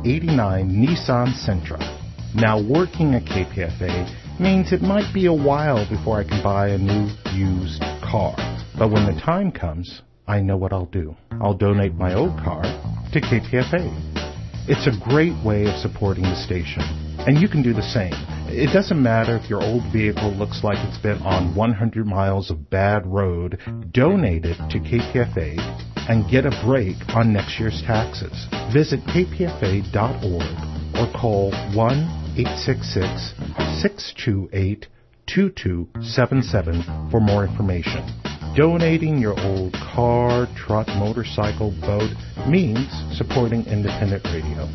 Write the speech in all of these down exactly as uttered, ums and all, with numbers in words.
eighty-nine Nissan Sentra. Now, working at K P F A means it might be a while before I can buy a new used car. But when the time comes, I know what I'll do. I'll donate my old car to K P F A. It's a great way of supporting the station, and you can do the same. It doesn't matter if your old vehicle looks like it's been on one hundred miles of bad road. Donate it to K P F A and get a break on next year's taxes. Visit k p f a dot org or call one eight six six, six two eight, two two seven seven for more information. Donating your old car, truck, motorcycle, boat means supporting independent radio.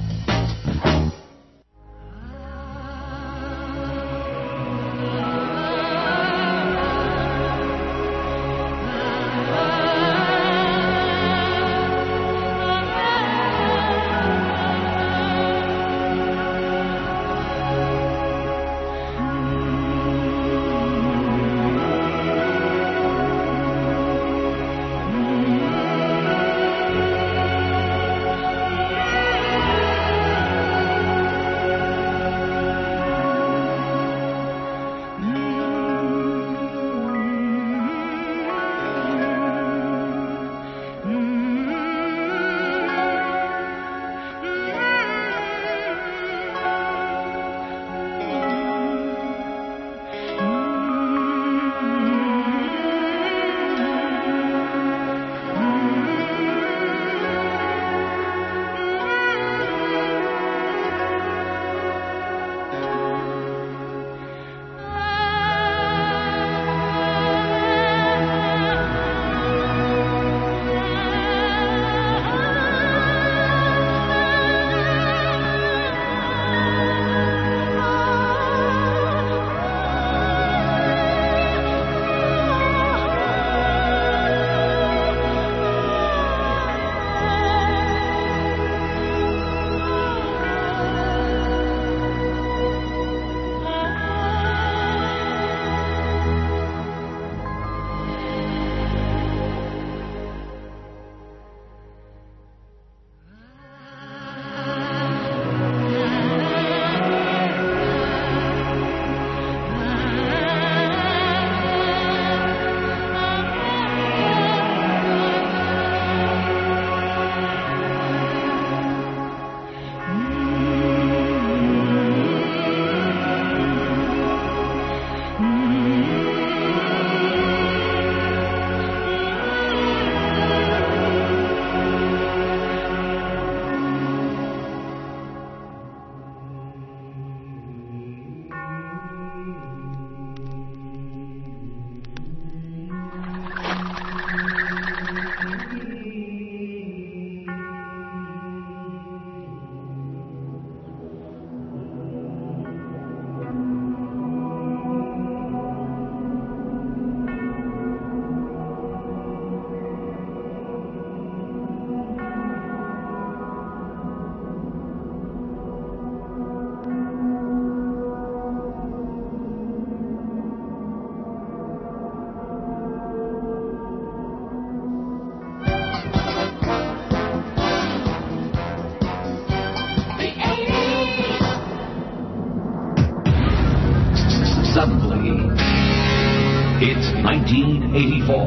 nineteen eighty-four.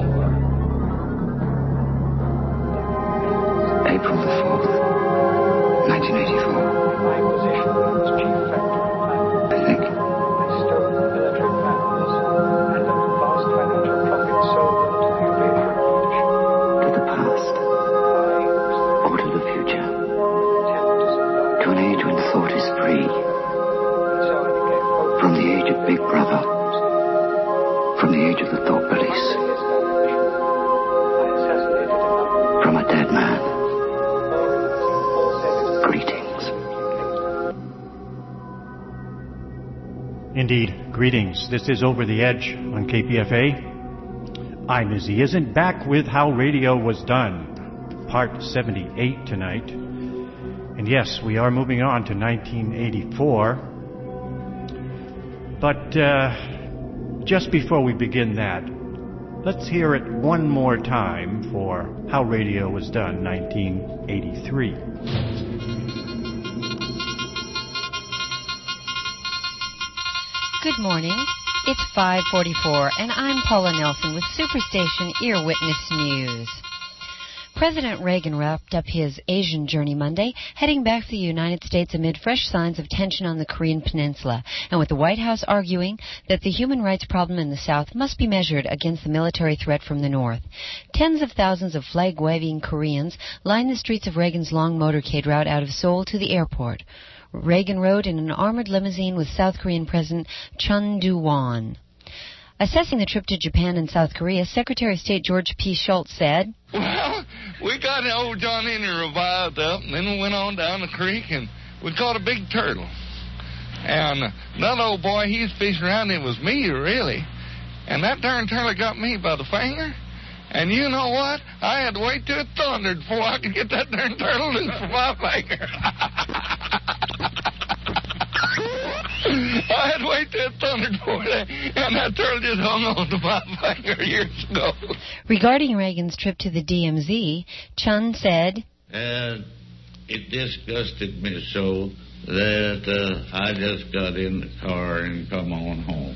April the fourth, nineteen eighty-four. My position as chief factor planner. I think. I stole military plans and at vast financial profit sold them to the Eurasian leadership. To the past. I was Or to the future. intended to survive. To an age when thought is free. And so I became both From the age of Big Brother. From the age of the thought police. I assassinated a number From a dead man. of Greetings. Indeed, greetings. This is Over the Edge on K P F A. I'm Izzy Isn't back with How Radio Was Done, part seventy-eight tonight. And yes, we are moving on to nineteen eighty-four. But uh, just before we begin that, let's hear it one more time for How Radio Was Done, nineteen eighty-three. Good morning. It's five forty-four, and I'm Paula Nelson with Superstation Ear Witness News. President Reagan wrapped up his Asian journey Monday, heading back to the United States amid fresh signs of tension on the Korean Peninsula, and with the White House arguing that the human rights problem in the South must be measured against the military threat from the North. Tens of thousands of flag-waving Koreans line the streets of Reagan's long motorcade route out of Seoul to the airport. Reagan rode in an armored limousine with South Korean President Chun Doo-hwan. Assessing the trip to Japan and South Korea, Secretary of State George P. Shultz said, "Well, we got old John Henry revived up, and then we went on down the creek, and we caught a big turtle. And that old boy, he was fishing around, it was me, really. And that darn turtle got me by the finger. And you know what? I had to wait till it thundered before I could get that darn turtle loose from my finger." I had to wait till it thundered for that, and that turtle just hung on to my finger years ago. Regarding Reagan's trip to the D M Z, Chun said, uh, it disgusted me so that uh, I just got in the car and come on home.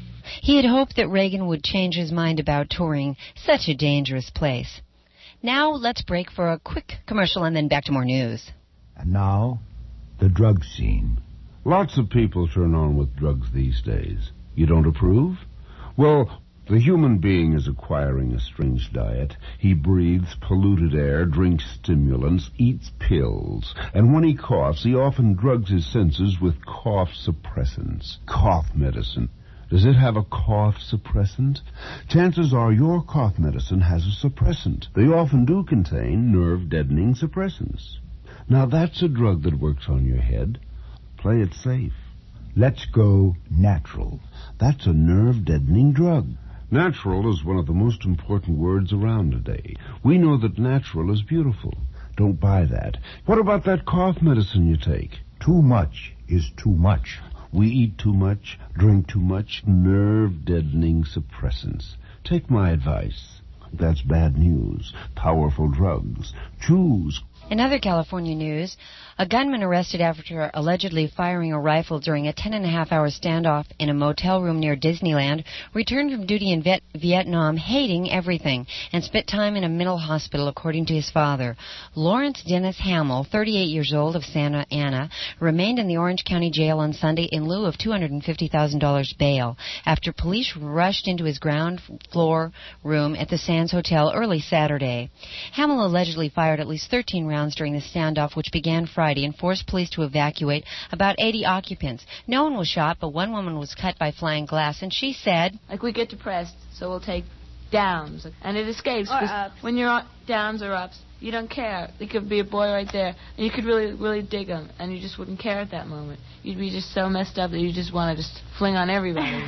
He had hoped that Reagan would change his mind about touring such a dangerous place. Now let's break for a quick commercial and then back to more news. And now, the drug scene. Lots of people turn on with drugs these days. You don't approve? Well, the human being is acquiring a strange diet. He breathes polluted air, drinks stimulants, eats pills, and when he coughs, he often drugs his senses with cough suppressants. Cough medicine. Does it have a cough suppressant? Chances are your cough medicine has a suppressant. They often do contain nerve-deadening suppressants. Now, that's a drug that works on your head. Play it safe. Let's go natural. That's a nerve-deadening drug. Natural is one of the most important words around today. We know that natural is beautiful. Don't buy that. What about that cough medicine you take? Too much is too much. We eat too much, drink too much, nerve-deadening suppressants. Take my advice. That's bad news. Powerful drugs. Choose. In other California news, a gunman arrested after allegedly firing a rifle during a ten and a half hour standoff in a motel room near Disneyland returned from duty in Viet- Vietnam hating everything and spent time in a mental hospital, according to his father. Lawrence Dennis Hamill, thirty-eight years old, of Santa Ana, remained in the Orange County Jail on Sunday in lieu of two hundred fifty thousand dollars bail after police rushed into his ground floor room at the Sands Hotel early Saturday. Hamill allegedly fired at least thirteen rounds during the standoff, which began Friday, and forced police to evacuate about eighty occupants. No one was shot, but one woman was cut by flying glass, and she said, like, we get depressed, so we'll take downs, and it escapes. Or ups. When you're on downs or ups, you don't care. There could be a boy right there, and you could really, really dig him, and you just wouldn't care at that moment. You'd be just so messed up that you just want to just fling on everybody.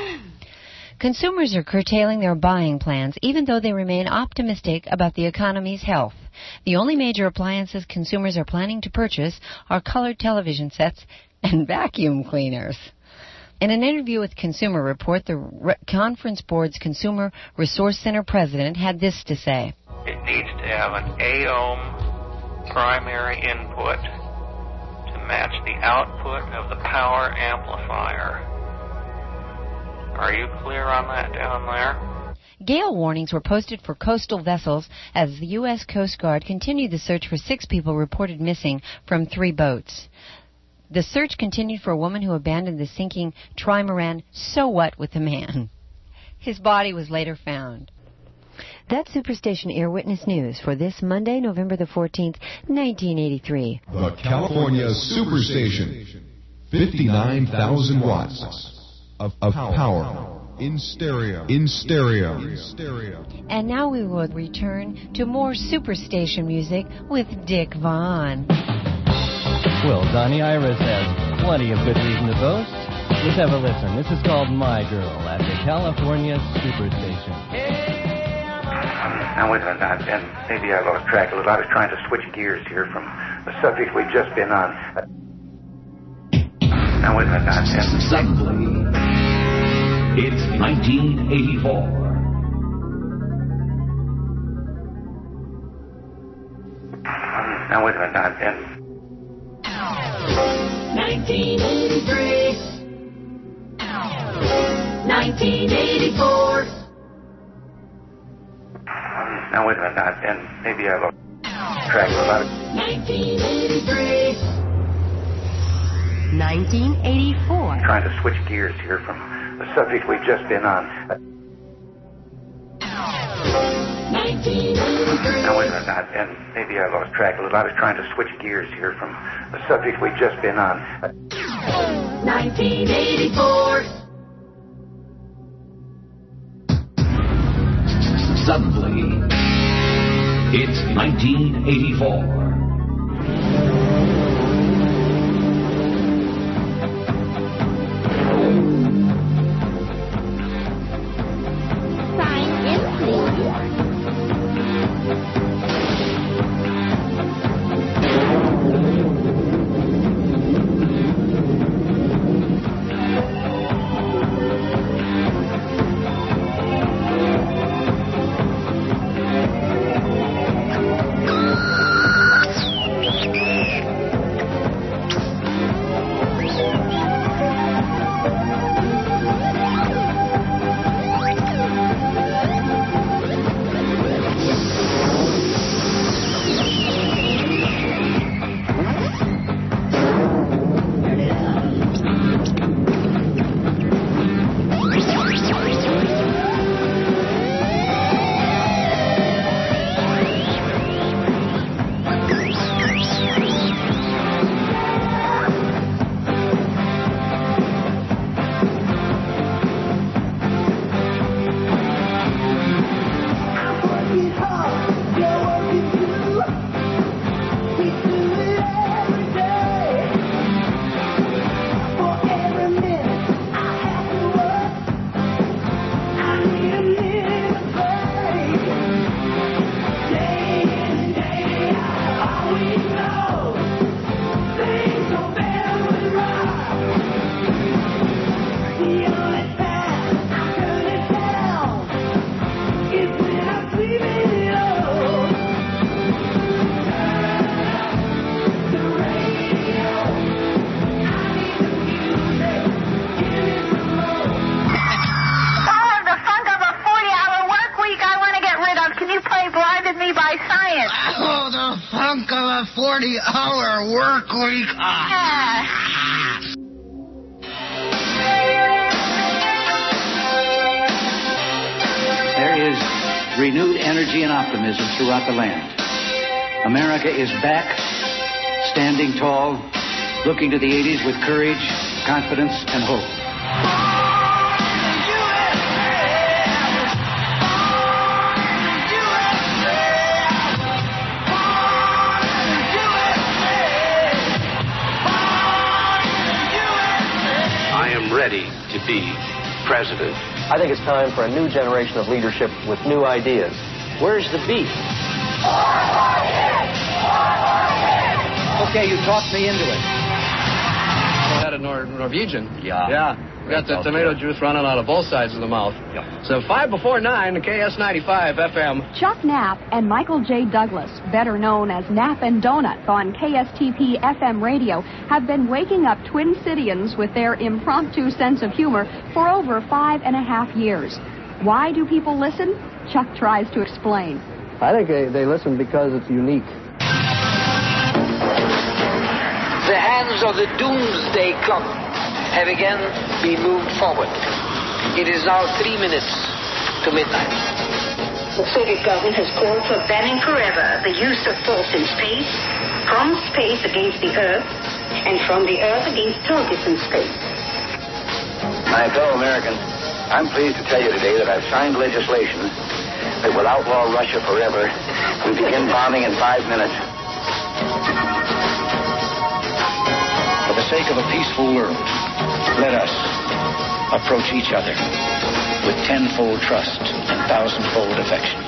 Consumers are curtailing their buying plans, even though they remain optimistic about the economy's health. The only major appliances consumers are planning to purchase are colored television sets and vacuum cleaners. In an interview with Consumer Report, the Re- Conference Board's Consumer Resource Center president had this to say. It needs to have an eight ohm primary input to match the output of the power amplifier. Are you clear on that down there? Gale warnings were posted for coastal vessels as the U S Coast Guard continued the search for six people reported missing from three boats. The search continued for a woman who abandoned the sinking trimaran So What with the man. His body was later found. That's Superstation Ear Witness News for this Monday, November the fourteenth, nineteen eighty-three. The California Superstation. fifty-nine thousand watts of, of power. In stereo. In stereo. In stereo. And now we will return to more Superstation music with Dick Vaughn. Well, Donnie Iris has plenty of good reason to boast. Let's have a listen. This is called My Girl at the California Superstation. Now, wait a minute, and maybe I lost track a little. I was trying to switch gears here from the subject we've just been on. Now, wait a minute, and... Exactly. It's nineteen eighty-four. Now, wait a minute, and... nineteen eighty-three. nineteen eighty-four. Now, wait a minute. Now, and maybe I lost track of about it. nineteen eighty-three. nineteen eighty-four. Trying to switch gears here from the subject we've just been on. nineteen eighty-three. Now, wait a minute. Now, and maybe I lost track a little. I was trying to switch gears here from the subject we've just been on. nineteen eighty-four. Suddenly, it's nineteen eighty-four. Sign in, please. forty-hour work week. Ah. There is renewed energy and optimism throughout the land. America is back, standing tall, looking to the eighties with courage, confidence, and hope. Ready to be president. I think it's time for a new generation of leadership with new ideas. Where's the beef? Okay, you talked me into it. I had a Nor- Norwegian. Yeah. Yeah. We got the tomato juice running out of both sides of the mouth. Yeah. So five before nine, the K S ninety-five F M. Chuck Knapp and Michael J. Douglas, better known as Knapp and Donuts on K S T P F M radio, have been waking up Twin Cityans with their impromptu sense of humor for over five and a half years. Why do people listen? Chuck tries to explain. I think they, they listen because it's unique. The hands of the doomsday clock have again been moved forward. It is now three minutes to midnight. The Soviet government has called for banning forever the use of force in space, from space against the Earth, and from the Earth against targets in space. My fellow Americans, I'm pleased to tell you today that I've signed legislation that will outlaw Russia forever. We begin bombing in five minutes. For the sake of a peaceful world, let us approach each other with tenfold trust and thousandfold affection.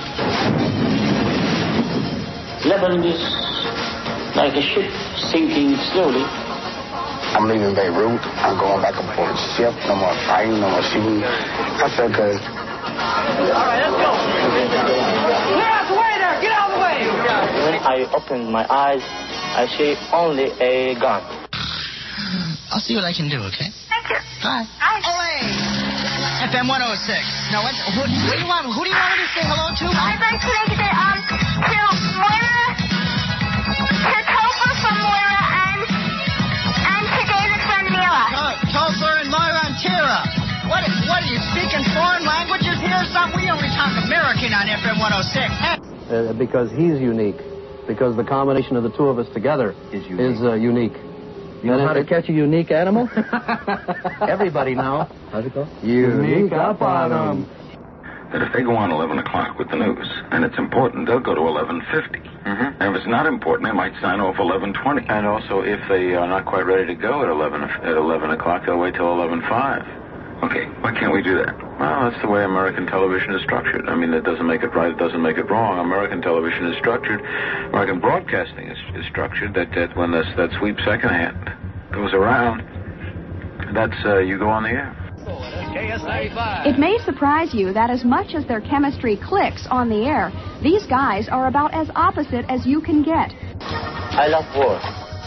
Lebanon is like a ship sinking slowly. I'm leaving Beirut. I'm going back aboard the ship. No more fighting, no more shooting. I feel good. All right, let's go. Clear out the way there. Get out of the way. When I open my eyes, I see only a gun. I'll see what I can do, okay? Thank you. Bye. Bye. F M one oh six. Now, what, who, who do you want? Who do you want me to say hello to? I'd like to make it um to Moira, to Topher from Moira, and and to David from Mila. To- Topher and Moira and Tira. What? What are you speaking foreign languages here? Some we only talk American on F M one oh six. Uh, because he's unique. Because the combination of the two of us together is unique. Is, uh, unique. You know how to catch a unique animal? Everybody now. How's it go? Unique up on them. That if they go on eleven o'clock with the news, and it's important, they'll go to eleven fifty. Mm-hmm. And if it's not important, they might sign off eleven twenty. And also, if they are not quite ready to go at eleven at eleven o'clock, they'll wait till eleven five. Okay, why can't we do that? Well, that's the way American television is structured. I mean, that doesn't make it right, it doesn't make it wrong. American television is structured, American broadcasting is, is structured that, that when this, that sweep second hand goes around, that's, uh, you go on the air. K S ninety-five. It may surprise you that as much as their chemistry clicks on the air, these guys are about as opposite as you can get. I love war.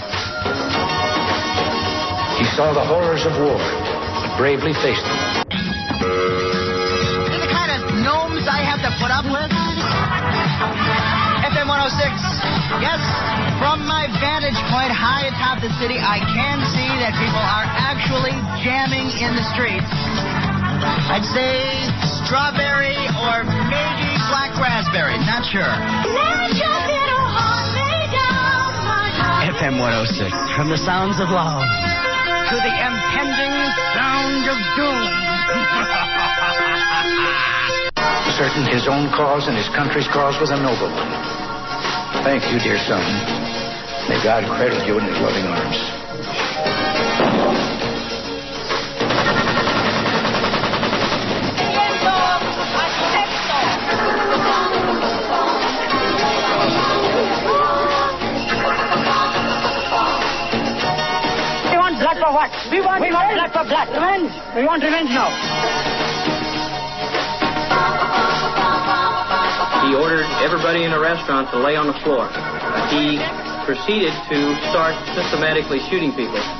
He saw the horrors of war, but bravely faced them. See the kind of gnomes I have to put up with? F M one oh six. Yes, from my vantage point high atop the city, I can see that people are actually jamming in the streets. I'd say strawberry or maybe black raspberry, not sure. F M one oh six, from the sounds of love to the impending sound of doom. Certain his own cause and his country's cause was a noble one. Thank you, dear son. May God cradle you in his loving arms. We want blood for what? We want, we want blood for blood. Revenge. We want revenge now. He ordered everybody in the restaurant to lay on the floor. He proceeded to start systematically shooting people. I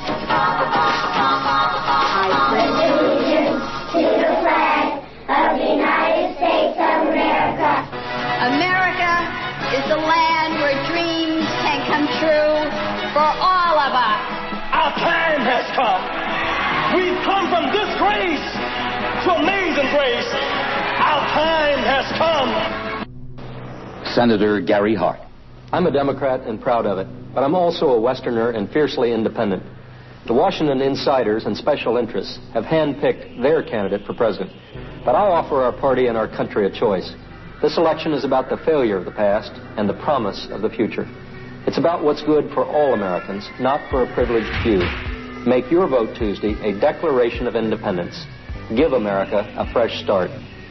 pledge allegiance to the flag of the United States of America. America is the land where dreams can come true for all of us. Our time has come. We've come from disgrace to amazing grace. Our time has come. Senator Gary Hart. I'm a Democrat and proud of it, but I'm also a Westerner and fiercely independent. The Washington insiders and special interests have handpicked their candidate for president, but I offer our party and our country a choice. This election is about the failure of the past and the promise of the future. It's about what's good for all Americans, not for a privileged few. Make your vote Tuesday a declaration of independence. Give America a fresh start.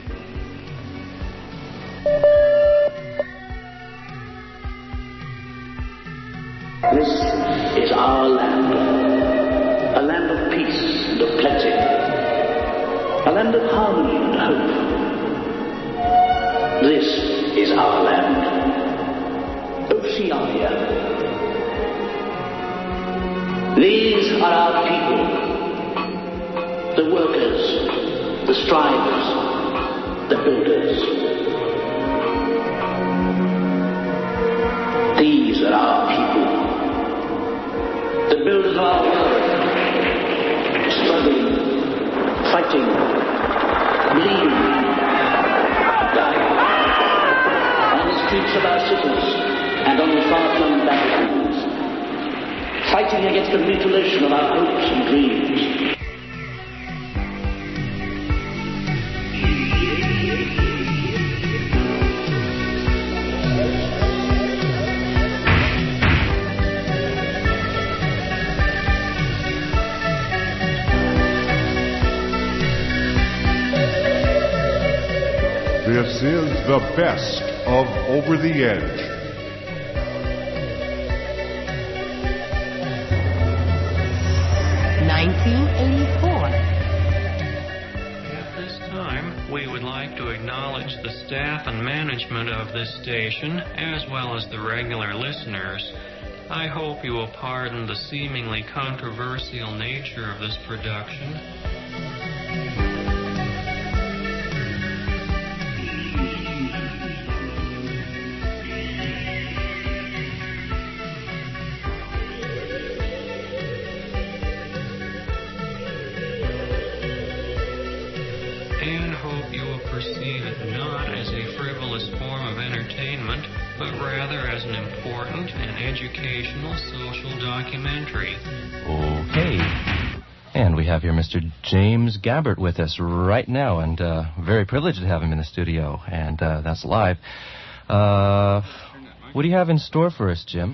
This is our land, a land of peace and of plenty, a land of harmony and hope. This is our land, Oceania. These are our people, the workers, the strivers, the builders. These are our people, the builders of our world, struggling, fighting, bleeding, dying, on the streets of our cities and on the far-flung battlefields, fighting against the mutilation of our hopes and dreams. This is the best of Over the Edge. nineteen eighty-four. At this time, we would like to acknowledge the staff and management of this station, as well as the regular listeners. I hope you will pardon the seemingly controversial nature of this production. entertainment, but rather as an important and educational social documentary. Okay. And we have here Mister James Gabbert with us right now, and uh, very privileged to have him in the studio, and uh, that's live. Uh, what do you have in store for us, Jim?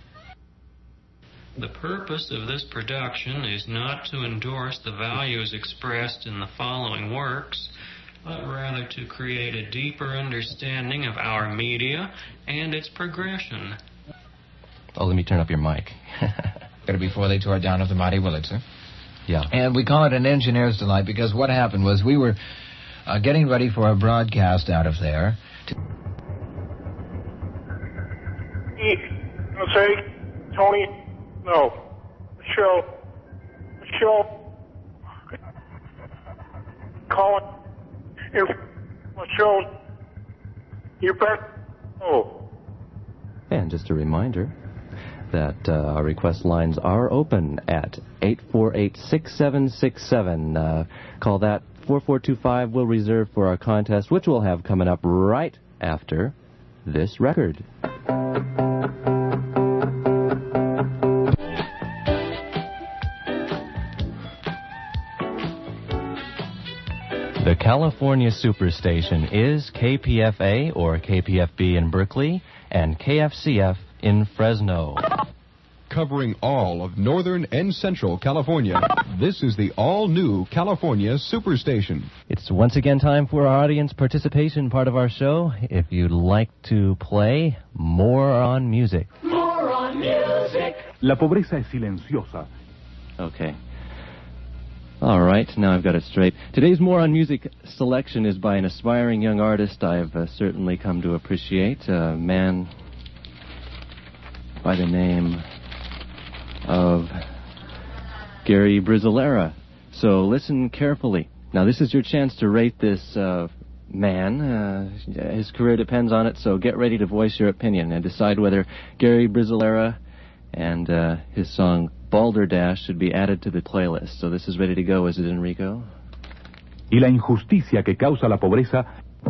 The purpose of this production is not to endorse the values expressed in the following works, but rather to create a deeper understanding of our media and its progression. Oh, let me turn up your mic. Got to before they tore down of the mighty Wurlitzer. Yeah. And we call it an engineer's delight because what happened was we were uh, getting ready for a broadcast out of there. To... Say, Tony, no. Michelle, Michelle, Colin, if Michelle, you bet. Oh. And just a reminder that uh, our request lines are open at eight four eight, six seven six seven. Uh, call that four four two five. We'll reserve for our contest, which we'll have coming up right after this record. The California Superstation is K P F A or K P F B in Berkeley and K F C F in Fresno. Covering all of Northern and Central California, this is the all-new California Superstation. It's once again time for our audience participation part of our show. If you'd like to play, more on music. More on music. La pobreza es silenciosa. Okay. All right, now I've got it straight. Today's More on Music selection is by an aspiring young artist I've uh, certainly come to appreciate, a man by the name of Gary Brizzolera. So listen carefully. Now, this is your chance to rate this uh, man. Uh, his career depends on it, so get ready to voice your opinion and decide whether Gary Brizzolera and uh, his song Balderdash should be added to the playlist. So this is ready to go, is it, Enrico? Y la injusticia que causa la pobreza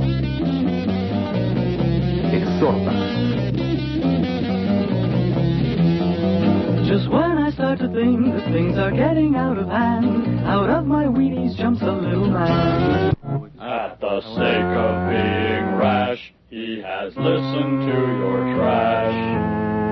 exhorta. Just when I start to think that things are getting out of hand, out of my Wheaties jumps a little man. At the sake of being rash, he has listened to your trash.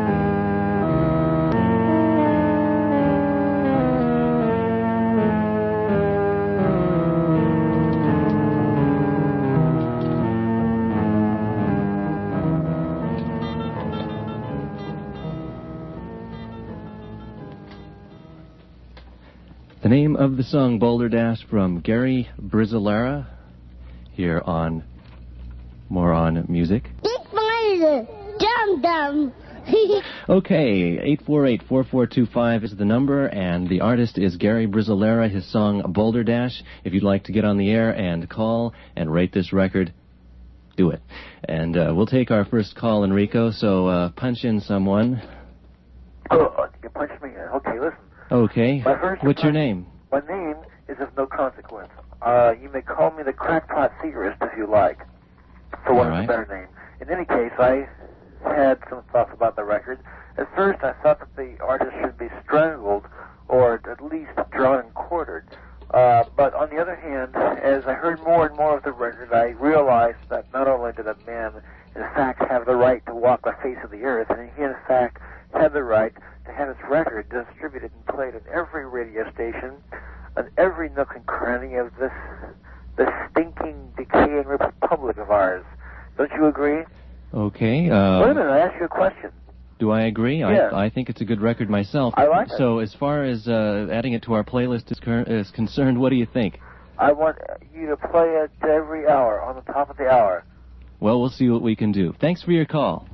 The name of the song, Balderdash, from Gary Brizzolera, here on More on Music. Dum dum. Okay, eight four eight, four four two five is the number, and the artist is Gary Brizzolera, his song Balderdash. If you'd like to get on the air and call and rate this record, do it. And uh, we'll take our first call, Enrico, so uh, punch in someone. Oh, you punch me in. Okay, listen. Okay. What's your name? My name is of no consequence. Uh, you may call me the crackpot theorist if you like, for want of a better name. In any case, I had some thoughts about the record. At first, I thought that the artist should be strangled or at least drawn and quartered. Uh, but on the other hand, as I heard more and more of the record, I realized that not only did a man, in fact, have the right to walk the face of the earth, and he, in fact, had the right to have his record distributed and played in every radio station, on every nook and cranny of this this stinking, decaying republic of ours. Don't you agree? Okay. Uh, Wait a minute, I asked you a question. Do I agree? Yeah. I, I think it's a good record myself. I like it. So as far as uh, adding it to our playlist is, cur- is concerned, what do you think? I want you to play it every hour, on the top of the hour. Well, we'll see what we can do. Thanks for your call.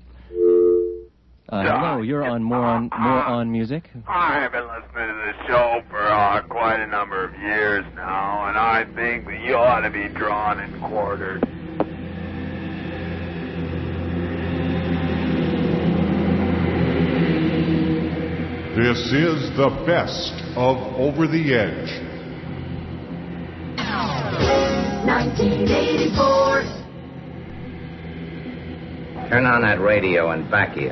Uh, hello, you're on more on more on music. I've been listening to this show for uh, quite a number of years now, and I think that you ought to be drawn and quartered. This is the best of Over the Edge. nineteen eighty-four. Turn on that radio and back you.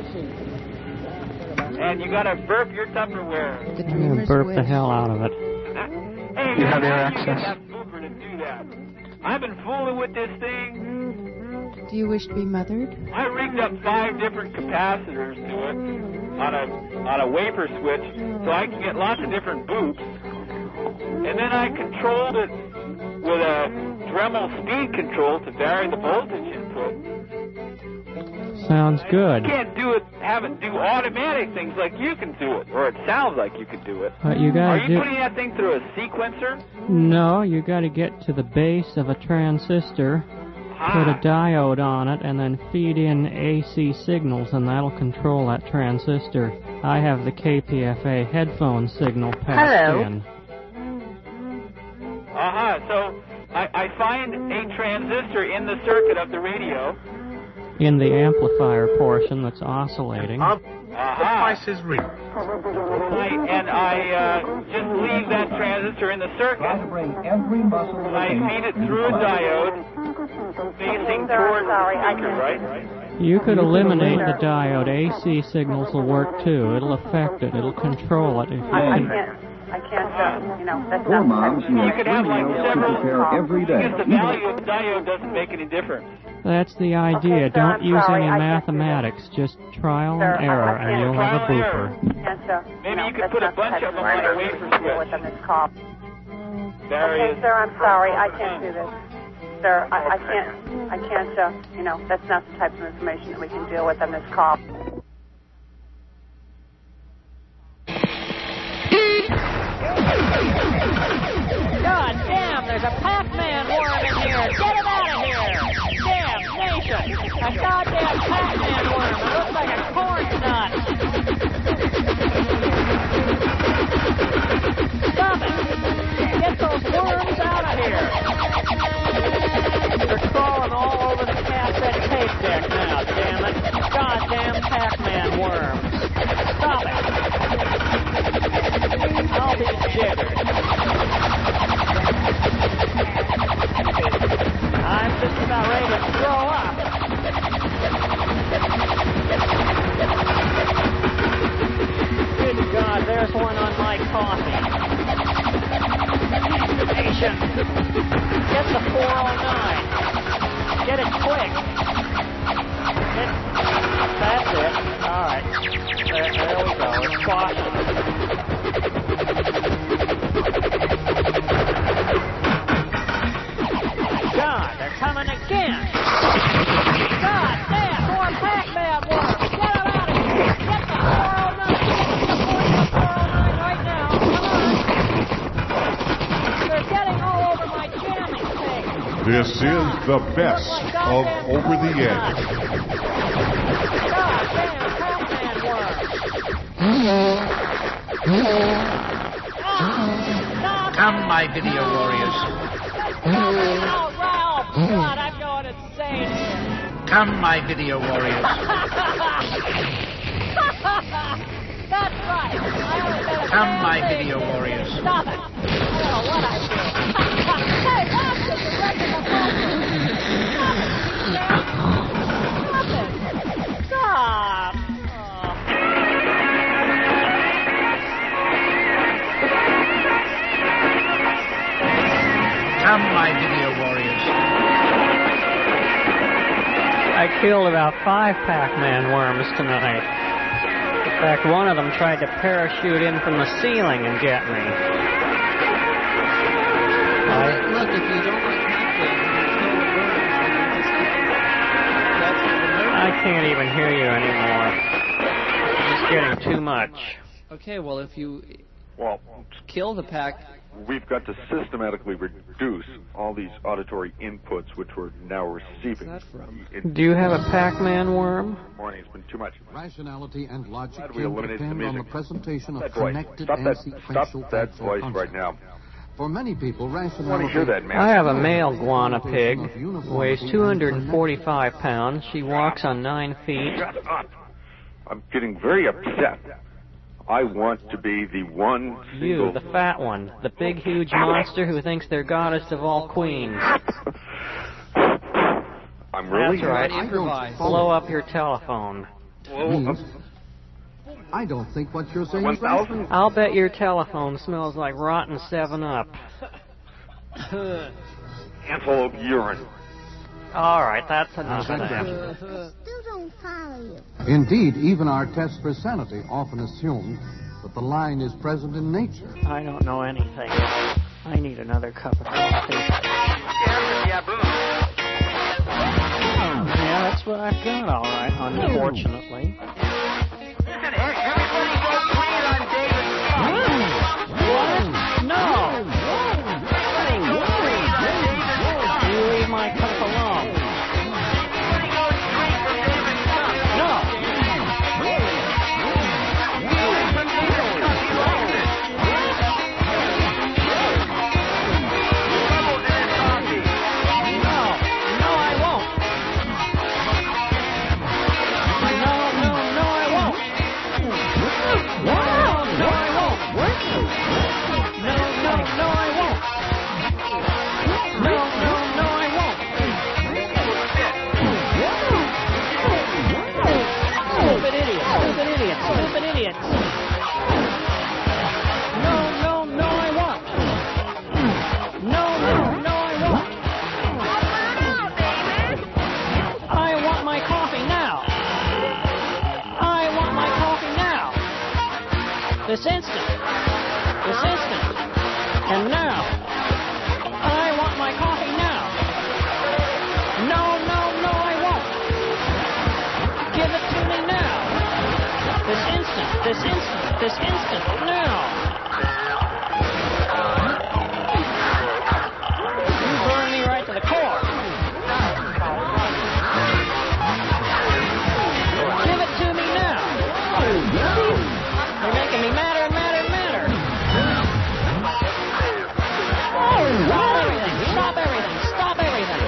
And you gotta burp your Tupperware. I'm gonna burp the hell out of it. Hey, You have air you access. have Booper to do that. I've been fooling with this thing. Do you wish to be mothered? I rigged up five different capacitors to it on a on a wafer switch, so I can get lots of different boops. And then I controlled it with a Dremel speed control to vary the voltage input. Sounds good. You can't do it, have it do automatic things like you can do it, or it sounds like you can do it. But you gotta Are you do- putting that thing through a sequencer? No, you got to get to the base of a transistor, put a diode on it, and then feed in A C signals, and that'll control that transistor. I have the K P F A headphone signal passed Hello. in. Uh-huh, so I, I find a transistor in the circuit of the radio. In the amplifier portion that's oscillating. Uh-huh. The price is real. I, and I uh, just leave that transistor in the circuit. I feed it through a diode facing towards the speaker, right? You could eliminate the diode. A C signals will work too. It'll affect it. It'll control it. If you I, I can. can't. I can't. Uh, you know, that's Poor not. moms, you You could have like several. every day. Because the value of the diode doesn't make any difference. That's the idea. sir, Don't I'm use sorry, any I can't mathematics. Just trial Sir, and I- error, I and can't. you'll have a Trial and error. booper. Can't, uh, Maybe know, you could that's put a not the bunch type of them work on a that we wafer can deal switch. with on this call. Various. Okay, sir, I'm sorry. I can't do this. Sir, I, I can't. I can't. Uh, you know, that's not the type of information that we can deal with on this call. God damn, there's a Pac-Man worm in here. Get it out of here. Damn nation. A goddamn Pac-Man worm. It looks like a corn nut. Stop it. Get those worms out of here. They're crawling all over the cassette tape deck now, damn it. Goddamn Pac-Man worms. Stop it. I'll be jiggered. I'm just about ready to throw up. Good God, there's one on my coffee. Nation. Get the four oh nine. Get it quick. Get... That's it. All right. There, there we go. It's squashing. God, they're coming again. God damn, more Pac-Man worms. Get them out of here. Get the four oh nine. Get the four oh nine right now. Come on. They're getting all over my jamming tape. This is the best of Over the Edge. God damn, Pac-Man worms. Come, my video warriors. Oh, Ralph! God, I'm going insane here. Come, my video warriors. That's right. I only said a Come, damn my thing. video warriors. Stop it. I don't know what I did. Hey, Ralph, this is wrecking the phone. Stop it. Stop. Come, my video warriors. I killed about five Pac-Man worms tonight. In fact, one of them tried to parachute in from the ceiling and get me. I, Look, if you don't like I can't even hear you anymore. It's getting too much. Okay, well, if you Well, kill the pack, we've got to systematically reduce all these auditory inputs which we're now receiving. What's that from? In Do you have a Pac-Man worm? morning, it's been too much. Rationality and logic Glad we can eliminated the depend on the music. presentation of That voice. connected Stop and that, sequential stop that facts or voice concepts. right now. For many people, I want rationality... to hear that, man. I have a male guana pig, weighs two hundred forty-five pounds. She walks on nine feet. Shut up. I'm getting very upset. I want to be the one single... You, the fat one, the big, huge monster who thinks they're goddess of all queens. I'm really... That's right. Improvise. Blow up your telephone. Means, I don't think what you're saying is right. I'll bet your telephone smells like rotten seven up. Antelope urine. All right, that's enough of Uh, that. Still don't follow you. Indeed, even our tests for sanity often assume that the line is present in nature. I don't know anything. I need another cup of coffee. Yeah, that's what I've got, all right, unfortunately. Listen, everybody go please on David. What? No! Everybody go please on David. You leave my cup alone. Everybody go drink from David's cup. No! Drink from David's cup. He likes it. Bubbles in his coffee. No! No, I won't! No, no, no, I won't! No, no, I won't! No, no, no, I won't! No, no, no, I won't! Stupid idiot! Stupid idiot! Stupid idiot! No, no, no, I won't! No, no, no, I won't! I want my coffee now! I want my coffee now! This instant! This instant! And now! I want my coffee now! No, no, no, I won't! Give it to me now! This instant! This instant! This instant! Now! You burn me right to the core! Give it to me now! You're making me madder and madder and madder! Stop everything! Stop everything! Stop everything!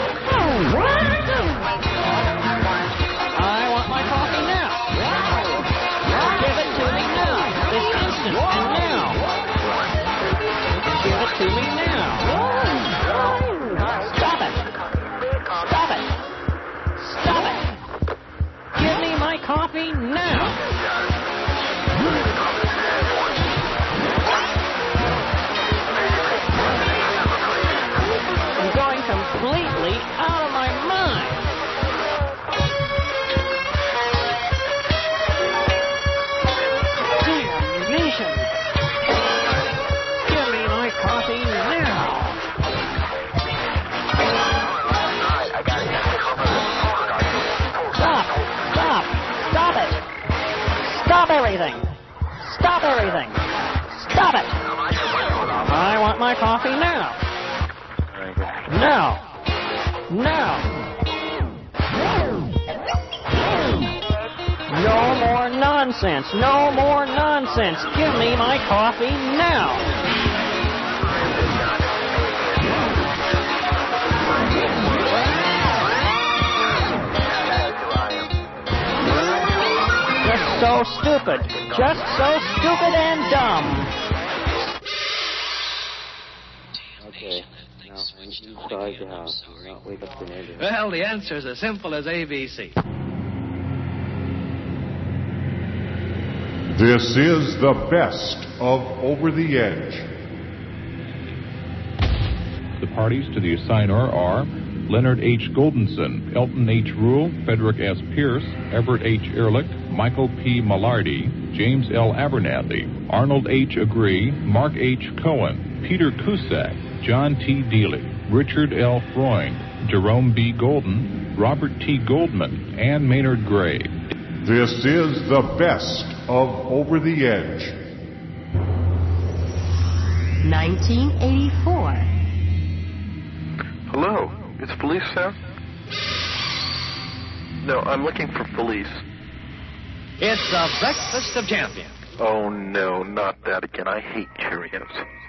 I want my coffee now! Give it to me now! This instant and now! Give it to me now! Stop it! Stop it! Stop it! Give me my coffee now! I'm going completely out of my mind! Damnation! Give me my coffee now! Stop! Stop! Stop it! Stop everything! Stop everything! Stop it! I want my coffee now! Now! Now! No more nonsense! No more nonsense! Give me my coffee now! Just so stupid. Just so stupid and dumb. Okay. Now, inside the house. Not wake up the neighborhood. Well, the answer's as simple as A B C. This is the best of Over the Edge. The parties to the assignor are Leonard H. Goldenson, Elton H. Rule, Frederick S. Pierce, Everett H. Ehrlich, Michael P. Mallardy, James L. Abernathy, Arnold H. Agree, Mark H. Cohen, Peter Cusack, John T. Dealey, Richard L. Freund, Jerome B. Golden, Robert T. Goldman, and Maynard Gray. This is the best of Over the Edge. nineteen eighty-four. Hello, is police there? No, I'm looking for police. It's the Breakfast of Champions. Oh no, not that again. I hate Cheerios.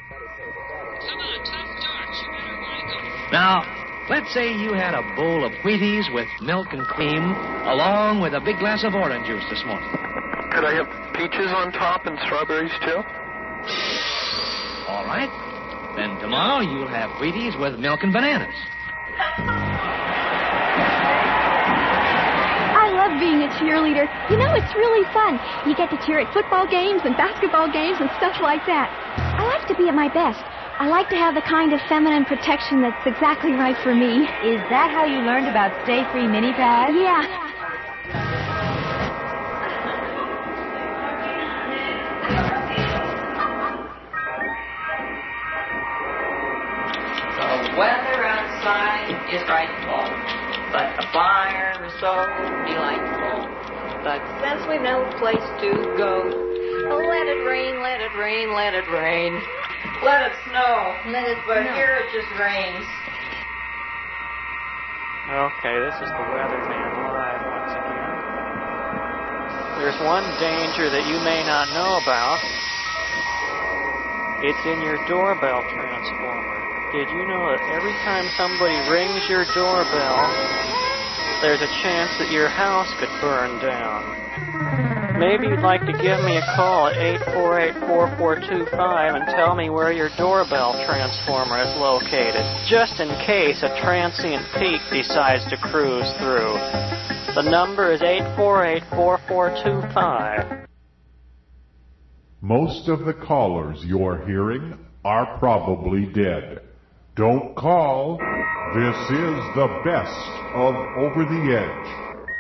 Now, let's say you had a bowl of Wheaties with milk and cream, along with a big glass of orange juice this morning. Could I have peaches on top and strawberries too? All right. Then tomorrow you'll have Wheaties with milk and bananas. love being a cheerleader. You know, it's really fun. You get to cheer at football games and basketball games and stuff like that. I like to be at my best. I like to have the kind of feminine protection that's exactly right for me. Is that how you learned about Stay Free mini pads? Yeah. The weather outside is frightful, but the fire is so delightful. But since we've no place to go, let it rain, let it rain, let it rain. Let it snow, let it but snow. Here it just rains. Okay, this is the Weatherman live once again. There's one danger that you may not know about. It's in your doorbell transformer. Did you know that every time somebody rings your doorbell, there's a chance that your house could burn down? Maybe you'd like to give me a call at eight four eight, four four two five and tell me where your doorbell transformer is located, just in case a transient peak decides to cruise through. The number is eight four eight, four four two five. Most of the callers you're hearing are probably dead. Don't call. This is the best of Over the Edge.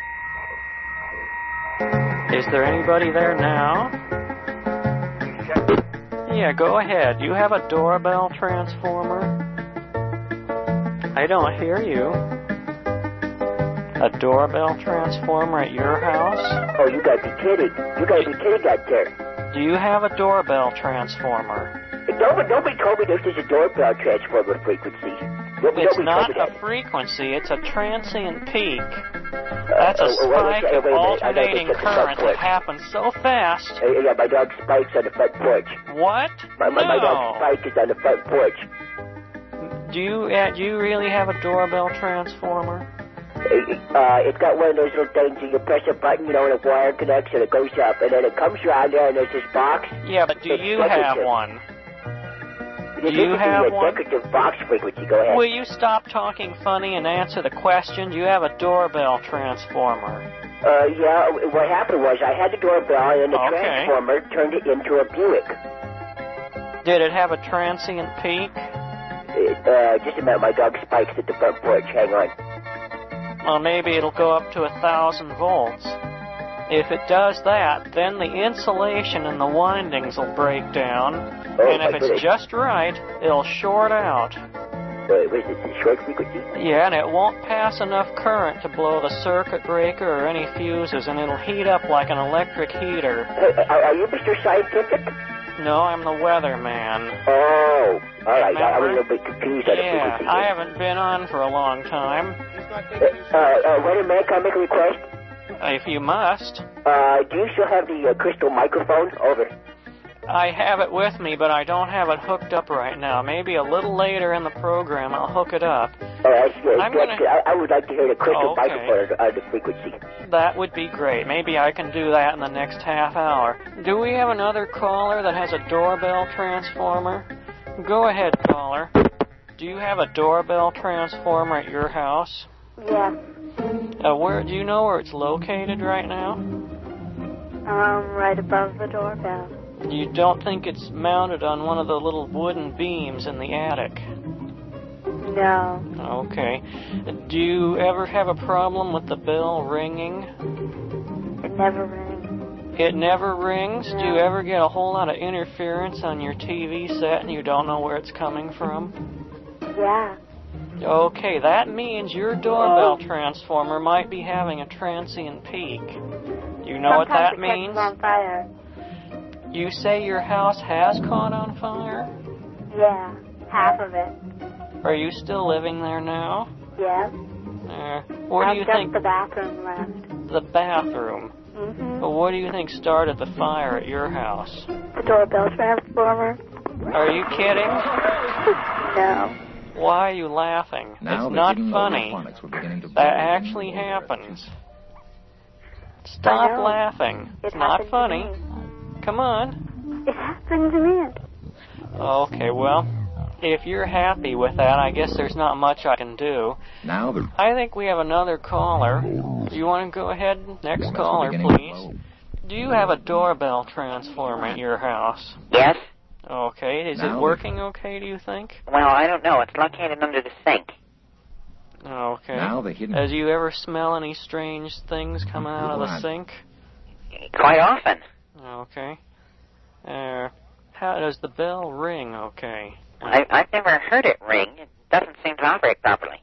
Is there anybody there now? Yeah, go ahead. You have a doorbell transformer? I don't hear you. A doorbell transformer at your house? Oh, you gotta be kidding. You gotta be kidding out there. Do you have a doorbell transformer? Nobody, nobody told me this is a doorbell transformer frequency. Nobody, it's nobody not told me a frequency, it's a transient peak. That's a uh, spike uh, of alternating current that happens so fast. Uh, yeah, my dog Spike's on the front porch. What? My, my, no. my dog Spike is on the front porch. Do you, uh, do you really have a doorbell transformer? Uh, it's got one of those little things, and you press a button, you know, and a wire connects, and it goes up, and then it comes around there, and there's this box. Yeah, but do you have one? Do you it's have a one? decorative box frequency. Go ahead. Will you stop talking funny and answer the question? Do you have a doorbell transformer? Uh, yeah, what happened was I had the doorbell, and the Okay. transformer turned it into a Buick. Did it have a transient peak? It, uh, just a minute, my dog Spike's at the front porch. Hang on. Well, maybe it'll go up to a thousand volts. If it does that, then the insulation in the windings will break down, oh, and if it's just right, it'll short out. Uh, what is it, the short frequency? Yeah, and it won't pass enough current to blow the circuit breaker or any fuses, and it'll heat up like an electric heater. Uh, are, are you Mister Scientific? No, I'm the weatherman. Oh, all right. Remember? I was a little bit confused on the Yeah, frequency. I haven't been on for a long time. Uh, uh, wait a minute, can I make a request? If you must. Uh, do you still have the uh, crystal microphone? Over. I have it with me, but I don't have it hooked up right now. Maybe a little later in the program I'll hook it up. All right, uh, I'm gonna... I, I would like to hear the crystal okay. microphone on the frequency. That would be great. Maybe I can do that in the next half hour. Do we have another caller that has a doorbell transformer? Go ahead, caller. Do you have a doorbell transformer at your house? Yeah. Uh, where do you know where it's located right now? Um, right above the doorbell. You don't think it's mounted on one of the little wooden beams in the attic? No. Okay. Do you ever have a problem with the bell ringing? It never rings. It never rings? No. Do you ever get a whole lot of interference on your T V set and you don't know where it's coming from? Yeah. Okay, that means your doorbell transformer might be having a transient peak. You know Sometimes what that it means? catches on fire. You say your house has caught on fire? Yeah, half of it. Are you still living there now? Yeah. Uh, where I've do you just think the bathroom left. the bathroom? Mm-hmm. Well, what do you think started the fire at your house? The doorbell transformer. Are you kidding? No. Why are you laughing? Now it's not beginning funny. electronics were beginning to That blow actually in happens. I Stop know. laughing. It It's not happened to funny. me. Come on. It happened to me. Okay, well, if you're happy with that, I guess there's not much I can do. Now the... I think we have another caller. Do you want to go ahead? Next caller, please. Do you have a doorbell transformer at your house? Yes. Okay. Is Now it working okay, do you think? Well, I don't know. It's located under the sink. Okay. Now the hidden... As you ever smell any strange things coming out of the sink? Quite often. Okay. Uh, how does the bell ring okay? I, I've never heard it ring. It doesn't seem to operate properly.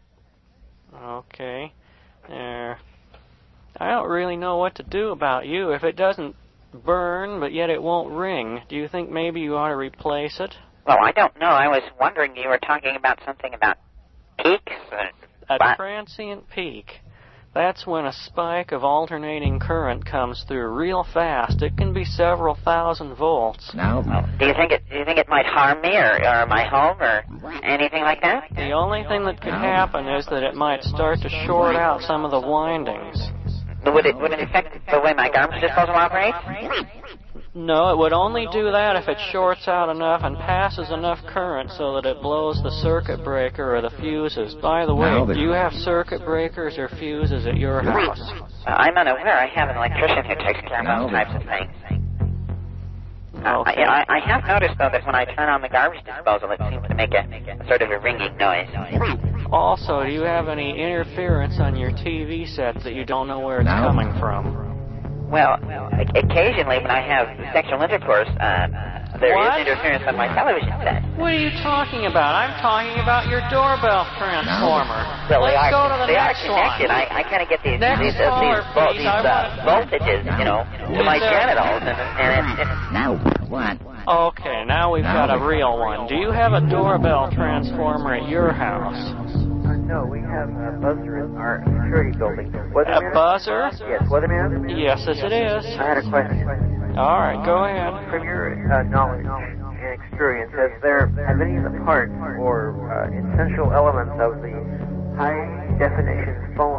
Okay. Uh, I don't really know what to do about you. If it doesn't burn, but yet it won't ring, do you think maybe you ought to replace it? Well, I don't know. I was wondering, you were talking about something about peaks? A What? transient peak. That's when a spike of alternating current comes through real fast. It can be several thousand volts. Now, Do you think it? Do you think it might harm me or, or my home or anything like that? The only thing that could happen is that it might start to short out some of the windings. Would it? Would it affect the way my garbage disposal operates? No, it would only do that if it shorts out enough and passes enough current so that it blows the circuit breaker or the fuses. By the way, do you have circuit breakers or fuses at your house? Uh, I'm unaware. I have an electrician who takes care of those types of things. Uh, Okay. I, I have noticed, though, that when I turn on the garbage disposal, it seems to make a, a sort of a ringing noise. Also, do you have any interference on your T V set that you don't know where it's coming from? Well, o- occasionally when I have sexual intercourse, uh, there What? is interference on my television set. What are you talking about? I'm talking about your doorbell transformer. Well, they Let's are, go to the they are next connected. one. I, I kind of get these Next these, uh, caller, these, vo- please. these I uh, voltages, you know, to my Is there- genitals, and, and it's, it's now what? Okay, now we've got a real one. Do you have a doorbell transformer at your house? No, we have a buzzer in our security building. A buzzer? Yes, Weatherman? Yes, yes it is. I had a question. All right, go ahead. From your uh, knowledge and experience, has there, have any of the parts or uh, essential elements of the high-definition phone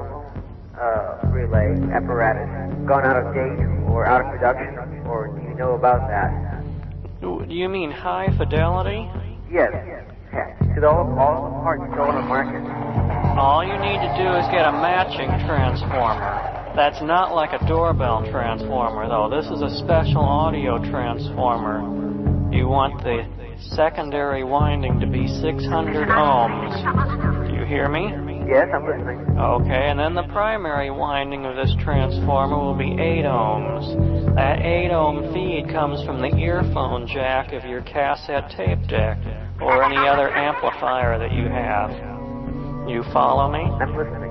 uh, relay apparatus gone out of date or out of production, or do you know about that? Do you mean high fidelity? Yes. Yes. Should all, all the parts still on the market? All you need to do is get a matching transformer. That's not like a doorbell transformer, though. This is a special audio transformer. You want the secondary winding to be six hundred ohms. Do you hear me? Yes, I'm listening. Okay, and then the primary winding of this transformer will be eight ohms. That eight ohm feed comes from the earphone jack of your cassette tape deck or any other amplifier that you have. You follow me? I'm listening.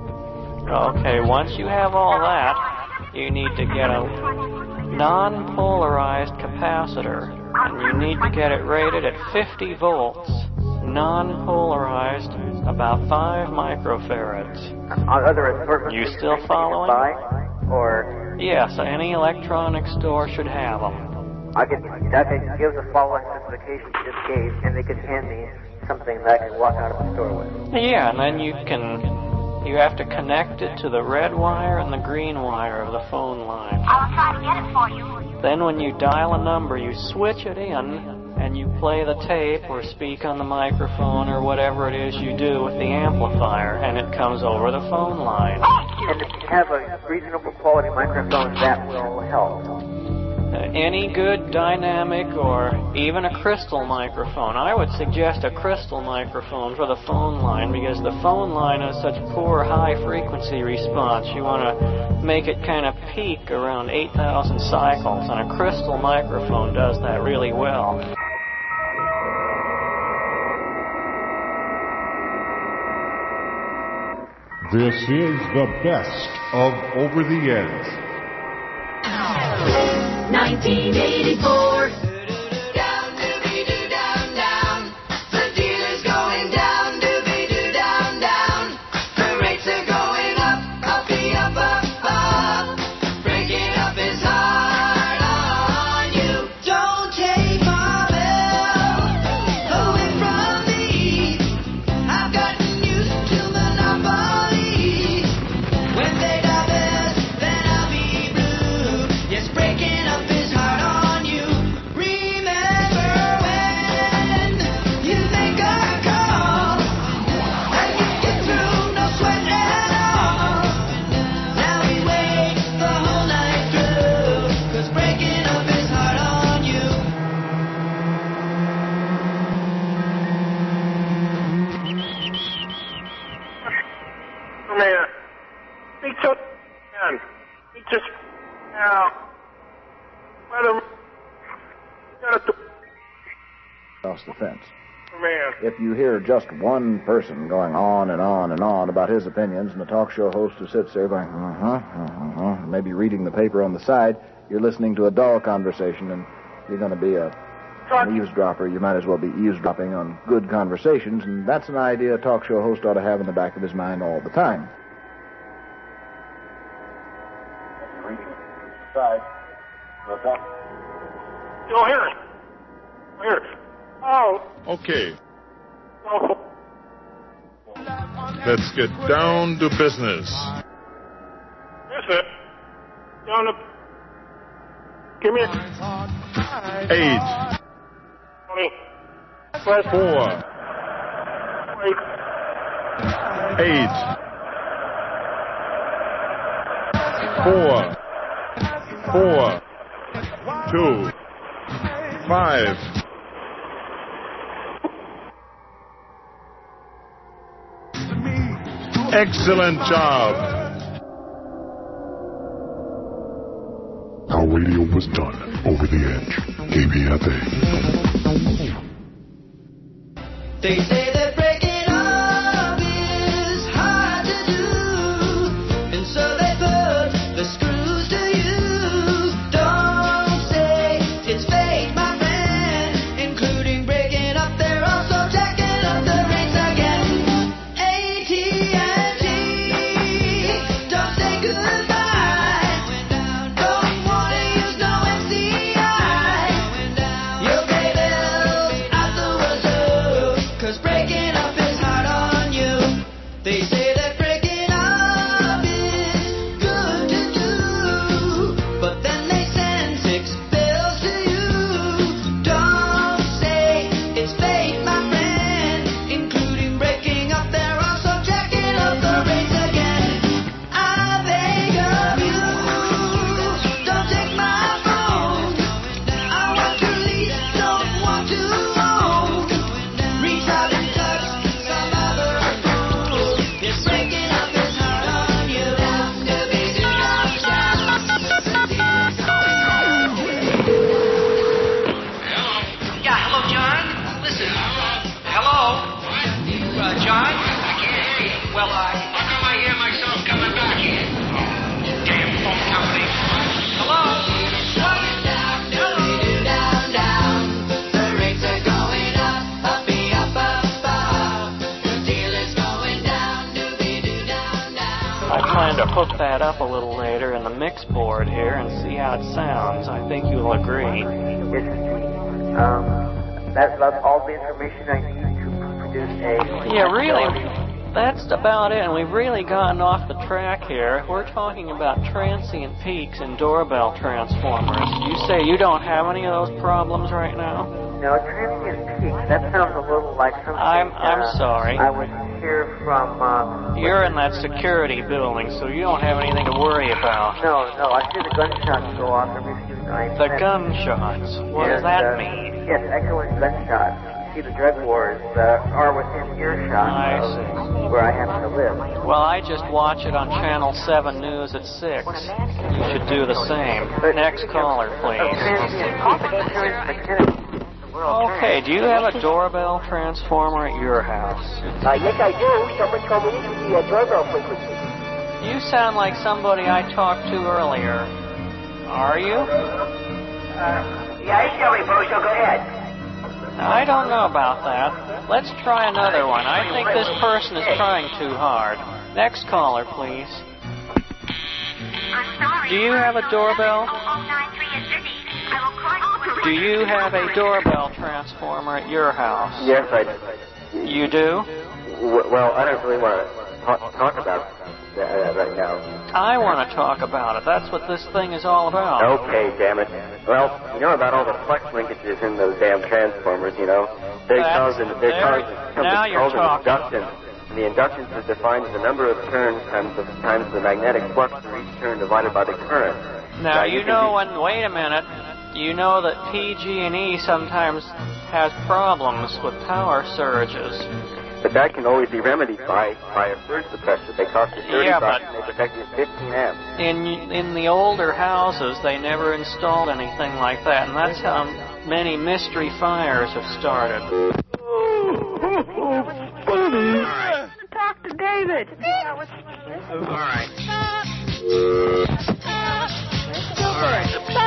Okay, once you have all that, you need to get a non-polarized capacitor, and you need to get it rated at fifty volts. Non-polarized, about five microfarads. Are other assortments You still following? buy, or Yes, any electronic store should have them. I could that could give the following specifications you just gave, and they could hand me something that I can walk out of the store with. Yeah, and then you can, you have to connect it to the red wire and the green wire of the phone line. I'll try to get it for you. Then when you dial a number, you switch it in, and you play the tape or speak on the microphone or whatever it is you do with the amplifier, and it comes over the phone line. And if you have a reasonable quality microphone, that will help. Uh, any good dynamic or even a crystal microphone. I would suggest a crystal microphone for the phone line because the phone line has such poor high frequency response. You want to make it kind of peak around eight thousand cycles, and a crystal microphone does that really well. This is the best of Over the Edge. nineteen eighty-four. Breaking up his heart on you. across the fence. Man. If you hear just one person going on and on and on about his opinions, and the talk show host who sits there going, uh-huh, uh-huh, maybe reading the paper on the side, you're listening to a dull conversation, and you're going to be a, an eavesdropper. You might as well be eavesdropping on good conversations, and that's an idea a talk show host ought to have in the back of his mind all the time. You'll hear it. Hear it. Oh. Okay, Oh. let's get down to business. That's it. Down to... Give me a... Eight, Four. Wait. eight, four, four, two, five. Excellent job. Our radio was done over the edge. K B F A. They say that breaking up is hard to do, and so they put the screws to you. Don't say it's fate, my friend, including breaking up. They're also jacking up the rates again. A T and T, don't say goodbye. Don't want to use no M C I. You'll pay bills out the wazoo, 'cause breaking up is hard on you. They say that breaking up is good to do, but then they send six bills to you. Don't say it's fate, my friend, including breaking up. They're also jacking up the rates again. I beg of you, don't take my phone. I want to lease, don't want to own. Reach out and touch some other fool. This breaking up is hard on you. Down to be down, Yeah, hello, John. Listen, hello, uh, John. I can't hear you. Well, I. How come I hear myself coming back here? Damn phone company. Hello. down, down, down. The rates are going up, uppy, up, up, up. The deal is going down, doobie-doo, down, down. I plan to hook that up a little later in the mix board here and see how it sounds. I think you'll agree. Yes, indeed. Um, that's about all the information I need to produce a... Yeah, really, that's about it, and we've really gotten off the track here. We're talking about transient peaks in doorbell transformers. You say you don't have any of those problems right now? No, transient peak, that sounds a little like something... I'm I'm uh, sorry. I would hear from... Uh, You're in that security building, so you don't have anything to worry about. No, no, I hear the gunshots go off every few nights. The gunshots? What does that uh, mean? Yes, echoing gunshots. You see, the drug wars uh, are within earshot I of see. where I happen to live. Well, I just watch it on Channel seven News at six. You should do the same. Next caller, please. Okay, do you have a doorbell transformer at your house? Uh, yes, I do. Someone told me this was the uh, doorbell frequency. You sound like somebody I talked to earlier. Are you? Uh, yeah, it's Joey Bozo. Go ahead. I don't know about that. Let's try another one. I think this person is trying too hard. Next caller, please. Do you have a doorbell? Do you have a doorbell transformer at your house? Yes, I do. You do? W- well, I don't really want to talk, talk about that right now. I want to talk about it. That's what this thing is all about. Okay, damn it. Well, you know about all the flux linkages in those damn transformers, you know? They cause an, they cause something now you're called an talking. inductance. And the inductance is defined as the number of turns times the, times the magnetic flux for each turn divided by the current. Now, Now, you you know can when, wait a minute, you know that P G and E sometimes has problems with power surges. But that can always be remedied by, by a surge suppressor. They cost you thirty Yeah, bucks but- and they protect you fifteen amps. In in the older houses, they never installed anything like that, and that's how many mystery fires have started. Talk to David. All right. All right.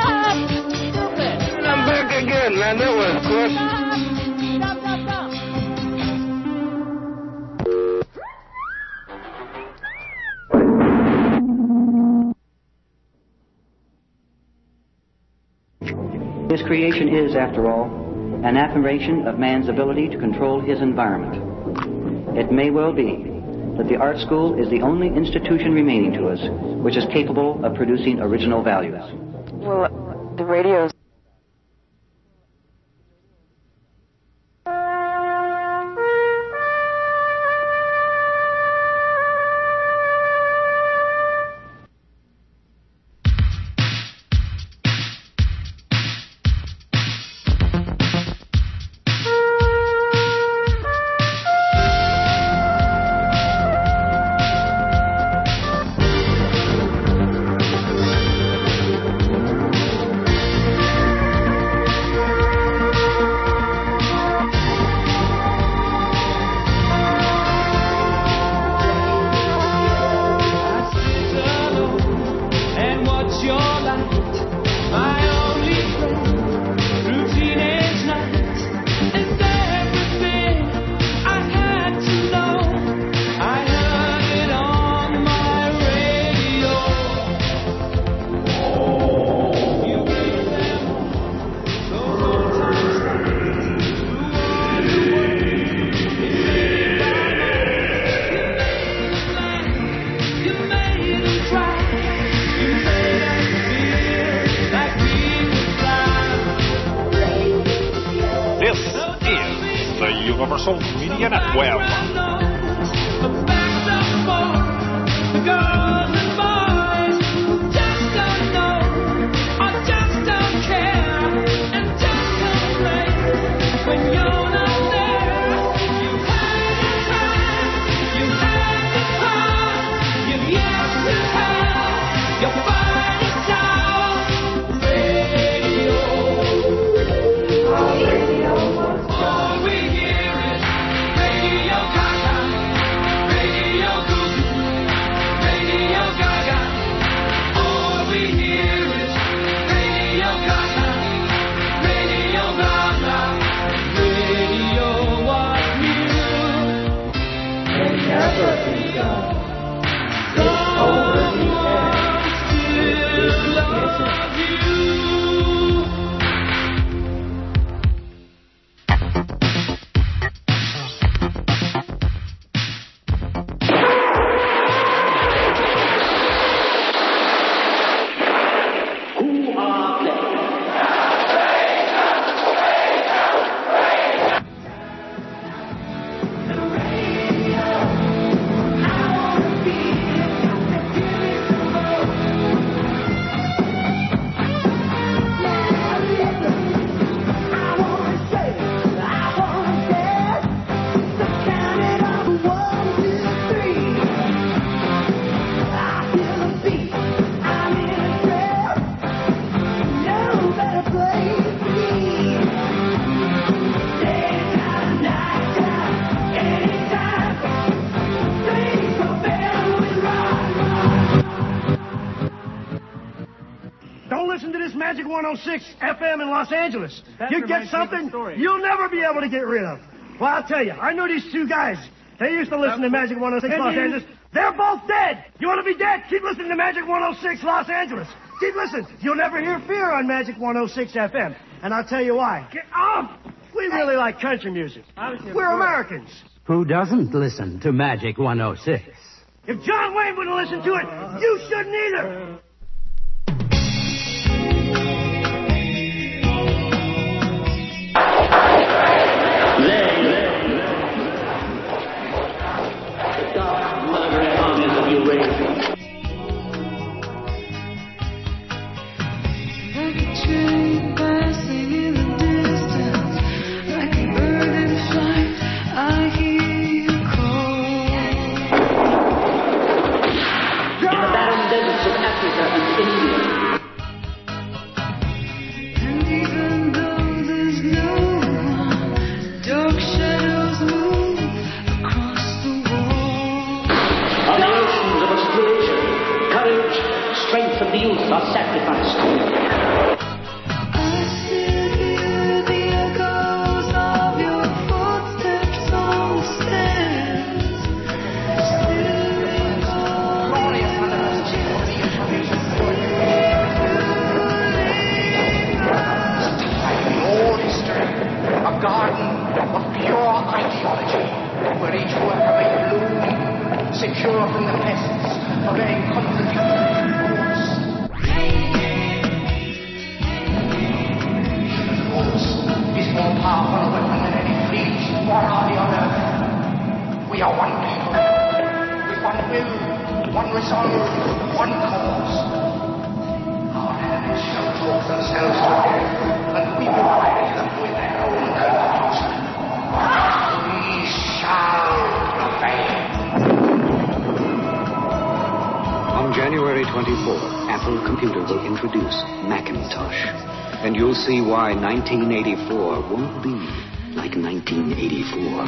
I'm back again, man. That was quick. His creation is, after all, an affirmation of man's ability to control his environment. It may well be that the art school is the only institution remaining to us which is capable of producing original values. Well, the radio's... Universal Media Network. one oh six F M in Los Angeles. That You get something you'll never be able to get rid of. Well, I'll tell you, I know these two guys. They used to listen to Magic one oh six Los Angeles. They're both dead. You want to be dead? Keep listening to Magic one oh six Los Angeles. Keep listening. You'll never hear fear on Magic one oh six F M. And I'll tell you why. Get off! We really like country music. We're Americans. Who doesn't listen to Magic one oh six? If John Wayne wouldn't listen to it, you shouldn't either. Africa, innocents are sacrificed. A garden of pure ideology, where each worker may bloom, secure from the pests, obeying constitutional rules. Human force is more powerful a weapon than any fleet or army on earth. We are one people, with one will, one resolve, one cause. Our enemies shall talk themselves to death, and we will rise them with their own conclusion. We shall prevail. On January twenty-fourth, Apple Computer will introduce Macintosh. And you'll see why nineteen eighty-four won't be like nineteen eighty-four.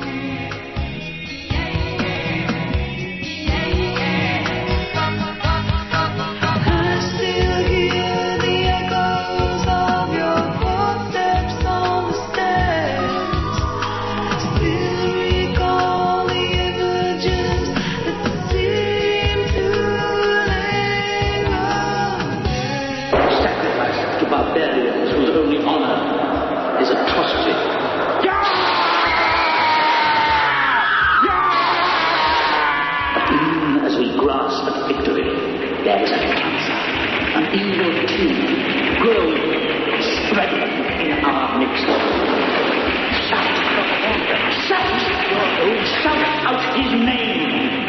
There is a cancer, an evil tumor, growing, spreading in our midst. Shout, shout, oh, shout out his name.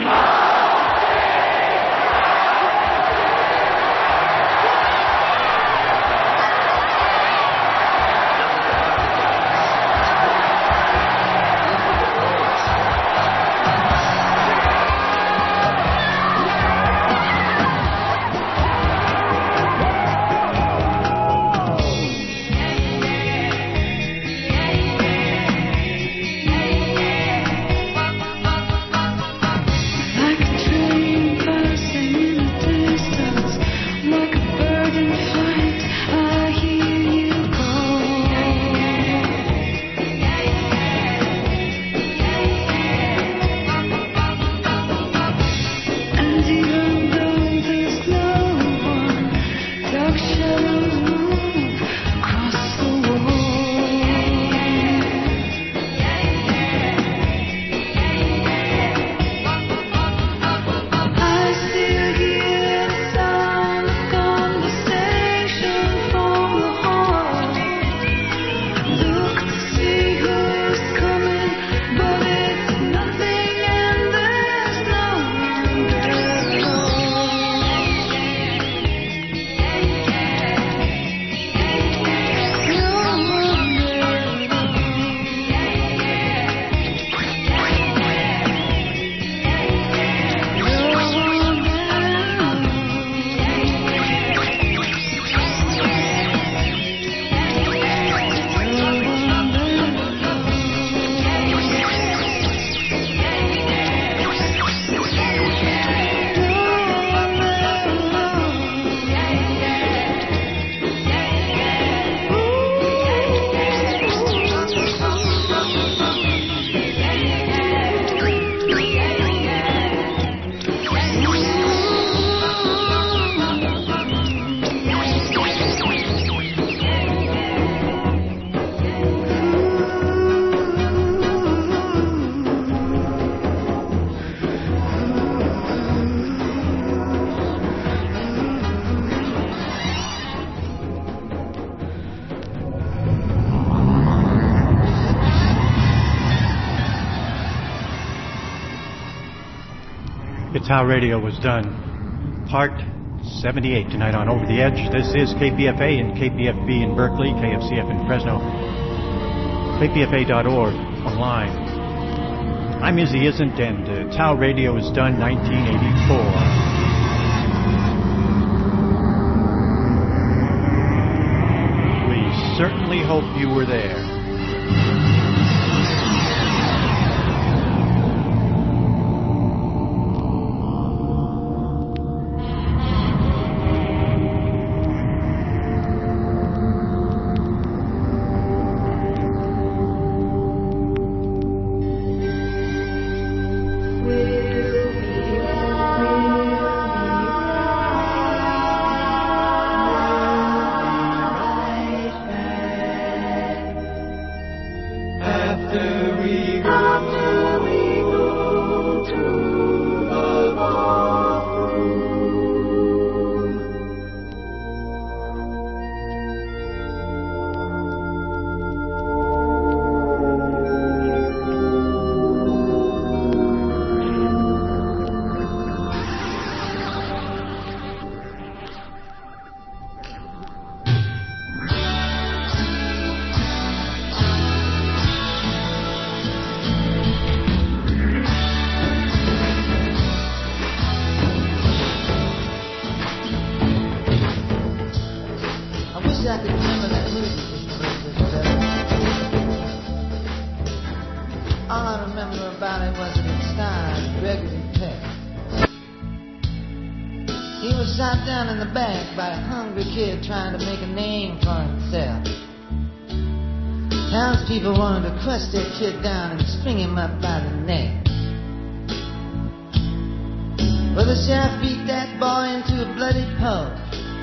It's How Radio Was Done, Part seventy-eight tonight on Over the Edge. This is K P F A and K P F B in Berkeley, K F C F in Fresno, K P F A dot org online. I'm Izzy Isn't, and uh, it's How Radio Was Done, nineteen eighty-four. We certainly hope you were there. After we go, after we go to the bathroom. I could remember that movie just a little bit better. All I remember about it was that it starred Gregory Peck. He was shot down in the back by a hungry kid trying to make a name for himself. Townspeople wanted to crush that kid down and string him up by the neck. Well, the sheriff beat that boy into a bloody pulp.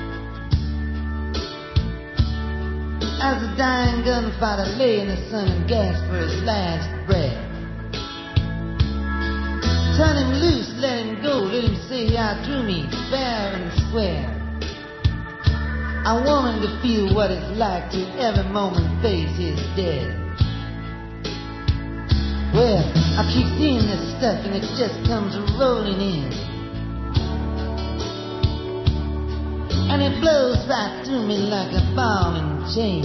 As the dying gunfighter lay in the sun and gasped for his last breath. Turn him loose, let him go, let him say he outdrew me, fair and square. I want him to feel what it's like to every moment face his death. Well, I keep seeing this stuff and it just comes rolling in. And it blows right through me like a ball and chain.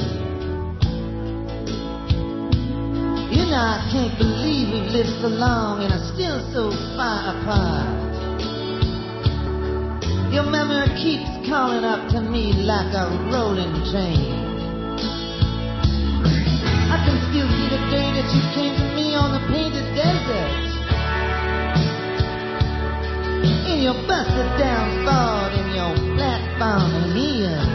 You know, I can't believe we've lived so long and are still so far apart. Your memory keeps calling up to me like a rolling train. I can still see the day that you came to me on the painted desert. In your busted down Ford, in your flat-bound heels.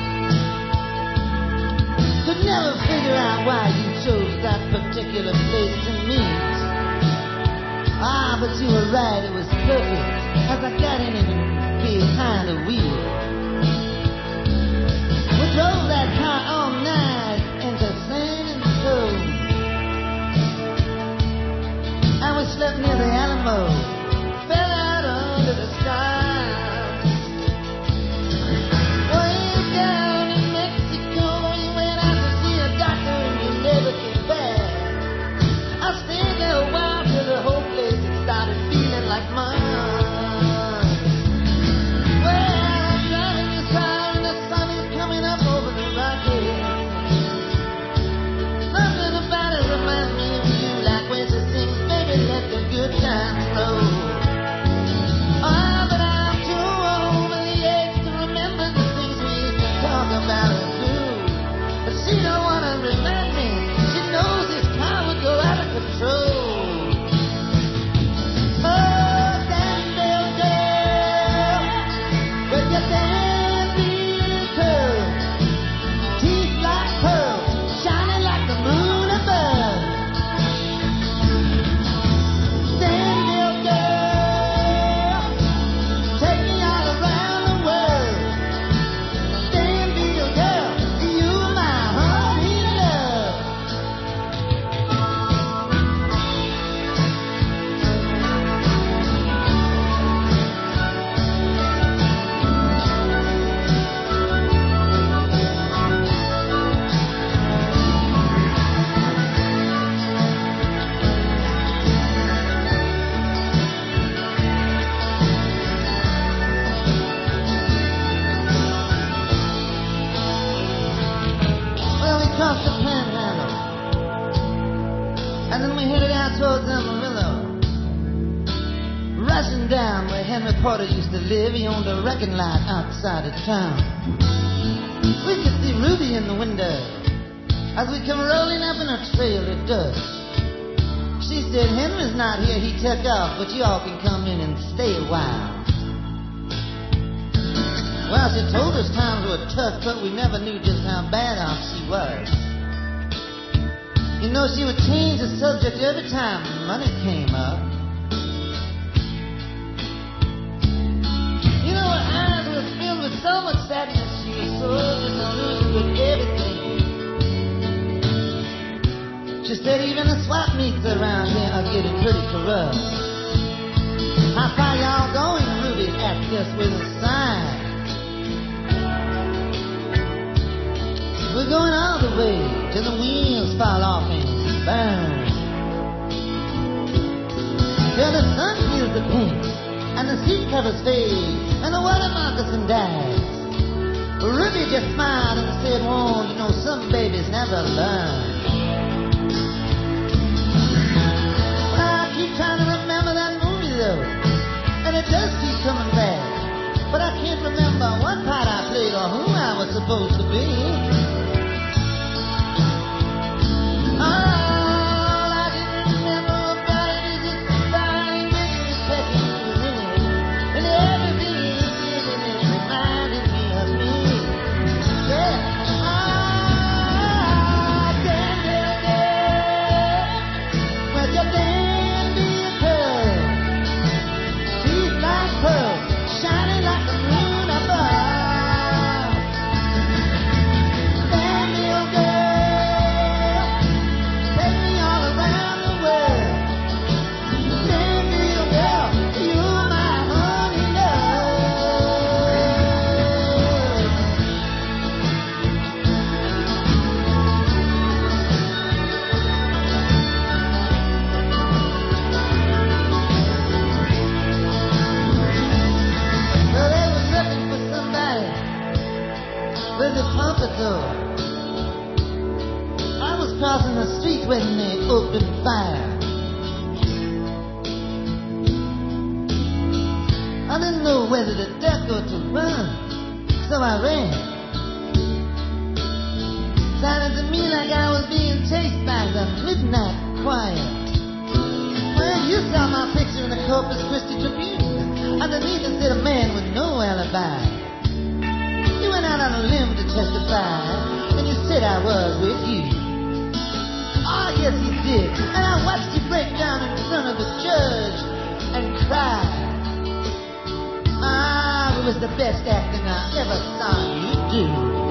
Could never figure out why you chose that particular place to meet. Ah, but you were right, it was perfect. As I got in it behind the wheel. We drove that car all night into San Antonio. And we slept near the Alamo. Fell out under the stars. Way down in Mexico, you went out to see a doctor and you never came back. I stayed there a while till the whole place had started feeling like mine. Well, I'm driving this car and the sun is coming up over the Rockies. Something about it reminds me of you, like when she sings, baby, let the good times roll. She don't wanna remind me. She knows this car would go out of control. Oh, Danville girl, with your Danville curls, teeth like pearls, shining like the moon above. Danville girl, take me all around the world. Danville girl, you my across the Panhandle, and then we headed out towards Amarillo, rushing down where Henry Porter used to live. He owned a wrecking lot outside of town. We could see Ruby in the window as we come rolling up in a trail of dust. She said, Henry's not here, he took off, but you all can come in and stay a while. Well, she told us times were tough, but we never knew just how bad off she was. You know, she would change the subject every time money came up. You know, her eyes were filled with so much sadness. She was so disillusioned with everything. She said even the swap meets around here are getting pretty corrupt. How far y'all going, Ruby? Asked us with a sigh. We're going all the way till the wheels fall off and burn. Till the sun feels the paint and the seat covers fade and the water moccasin dies. Ruby just smiled and said, "Oh, you know, some babies never learn." I keep trying to remember that movie though, and it does keep coming back. But I can't remember what part I played or who I was supposed to be. All I can remember about it is it's fine, it's second was in it, and everything it did in it reminded me of me. Yeah. Ah, damn little girl, well, your damn little girl, teeth like pearl, shining like the moon above. Damn little girl, take me all around the world. Damn little girl, you're my honey love. Well, they was looking for somebody with a pompadour. I was crossing the street when they opened fire. I didn't know whether to duck or to run, so I ran. Sounded to me like I was being chased by the midnight choir. Well, you saw my picture in the Corpus Christi Tribune. Underneath it said a man with no alibi. You went out on a limb to testify, and you said I was with you. Oh, yes, you did. And I watched you break down in front of the judge and cry. Ah, it was the best acting I ever saw you do.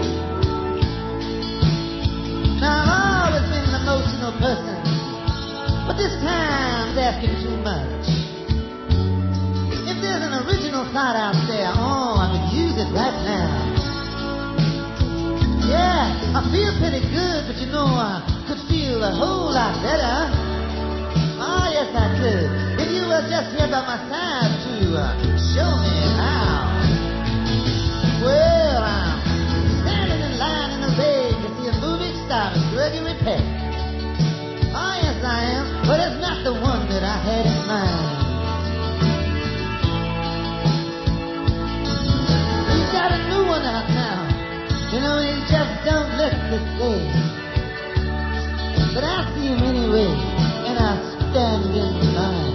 Now, I've always been an emotional person, but this time's asking too much. If there's an original thought out there, oh, I could use it right now. Yeah, I feel pretty good, but you know, I could feel a whole lot better. Oh, yes, I could. If you were just here by my side to uh, show me how. Well, I'm standing in line in the rain to see a movie star with Gregory Peck. Oh, yes, I am, but it's not the one that I had in mind. He's got a new one out now. You know, he just don't look the same. But I see him anyway, and I stand in line.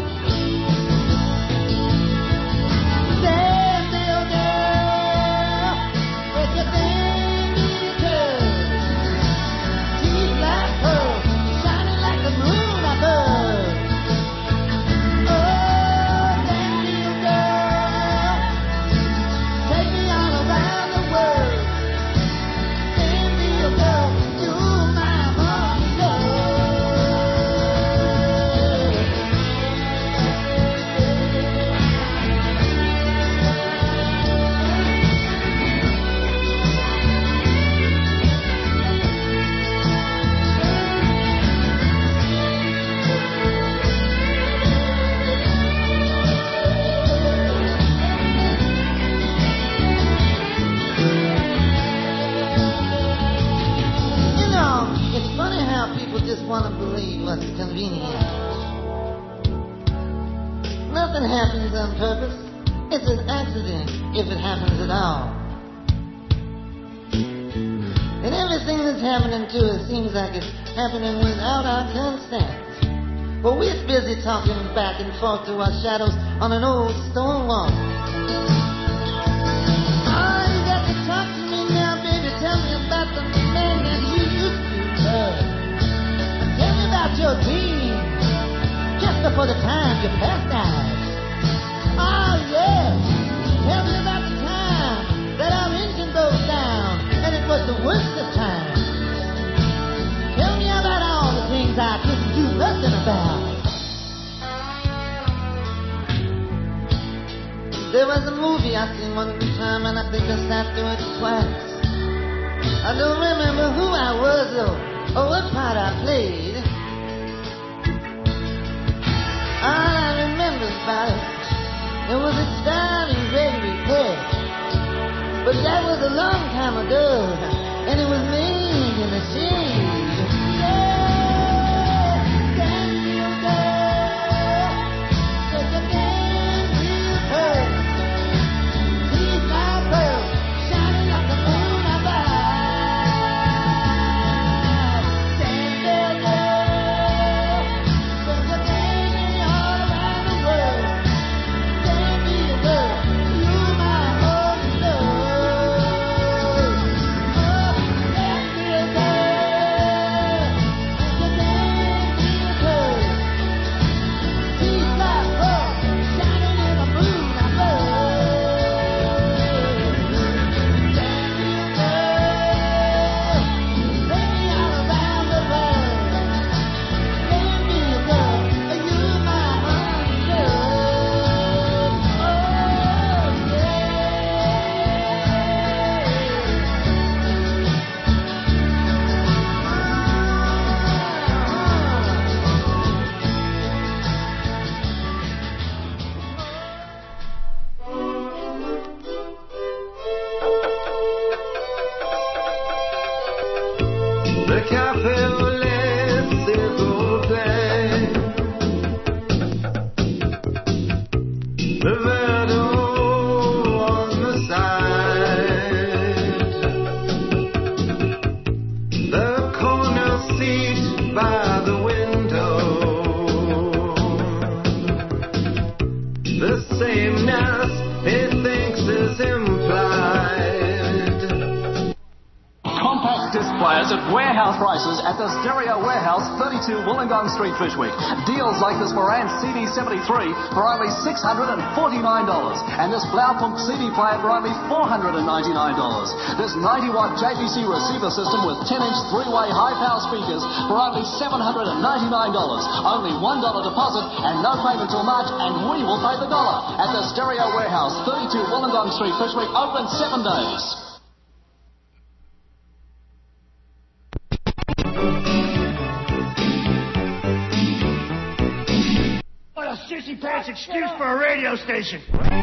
Stand there, girl, with your damn little girl. Teeth like pearl, shining like the moon above. Oh, damn little girl, take me all around the world. Damn little girl, you're my honey love. You know, it's funny how people just want to believe what's convenient. Nothing happens on purpose. It's an accident if it happens at all. And everything that's happening to us seems like it's happening without our consent. But we're busy talking back and forth to our shadows on an old stone wall. Oh, you got to talk to me now, baby. Tell me about the man that you used to love. Tell me about your dreams just before the time you passed out. Oh, yeah. Tell me about the time that our engine broke down and it was the worst of times. Tell me about all the things I talking about. There was a movie I seen one time, and I think I sat through it twice. I don't remember who I was or, or what part I played. All I remember about it, it was a style in great repair. But that was a long time ago, and it was made in a shade. Street Fishwick. Deals like this Marantz C D seventy-three for only six hundred forty-nine dollars, and this Blaupunkt C D player for only four hundred ninety-nine dollars. This ninety watt J V C receiver system with ten inch three-way high-power speakers for only seven hundred ninety-nine dollars. Only one dollar deposit and no payment till March, and we will pay the dollar at the Stereo Warehouse, thirty-two Wollongong Street, Fishwick, open seven days. Sissy pants excuse for a radio station.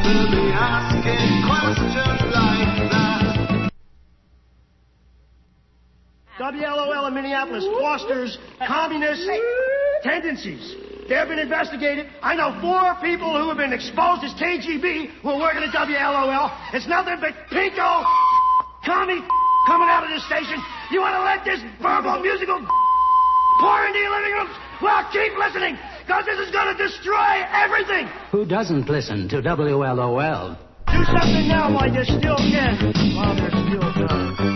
W L O L in Minneapolis fosters communist tendencies. They've been investigated. I know four people who have been exposed as K G B who are working at W L O L. It's nothing but pinko commie coming out of this station. You want to let this verbal musical pour into your living rooms? Well, keep listening, because this is going to destroy everything. Who doesn't listen to W L O L? Do something now while you still can. While there's still time.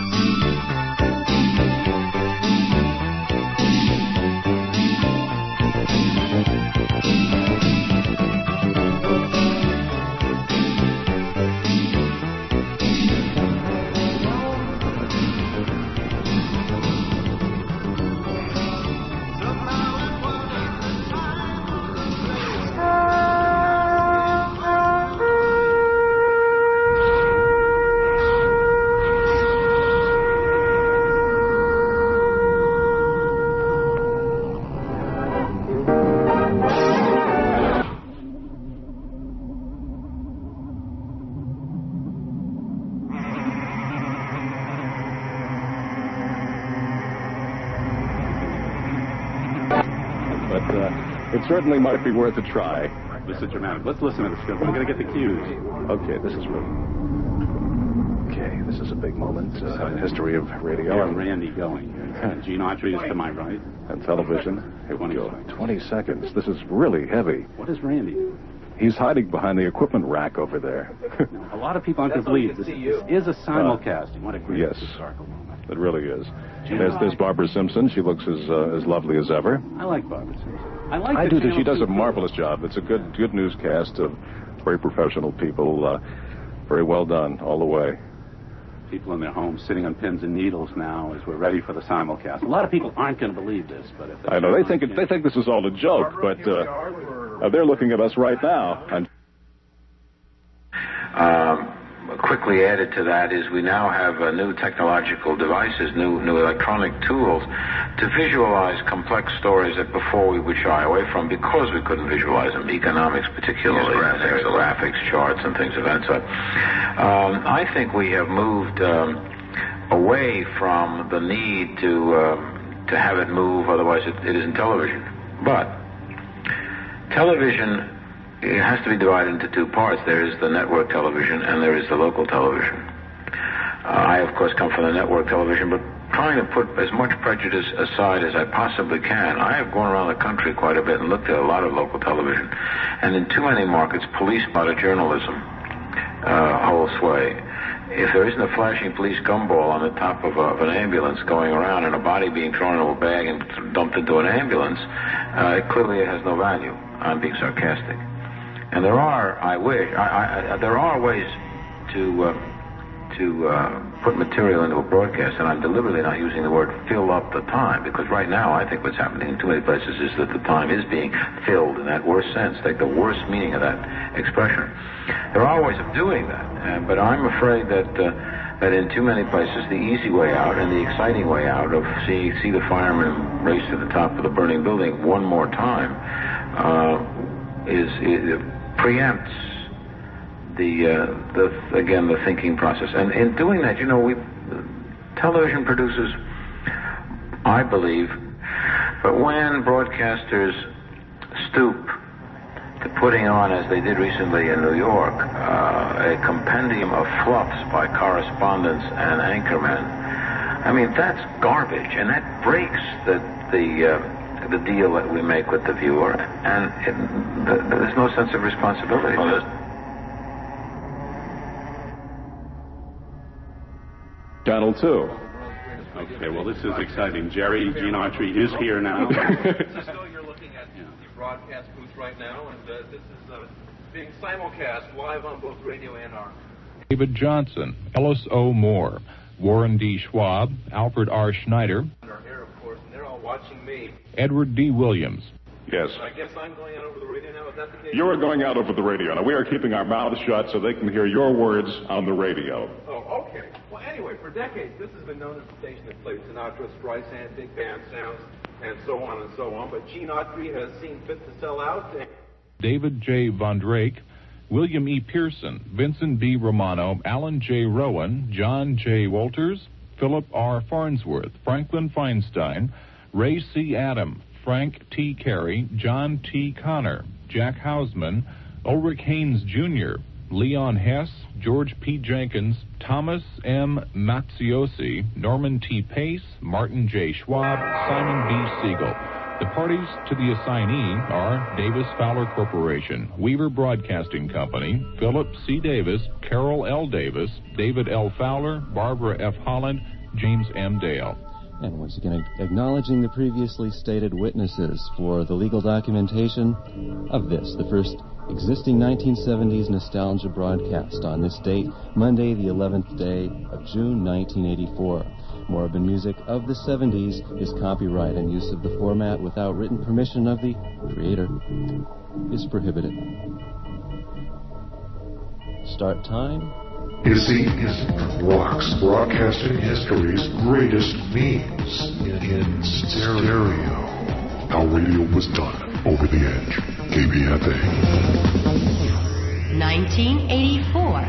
It certainly might be worth a try. This is dramatic. Let's listen to this. We're going to get the cues. Okay, this is really... Okay, this is a big moment uh, in the history of radio. And Randy going. Gene Autry is to my right. And television. Here we go. twenty seconds. This is really heavy. What is Randy? He's hiding behind the equipment rack over there. A lot of people aren't going to believe this, this is a simulcasting. What a great yes, historical moment. It really is. There's, there's Barbara Simpson. She looks as uh, as lovely as ever. I like Barbara Simpson. I like I the do, too. She does a people. marvelous job. It's a good good newscast of very professional people. Uh, very well done all the way. people in their homes sitting on pins and needles now as we're ready for the simulcast. A lot of people aren't going to believe this, but if they I know they think it, they think this is all a joke, but uh, uh, they're looking at us right now. And um, quickly added to that is we now have uh, new technological devices, new new electronic tools to visualize complex stories that before we would shy away from because we couldn't visualize them, economics particularly, yes, graphics, graphics, charts, and things of that sort. Um, I think we have moved um, away from the need to um, to have it move, otherwise it, it isn't television. But television, it has to be divided into two parts. There is the network television and there is the local television. Uh, I, of course, come from the network television, but trying to put as much prejudice aside as I possibly can. I have gone around the country quite a bit and looked at a lot of local television. And in too many markets, police out of journalism uh, holds sway. If there isn't a flashing police gumball on the top of, a, of an ambulance going around and a body being thrown into a bag and dumped into an ambulance, uh, it clearly has no value. I'm being sarcastic. And there are, I wish, I, I, there are ways to uh, to uh, put material into a broadcast, and I'm deliberately not using the word fill up the time, because right now I think what's happening in too many places is that the time is being filled in that worst sense, like the worst meaning of that expression. There are ways of doing that, uh, but I'm afraid that uh, that in too many places the easy way out and the exciting way out of see see the firemen race to the top of the burning building one more time uh, is, is preempts the, uh, the, again, the thinking process. And in doing that, you know, we, television produces, I believe, but when broadcasters stoop to putting on, as they did recently in New York, uh, a compendium of fluffs by correspondents and anchormen, I mean, that's garbage, and that breaks the, the, uh, the deal that we make with the viewer, and it, the, there's no sense of responsibility. Well, Channel two. Okay, well, this is exciting. Jerry, Gene Autry is here now. Cisco, you're looking at the broadcast booth right now, and uh, this is uh, being simulcast live on both radio and our... David Johnson, Ellis O. Moore, Warren D. Schwab, Alfred R. Schneider, our hair, of course, and they're all watching me. Edward D. Williams. Yes. I guess I'm going out over the radio now. Is that the case? You are going out over the radio. Now, we are keeping our mouths shut so they can hear your words on the radio. Oh, okay. Well, anyway, for decades, this has been known as the station that played Sinatra, Streisand, big band sounds, and so on and so on. But Gene Autry has seen fit to sell out. And... David J. Von Drake, William E. Pearson, Vincent B. Romano, Alan J. Rowan, John J. Walters, Philip R. Farnsworth, Franklin Feinstein, Ray C. Adam, Frank T. Carey, John T. Connor, Jack Hausman, Ulrich Haynes Junior, Leon Hess, George P. Jenkins, Thomas M. Mazziosi, Norman T. Pace, Martin J. Schwab, Simon B. Siegel. The parties to the assignee are Davis Fowler Corporation, Weaver Broadcasting Company, Philip C. Davis, Carol L. Davis, David L. Fowler, Barbara F. Holland, James M. Dale. And once again, acknowledging the previously stated witnesses for the legal documentation of this, the first existing nineteen seventies nostalgia broadcast on this date, Monday, the eleventh day of June, nineteen eighty-four. Morbid music of the seventies is copyright, and use of the format without written permission of the creator is prohibited. Start time. Izzy Isn't rocks broadcasting history's greatest memes in, in stereo. How radio was done over the edge. K B F A. nineteen eighty-four.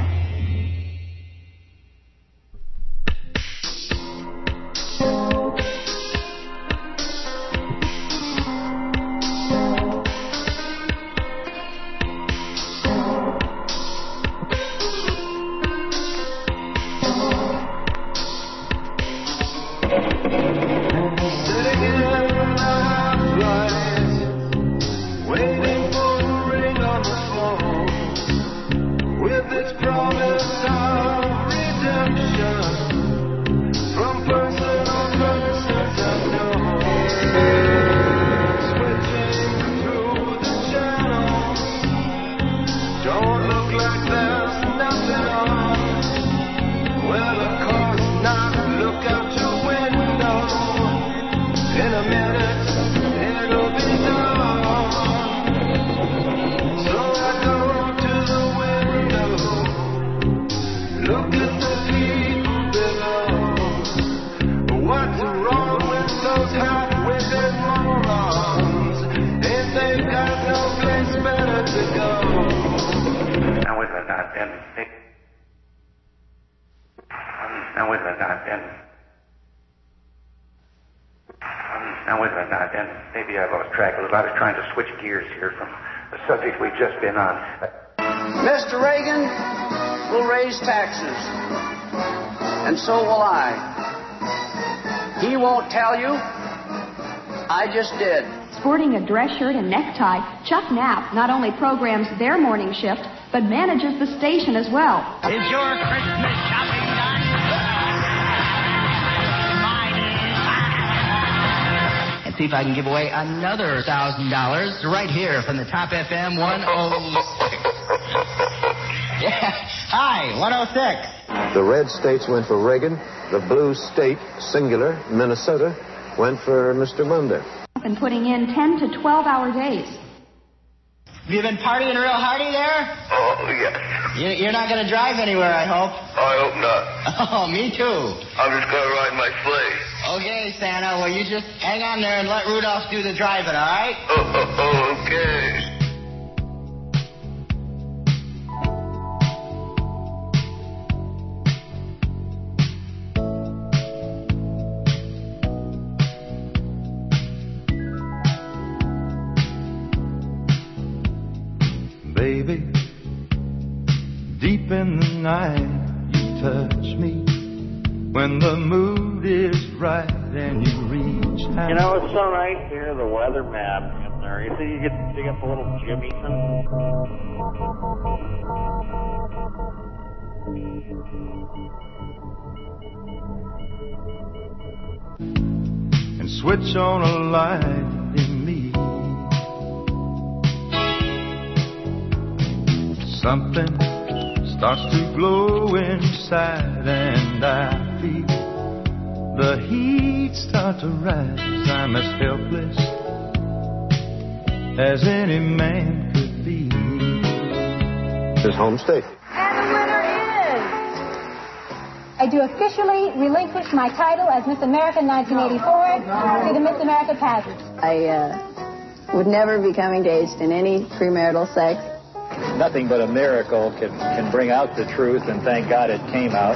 Waiting for the ring on the phone with its promise. God, then. Now wait a minute, God, then. Now wait a minute, now then. Maybe I lost track a little. I was trying to switch gears here from the subject we've just been on. Mister Reagan will raise taxes, and so will I. He won't tell you. I just did. Sporting a dress shirt and necktie, Chuck Knapp not only programs their morning shift, but manages the station as well. Is your Christmas shopping done? Mine is. And see if I can give away another thousand dollars right here from the Top F M one oh six. Yeah. Hi, one oh six. The red states went for Reagan. The blue state, singular, Minnesota, went for Mister Munder. And putting in ten to twelve hour days. Have you been partying real hardy there? Oh, yes. You, you're not going to drive anywhere, I hope. I hope not. Oh, me too. I'm just going to ride my sleigh. Okay, Santa. Well, you just hang on there and let Rudolph do the driving, all right? Oh, oh, oh okay. Baby, deep in the night, you touch me when the mood is right and you reach out. You know, it's so nice to hear the weather map in there. You see, you get to dig up a little Jimmy. And switch on a light in me. Something starts to glow inside and I feel the heat start to rise. I'm as helpless as any man could be. His home state. And the winner is... I do officially relinquish my title as Miss America nineteen eighty-four to the Miss America pageant. I uh, would never become engaged in any premarital sex. Nothing but a miracle can, can bring out the truth, and thank God it came out.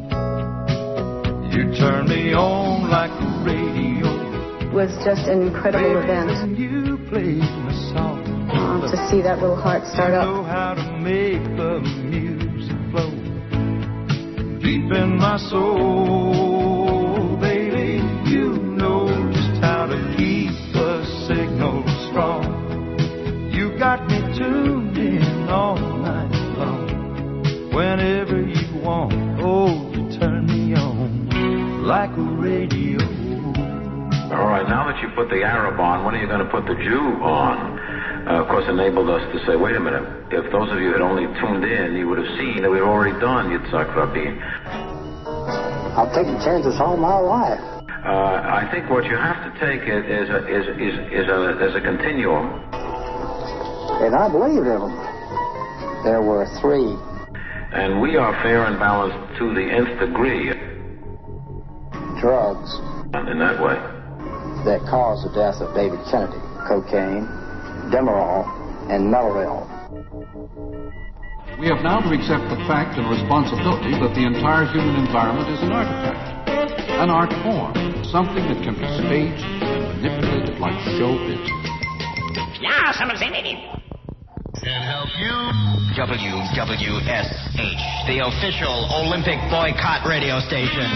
You turn me on like a radio. It was just an incredible Baby, event. You played my song. Um, to see that little heart start you up. know how to make the music flow deep in my soul, baby. You know just how to keep the signal strong. You got me tuned in all night long. Whenever you want, oh, you turn me on like a radio. All right, now that you put the Arab on, when are you going to put the Jew on? Uh, of course, enabled us to say, wait a minute, if those of you had only tuned in, you would have seen that we've already done Yitzhak Rabin. I've taken chances all my life. Uh, I think what you have to take is, is, a, is, is, is, a, is a continuum. And I believed in them. There were three. And we are fair and balanced to the nth degree. Drugs. In that way. That caused the death of David Kennedy. Cocaine, Demerol, and Melorel. We have now to accept the fact and responsibility that the entire human environment is an artifact, an art form, something that can be staged and manipulated like show business. Yeah, someone's in it. Can help you. W W S H, the official Olympic boycott radio station.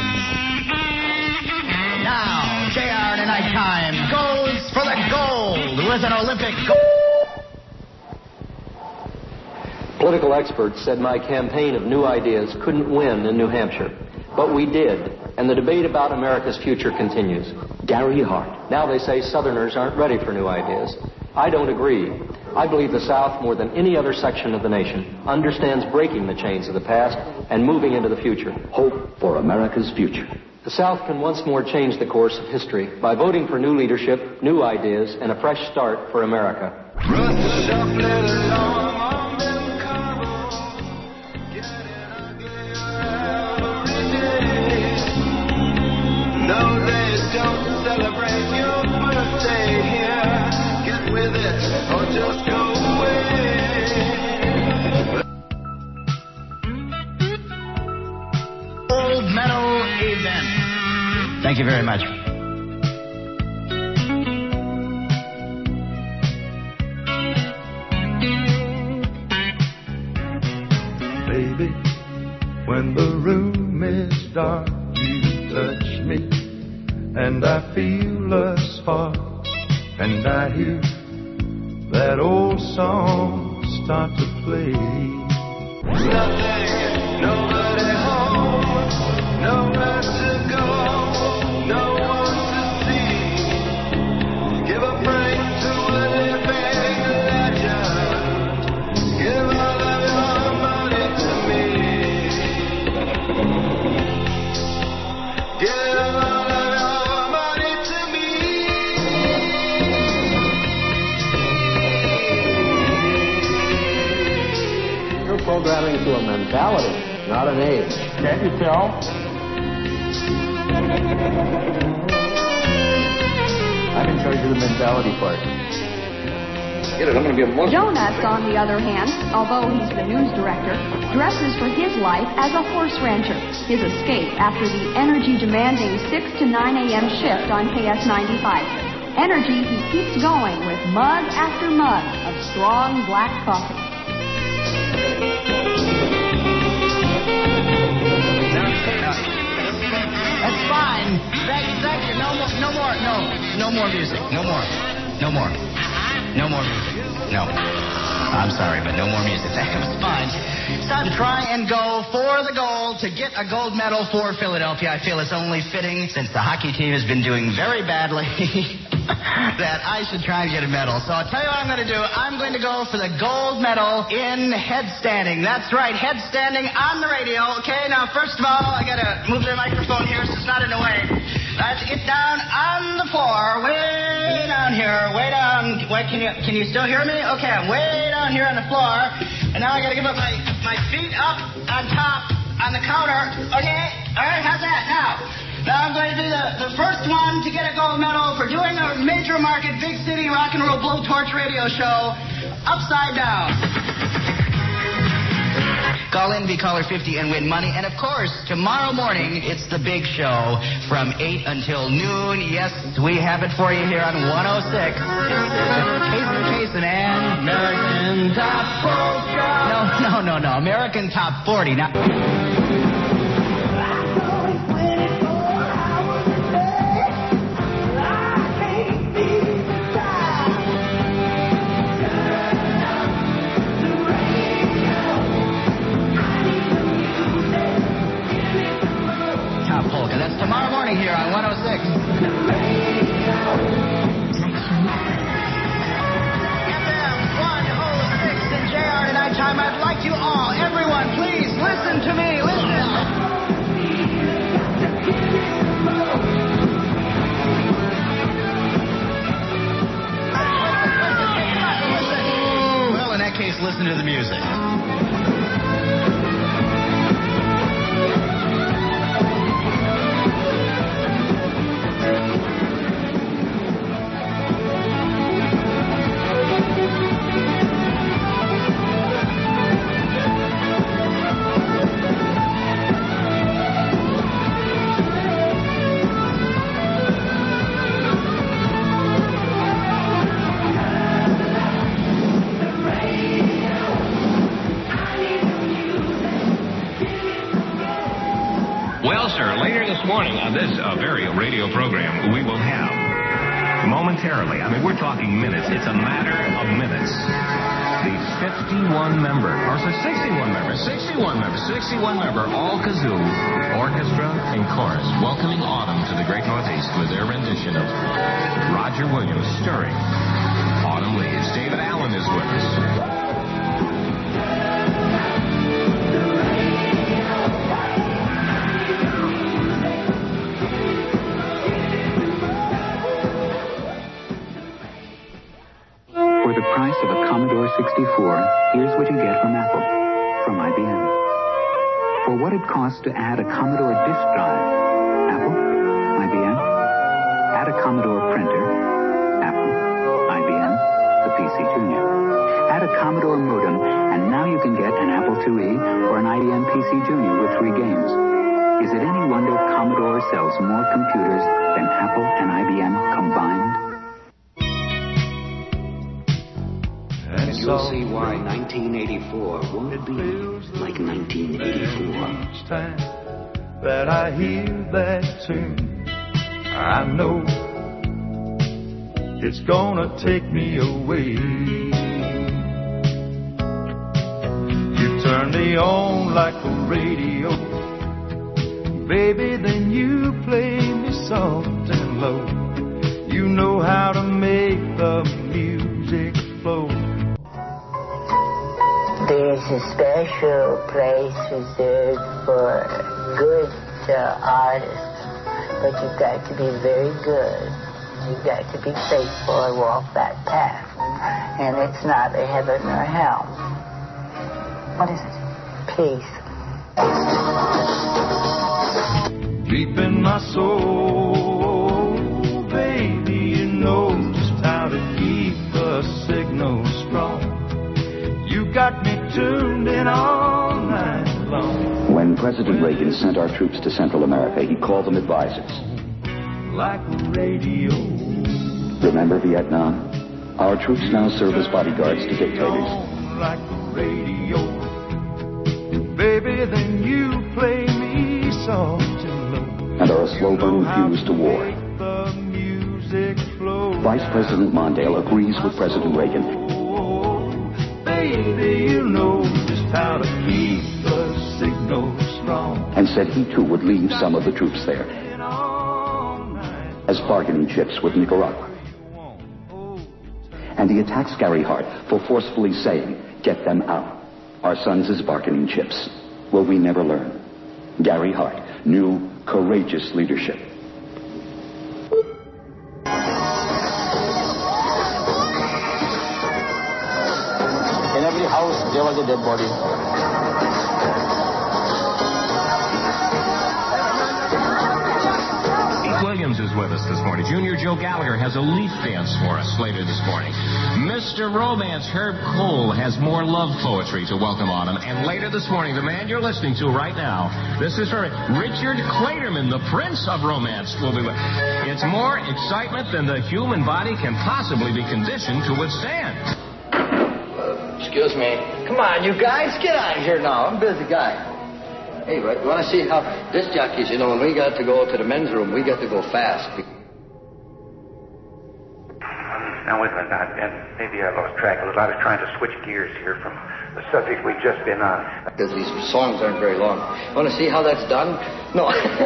Now, J R in a nighttime goes for the gold with an Olympic gold. Political experts said my campaign of new ideas couldn't win in New Hampshire. But we did, and the debate about America's future continues. Gary Hart. Now they say Southerners aren't ready for new ideas. I don't agree. I believe the South, more than any other section of the nation, understands breaking the chains of the past and moving into the future. Hope for America's future. The South can once more change the course of history by voting for new leadership, new ideas, and a fresh start for America. No days don't celebrate your birthday here. Get with it or just go away. you very much. Baby, when the room is dark, you touch me, and I feel a spark, and I hear that old song start to play. Nothing, nobody home, nowhere to go, no one to see. Give a break to a living legend. Give all of your money to me. Give all of your money to me. You're programming to a mentality, not an age. Can't you tell? I'm in charge of the mentality part. Get it, I'm going to be a Muslim. Jonas, on the other hand, although he's the news director, dresses for his life as a horse rancher. His escape after the energy-demanding six to nine a.m. shift on K S ninety-five. Energy he keeps going with mug after mug of strong black coffee. That's fine. Thank you, thank you. No more, no more, no, no more music. No more, no more, no more music. No. I'm sorry, but no more music. That was fine. It's time to try and go for the goal to get a gold medal for Philadelphia. I feel it's only fitting, since the hockey team has been doing very badly, that I should try and get a medal. So I'll tell you what I'm going to do. I'm going to go for the gold medal in headstanding. That's right, headstanding on the radio. Okay, now first of all, I got to move the microphone here so it's not in the way. I have to get down on the floor, way down here, way down. Wait, can you can you still hear me? Okay, I'm way down here on the floor, and now I got to give up my my feet up on top on the counter. Okay, all right, how's that now? Now I'm going to be the, the first one to get a gold medal for doing a major market, big city rock and roll blowtorch radio show upside down. Call in, be caller fifty, and win money. And, of course, tomorrow morning, it's the big show from eight until noon. Yes, we have it for you here on one oh six. Kason, Kason, and American Top Polka. No, no, no, no. American Top forty. Now... Polka. That's tomorrow morning here on one oh six. F M one oh six in J R tonight time. I'd like you all, everyone, please listen to me. Listen. Well, in that case, listen to the music. Morning on this uh, very radio program, we will have momentarily, I mean, we're talking minutes, it's a matter of minutes, the fifty-one member, or so sixty-one member, sixty-one member, sixty-one member all kazoo orchestra and chorus welcoming autumn to the Great Northeast with their rendition of Roger Williams' stirring Autumn Leaves. David Allen is with us. Of a Commodore sixty-four, here's what you get from Apple, from I B M. For what it costs to add a Commodore disk drive, Apple, I B M. Add a Commodore printer, Apple, I B M, the P C Junior. Add a Commodore modem, and now you can get an Apple two E or an I B M P C Junior with three games. Is it any wonder Commodore sells more computers than Apple and I B M combined? And you'll see why nineteen eighty-four won't be like nineteen eighty-four. Each time that I hear that tune, I know it's gonna take me away. You turn me on like a radio, baby, then you play me soft and low. You know how to make the music flow. There's a special place reserved for good uh, artists, but you've got to be very good. You've got to be faithful and walk that path. And it's not a heaven or hell. What is it? Peace. Deep in my soul, baby, you know just how to keep the signal strong. You got me tuned in all night long. When President Reagan sent our troops to Central America, he called them advisors. Like radio. Remember Vietnam? Our troops now serve as bodyguards to dictators. Like radio. Baby, then you play me soft and low. And are a slow-burning fuse to war. Vice President Mondale agrees with President Reagan. Baby, you know just how to keep the signal strong. And said he too would leave some of the troops there as bargaining chips with Nicaragua. And he attacks Gary Hart for forcefully saying, get them out. Our sons as bargaining chips. Will we never learn? Gary Hart knew courageous leadership. In every house, there was a dead body. Williams is with us this morning. Junior Joe Gallagher has a leaf dance for us later this morning. Mister Romance, Herb Cole, has more love poetry to welcome on him. And later this morning, the man you're listening to right now, this is for Richard Clayderman, the Prince of Romance, will be with us. It's more excitement than the human body can possibly be conditioned to withstand. Uh, excuse me. Come on, you guys, get out of here now. I'm a busy guy. Hey, right, you want to see how this jockeys, you know, when we got to go to the men's room, we got to go fast. Now, wait a minute. I, maybe I lost track a little. I was trying to switch gears here from the subject we've just been on. Because these songs aren't very long. Want to see how that's done? No.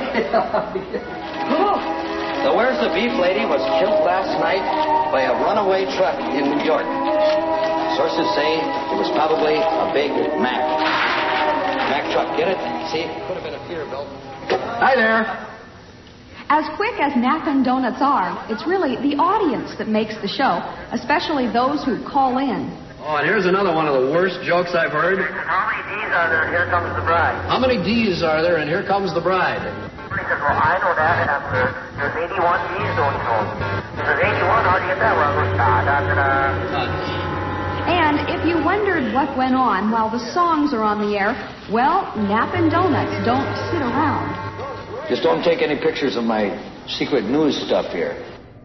The Where's the Beef lady was killed last night by a runaway truck in New York. Sources say it was probably a big Mack. Mack truck, get it? See, could have been a Peterbilt. Hi there. As quick as Nappin' Donuts are, it's really the audience that makes the show, especially those who call in. Oh, and here's another one of the worst jokes I've heard. How many D's are there? Here comes the bride. How many D's are there? And here comes the bride. He says, well, I know that, and I'm there. There's eighty-one D's, don't you know? If there's eighty-one, how do you get that? Well, it goes da, da, da, da. And if you wondered what went on while the songs are on the air, well, Nappin' Donuts don't sit around. Just don't take any pictures of my secret news stuff here.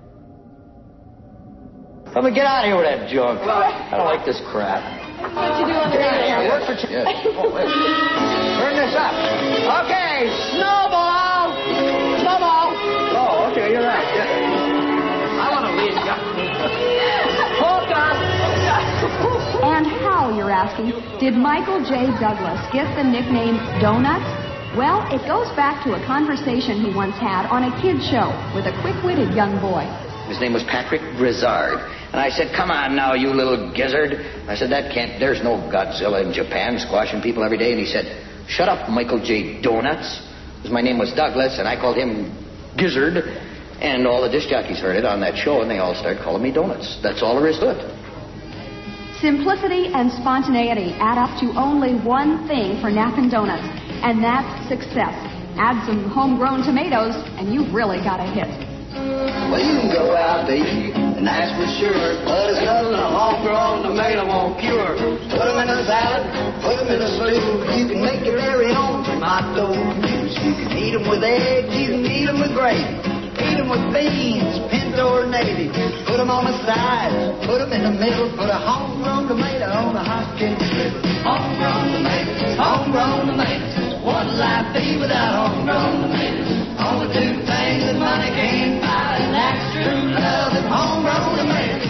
Let me get out of here with that junk. I don't like this crap. What you doing today? I work for... Ch- yeah. Oh, wait. Turn this up. Okay, Snowball! Snowball! Oh, okay, you're right. Yeah. I want to leave. Hold on. And how, you're asking, did Michael J. Douglas get the nickname Donuts? Well, it goes back to a conversation he once had on a kid's show with a quick-witted young boy. His name was Patrick Grizzard. And I said, come on now, you little gizzard. I said, that can't, there's no Godzilla in Japan squashing people every day. And he said, shut up, Michael J. Donuts. Because my name was Douglas, and I called him Gizzard. And all the disc jockeys heard it on that show, and they all started calling me Donuts. That's all there is to it. Simplicity and spontaneity add up to only one thing for Nappin' Donuts, and that's success. Add some homegrown tomatoes, and you've really got a hit. Well, you can go out, baby, and that's for sure. But it's nothing a homegrown tomato won't cure. Put them in a salad, put them in a stew. You can make your very own tomato juice. You can eat them with eggs, you can eat them with gravy. Eat them with beans, pinto or navy. Put them on the side, put them in the middle. Put a homegrown tomato on a hot chicken griddle. Homegrown tomatoes, homegrown tomatoes. What'll life be without homegrown tomatoes? Only two things that money can't buy, and that's true love and homegrown tomatoes.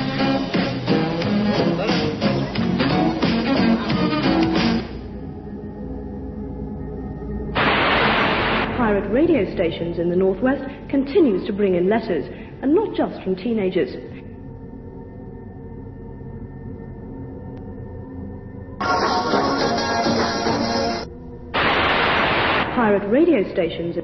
Pirate radio stations in the Northwest continues to bring in letters, and not just from teenagers. Pirate radio stations.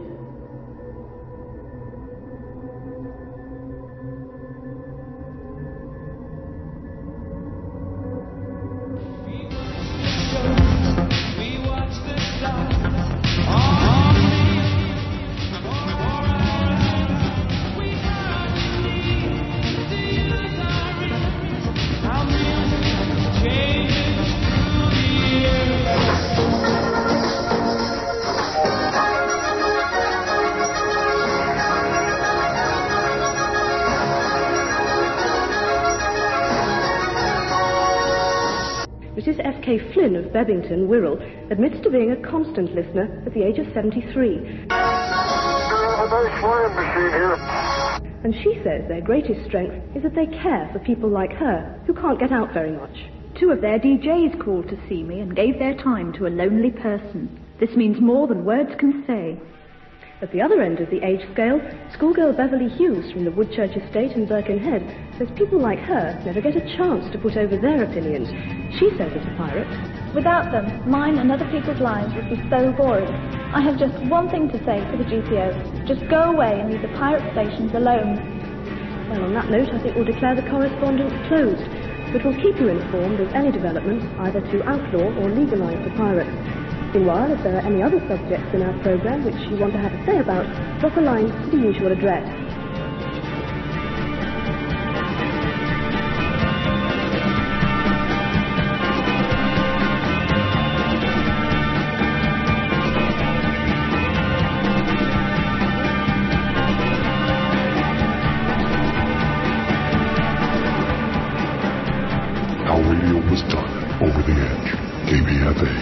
Missus F K Flynn of Bebington, Wirral, admits to being a constant listener at the age of seventy-three. And she says their greatest strength is that they care for people like her, who can't get out very much. Two of their D Js called to see me and gave their time to a lonely person. This means more than words can say. At the other end of the age scale, schoolgirl Beverly Hughes from the Woodchurch Estate in Birkenhead says people like her never get a chance to put over their opinions. She says as a pirate, "Without them, mine and other people's lives would be so boring. I have just one thing to say to the G P O. Just go away and leave the pirate stations alone." Well, on that note, I think we'll declare the correspondence closed, but we'll keep you informed of any developments either to outlaw or legalise the pirates. Meanwhile, if there are any other subjects in our programme which you want to have a say about, drop a line to the usual address. Our radio was done over the edge. K B F A.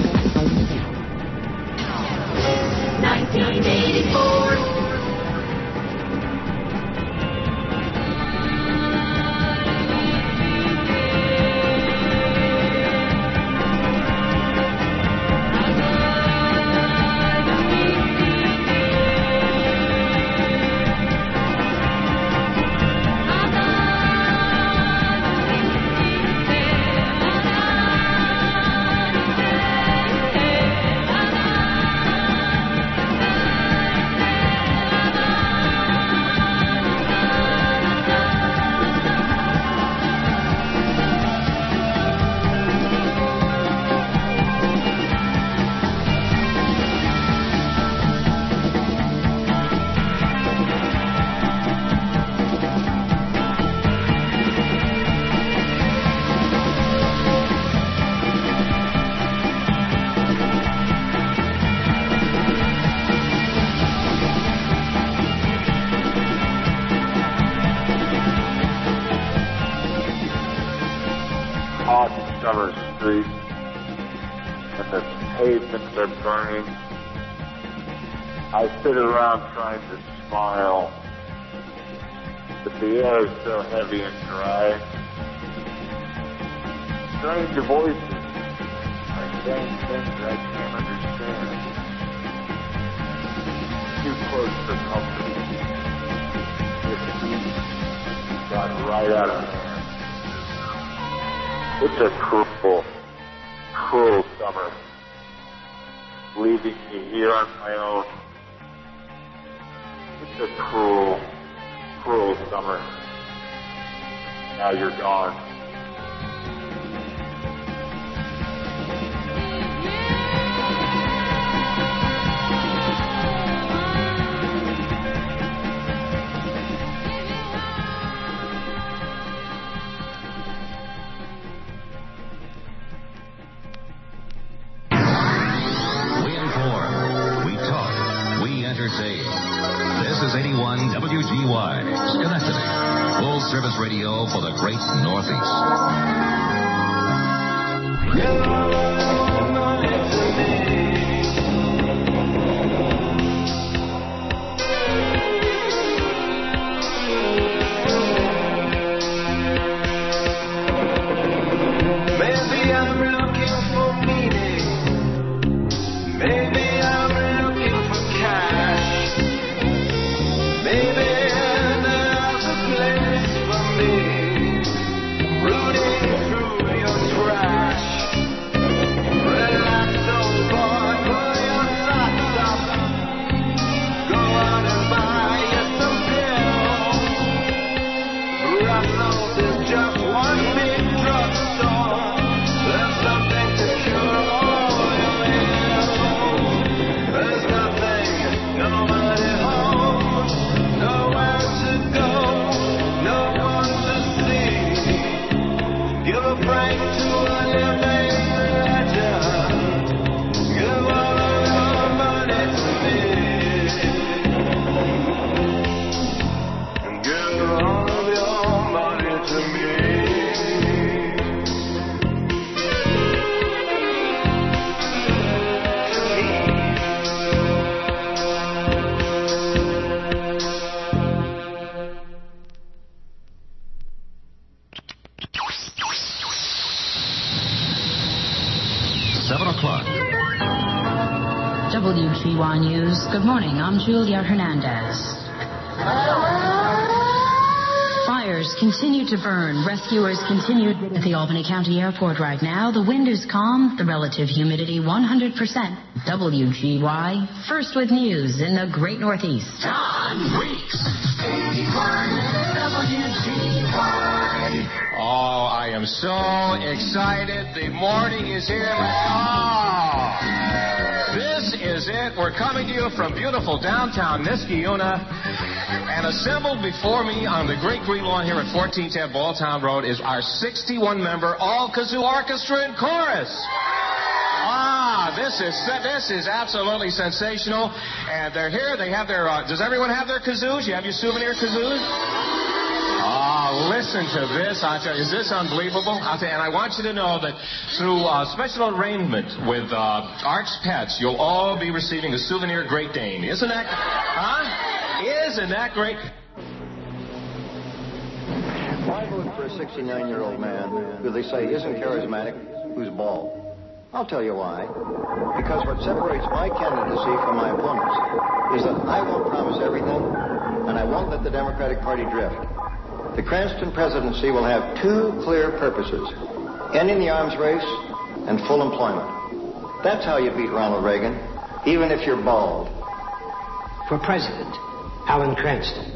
nineteen eighty-four. Summer Street, and the pavements are burning. I sit around trying to smile, but the air is so heavy and dry. Strange voices are saying things I can't understand. Too close for comfort. This heat got right out of hand. It's a cruel, cruel summer, leaving me here on my own. It's a cruel, cruel summer. Now you're gone. service radio for the great Northeast. Maybe I'm looking for meaning. Maybe I'm looking for cash. Maybe there's a place for me, rooting through your trash. Relax, old boy, pull your socks up. Go out and buy you some pills. Brussels is just one big drugstore. There's something to cure all your ills. There's nothing, nobody home, nowhere to go, no one to see. Give a break to a living legend. Give all of your money to me. And give all of your money to me. Seven o'clock. W G Y News. Good morning. I'm Julia Hernandez. Fires continue to burn. Rescuers continue at the Albany County Airport right now. The wind is calm. The relative humidity one hundred percent. W G Y. First with news in the Great Northeast. John Weeks. eighty-one W G Y. Oh, I am so excited. The morning is here. Oh, this is it. We're coming to you from beautiful downtown Niskayuna. And assembled before me on the Great Green Lawn here at fourteen ten Balltown Road is our sixty-one member all-kazoo orchestra and chorus. Ah, this is this is absolutely sensational. And they're here. They have their, uh, does everyone have their kazoos? You have your souvenir kazoos? Oh, listen to this. I'll tell you, is this unbelievable? I'll tell you, and I want you to know that through uh, special arrangement with uh, Arch Pets, you'll all be receiving a souvenir Great Dane. Isn't that, huh? Isn't that great? Why vote for a sixty-nine-year-old man who they say isn't charismatic, who's bald? I'll tell you why. Because what separates my candidacy from my opponents is that I won't promise everything, and I won't let the Democratic Party drift. The Cranston presidency will have two clear purposes: ending the arms race and full employment. That's how you beat Ronald Reagan, even if you're bald. For president, Alan Cranston.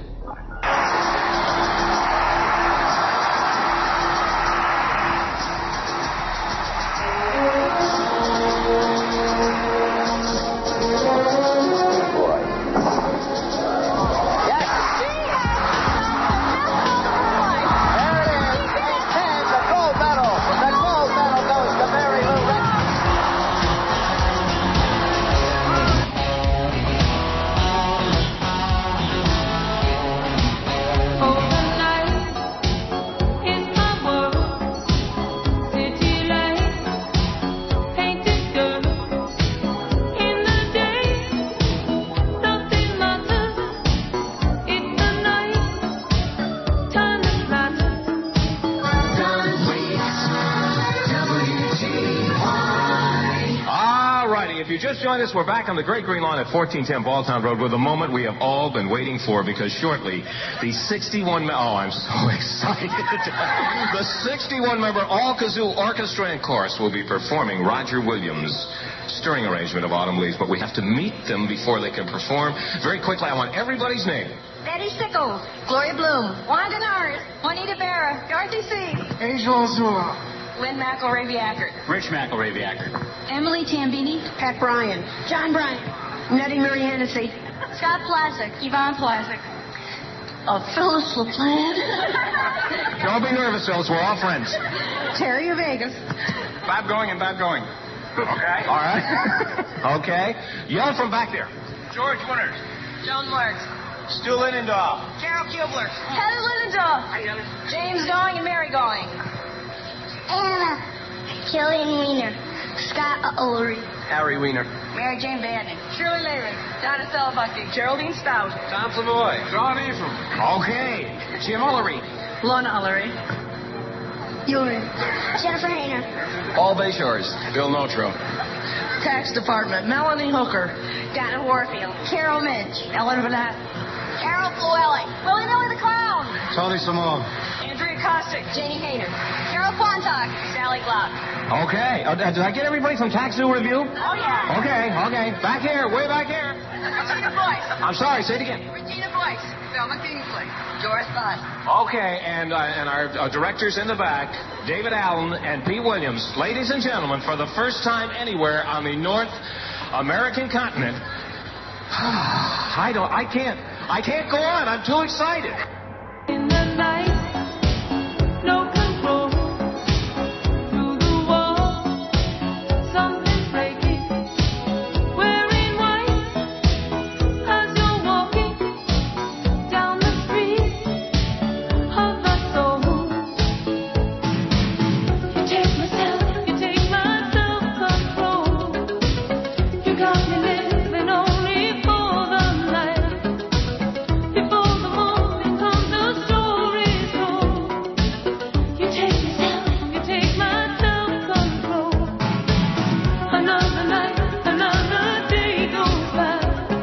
Join us. We're back on the Great Green Lawn at fourteen ten Balltown Road with a moment we have all been waiting for, because shortly the sixty-one me- oh, I'm so excited. The sixty-one member all-kazoo orchestra and chorus will be performing Roger Williams' stirring arrangement of Autumn Leaves, but we have to meet them before they can perform. Very quickly, I want everybody's name. Betty Sickles, Gloria Bloom, Wanda Norris, Juanita Berra, Dorothy C. Angel Azula, Lynn McElravy-Ackert, Rich McElravy-Ackert, Emily Tambini, Pat Bryan, John Bryant, Nettie Marie Hennessy, Scott Plassick, Yvonne Plassick, uh, Phyllis LaPlante. Don't be nervous, Phyllis. We're all friends. Terry of Vegas. Bob Going and Bob Going. Okay. All right. Okay. Yell from back there. George Winters. Joan Marks. Stu Linendahl. Carol Carol Kubler. Heather Lindenthal. James Going and Mary Going. Anna. Killian Wiener. Scott Ullery. Harry Wiener. Mary Jane Bannon. Shirley Lehman. Donna Stellbucky. Geraldine Stout. Tom Savoy. John Ephraim. Okay. Jim Ullery. Lorna Ullery. Ewing. Jennifer Hayner. Paul Bayshores. Bill Notro. Tax Department. Melanie Hooker. Donna Warfield. Carol Minch. Ellen Vanette. Carol Llewellyn. Willie Nelly the Clown. Tony Simone. Andrea Kostick. Janie Hayner. Carol Quantock. Sally Glock. Okay. Uh, did I get everybody from Tax Zoo Review? Oh, yeah. Okay, okay. Back here, way back here. Regina Boyce. I'm sorry, say it again. Regina Boyce. Thelma Kingsley. Doris Budd. Okay, and uh, and our uh, directors in the back, David Allen and Pete Williams. Ladies and gentlemen, for the first time anywhere on the North American continent, I don't, I can't, I can't go on. I'm too excited. In the night, no control. Through the wall, something's breaking. Wearing white as you're walking down the street of my soul. You take myself, you take my self-control. You got me living only for the night. Before the morning comes, the story's told. You take myself, you take my self-control. Another night, another day goes by.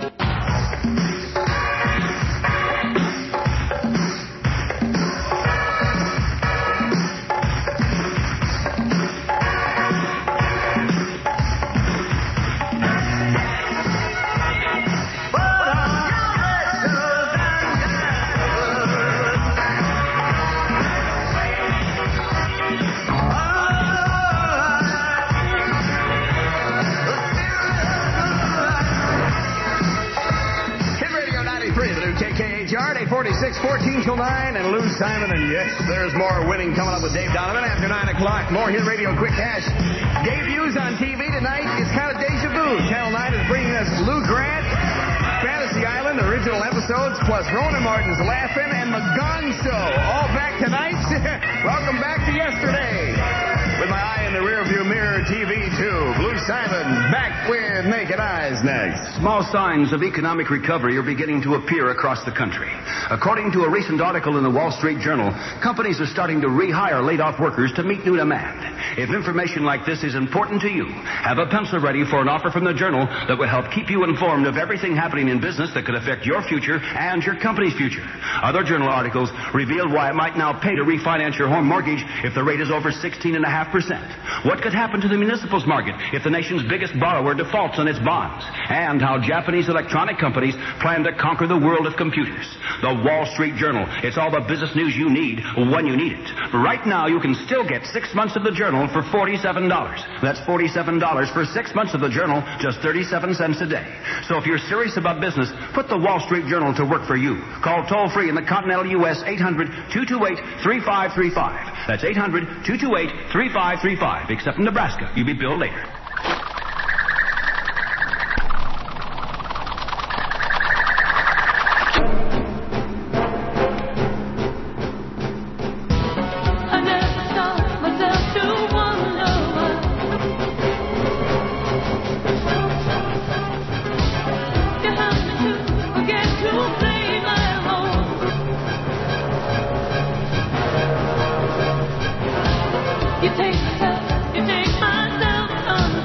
Hit Radio ninety-three, the new K K H R, eight forty-six, fourteen till nine, and Lou Simon, and yes, there's more winning coming up with Dave Donovan after nine o'clock. More Hit Radio Quick Cash. Gay Views on T V tonight is kind of deja vu. Channel nine is bringing us Lou Grant, Fantasy Island, original episodes, plus Ronan Martin's Laughing, and Magonzo, all back tonight. Welcome back to yesterday. With my eye in the rearview mirror, T V two, Blue Simon, back with Naked Eyes next. Small signs of economic recovery are beginning to appear across the country. According to a recent article in the Wall Street Journal, companies are starting to rehire laid-off workers to meet new demand. If information like this is important to you, have a pencil ready for an offer from the Journal that will help keep you informed of everything happening in business that could affect your future and your company's future. Other Journal articles reveal why it might now pay to refinance your home mortgage if the rate is over sixteen point five percent. What could happen to the municipals market if the nation's biggest borrower defaults on its bonds? And how Japanese electronic companies plan to conquer the world of computers. The Wall Street Journal. It's all the business news you need when you need it. Right now, you can still get six months of the Journal for forty-seven dollars. That's forty-seven dollars for six months of the Journal, just thirty-seven cents a day. So if you're serious about business, put the Wall Street Journal to work for you. Call toll-free in the continental U S eight hundred, two two eight, three five three five. That's eight hundred, two two eight, three five three five. Except in Nebraska. You'll be billed later. I never taught myself to wonder why. You help me to forget to play my role. You take myself, you take my self-control.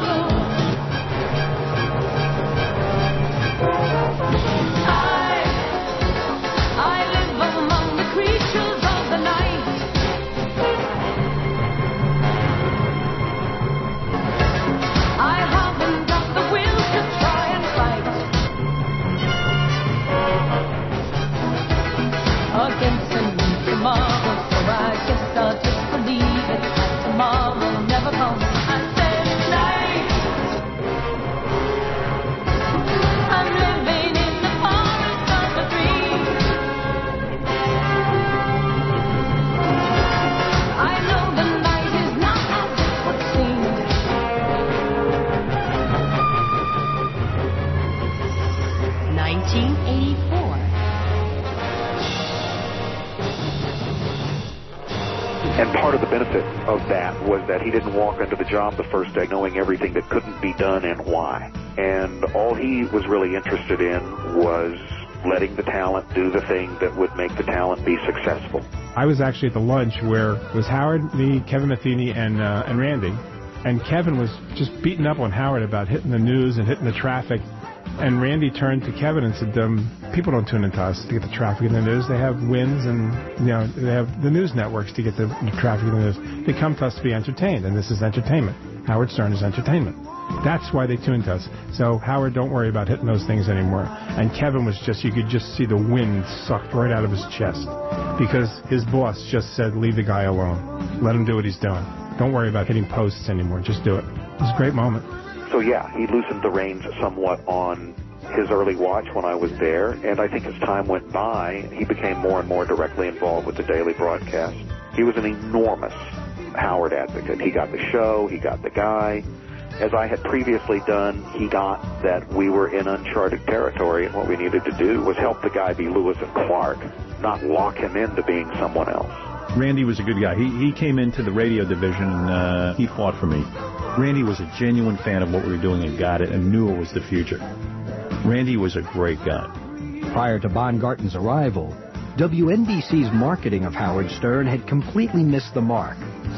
benefit of that was that he didn't walk into the job the first day knowing everything that couldn't be done and why. And all he was really interested in was letting the talent do the thing that would make the talent be successful. I was actually at the lunch where it was Howard, me, Kevin Matheny, and uh, and Randy. And Kevin was just beating up on Howard about hitting the news and hitting the traffic. And Randy turned to Kevin and said, um, people don't tune into us to get the traffic in the news. They have Winds and, you know, they have the news networks to get the, the traffic in the news. They come to us to be entertained, and this is entertainment. Howard Stern is entertainment. That's why they tune to us. So, Howard, don't worry about hitting those things anymore. And Kevin was just, you could just see the wind sucked right out of his chest because his boss just said, leave the guy alone. Let him do what he's doing. Don't worry about hitting posts anymore. Just do it. It was a great moment. So, yeah, he loosened the reins somewhat on his early watch when I was there, and I think as time went by, he became more and more directly involved with the daily broadcast. He was an enormous Howard advocate. He got the show, he got the guy. As I had previously done, he got that we were in uncharted territory, and what we needed to do was help the guy be Lewis and Clark, not lock him into being someone else. Randy was a good guy. He he came into the radio division, and uh, he fought for me. Randy was a genuine fan of what we were doing and got it and knew it was the future. Randy was a great guy. Prior to Baumgarten's arrival, W N B C's marketing of Howard Stern had completely missed the mark.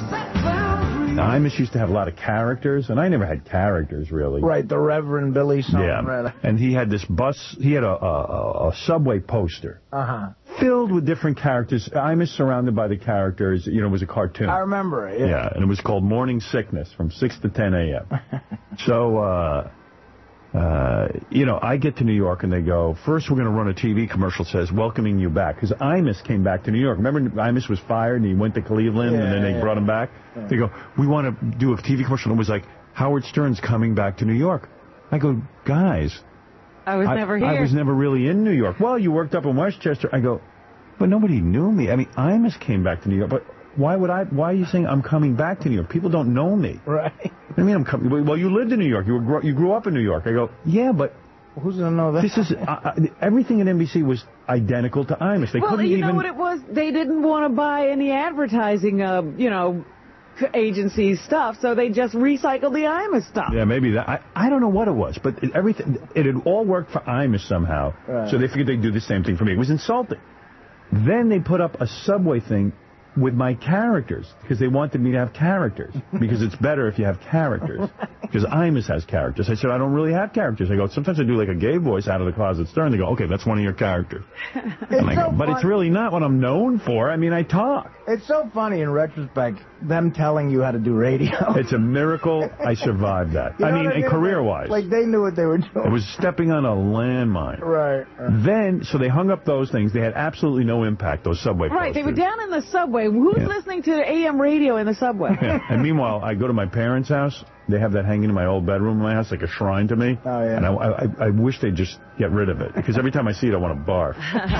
Now, Imus used to have a lot of characters, and I never had characters, really. Right, the Reverend Billy song. Yeah, right. And he had this bus, he had a, a, a subway poster. Uh-huh. Filled with different characters. Imus surrounded by the characters, you know, it was a cartoon. I remember it, yeah. Yeah, and it was called Morning Sickness from six to ten a m So, uh... Uh, you know, I get to New York and they go, first we're going to run a T V commercial that says, welcoming you back. Because Imus came back to New York. Remember Imus was fired and he went to Cleveland yeah, and then they yeah. brought him back? Yeah. They go, we want to do a T V commercial. And it was like, Howard Stern's coming back to New York. I go, guys. I was I, never here. I was never really in New York. Well, you worked up in Westchester. I go, but nobody knew me. I mean, Imus came back to New York. But why would I? Why are you saying I'm coming back to New York? People don't know me. Right. I mean, I'm coming. Well, you lived in New York. You were you grew up in New York. I go, yeah, but who's gonna know that? This is uh, everything at N B C was identical to Imus. They well, couldn't you even. know what it was? They didn't want to buy any advertising, uh, you know, agency stuff, so they just recycled the Imus stuff. Yeah, maybe that. I I don't know what it was, but it, everything it had all worked for Imus somehow. Right. So they figured they'd do the same thing for me. It was insulting. Then they put up a subway thing with my characters, because they wanted me to have characters, because it's better if you have characters, because Imus has characters. I said, I don't really have characters. I go, sometimes I do like a gay voice out of the closet Stern. They go, okay, that's one of your characters. And I go, but it's really not what I'm known for. I mean, I talk. It's so funny in retrospect, them telling you how to do radio. It's a miracle I survived that. You know I mean, I mean? career-wise. Like, they knew what they were doing. It was stepping on a landmine. Right, right. Then, so they hung up those things. They had absolutely no impact, those subway Right, posters. they were down in the subway. Who's Yeah. listening to A M radio in the subway? Yeah. And meanwhile, I go to my parents' house. They have that hanging in my old bedroom in my house, like a shrine to me. Oh, yeah. And I, I, I wish they'd just get rid of it, because every time I see it, I want to barf.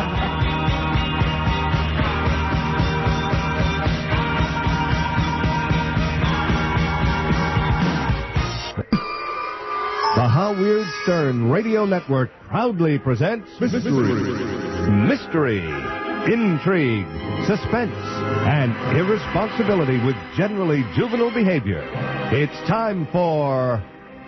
The Howard Stern Radio Network proudly presents Mystery, Mystery, Intrigue, Suspense, and Irresponsibility with Generally Juvenile Behavior. It's time for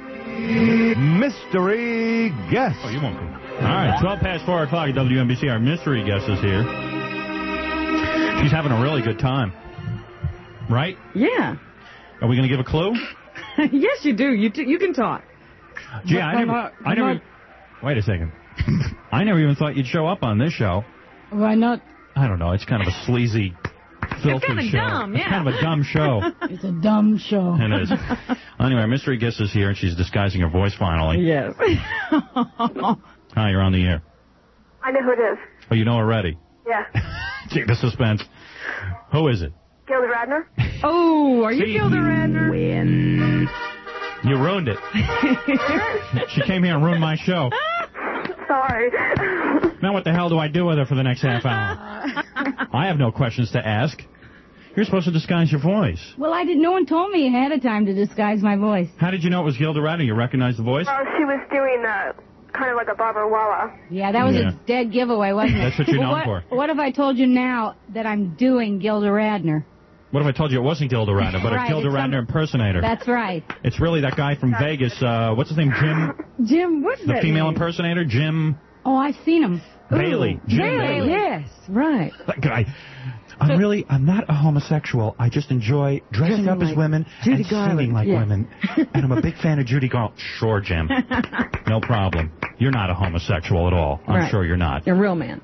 Mystery Guest. Oh, you won't come. All right, twelve past four o'clock at W N B C. Our mystery guest is here. She's having a really good time. Right? Yeah. Are we going to give a clue? Yes, you do. You, t you can talk. Gee, I never, not, I never, not... wait a second. I never even thought you'd show up on this show. Why not? I don't know. It's kind of a sleazy, filthy it's kind of show. Dumb, yeah. It's kind of a dumb show. It's a dumb show. It is. Anyway, our mystery guest is here, and she's disguising her voice finally. Yes. Hi, you're on the air. I know who it is. Oh, you know already? Yeah. Gee, the suspense. Who is it? Gilda Radner. Oh, are you See, Gilda Radner? Win. You ruined it. She came here and ruined my show. Sorry. Now what the hell do I do with her for the next half hour? I have no questions to ask. You're supposed to disguise your voice. Well, I didn't. No one told me ahead of time to disguise my voice. How did you know it was Gilda Radner? You recognized the voice? Well, she was doing uh, kind of like a Barbara Walla. Yeah, that was Yeah. a dead giveaway, wasn't it? That's what you're Well, known what, for. What if I told you now that I'm doing Gilda Radner? What if I told you it wasn't Gilda Radner, but Right, a Gilda it's Radner some- impersonator? That's right. It's really that guy from Vegas. Uh, what's his name? Jim? Jim, what's The that female name? impersonator? Jim Oh, I've seen him. Bailey. Jim Bailey, Bailey. yes, right. That guy. I'm really, I'm not a homosexual. I just enjoy dressing, Dressing up as like women Judy and Garland, singing like yes. women. And I'm a big fan of Judy Garland. Sure, Jim. No problem. You're not a homosexual at all. I'm Right. sure you're not. You're a real man.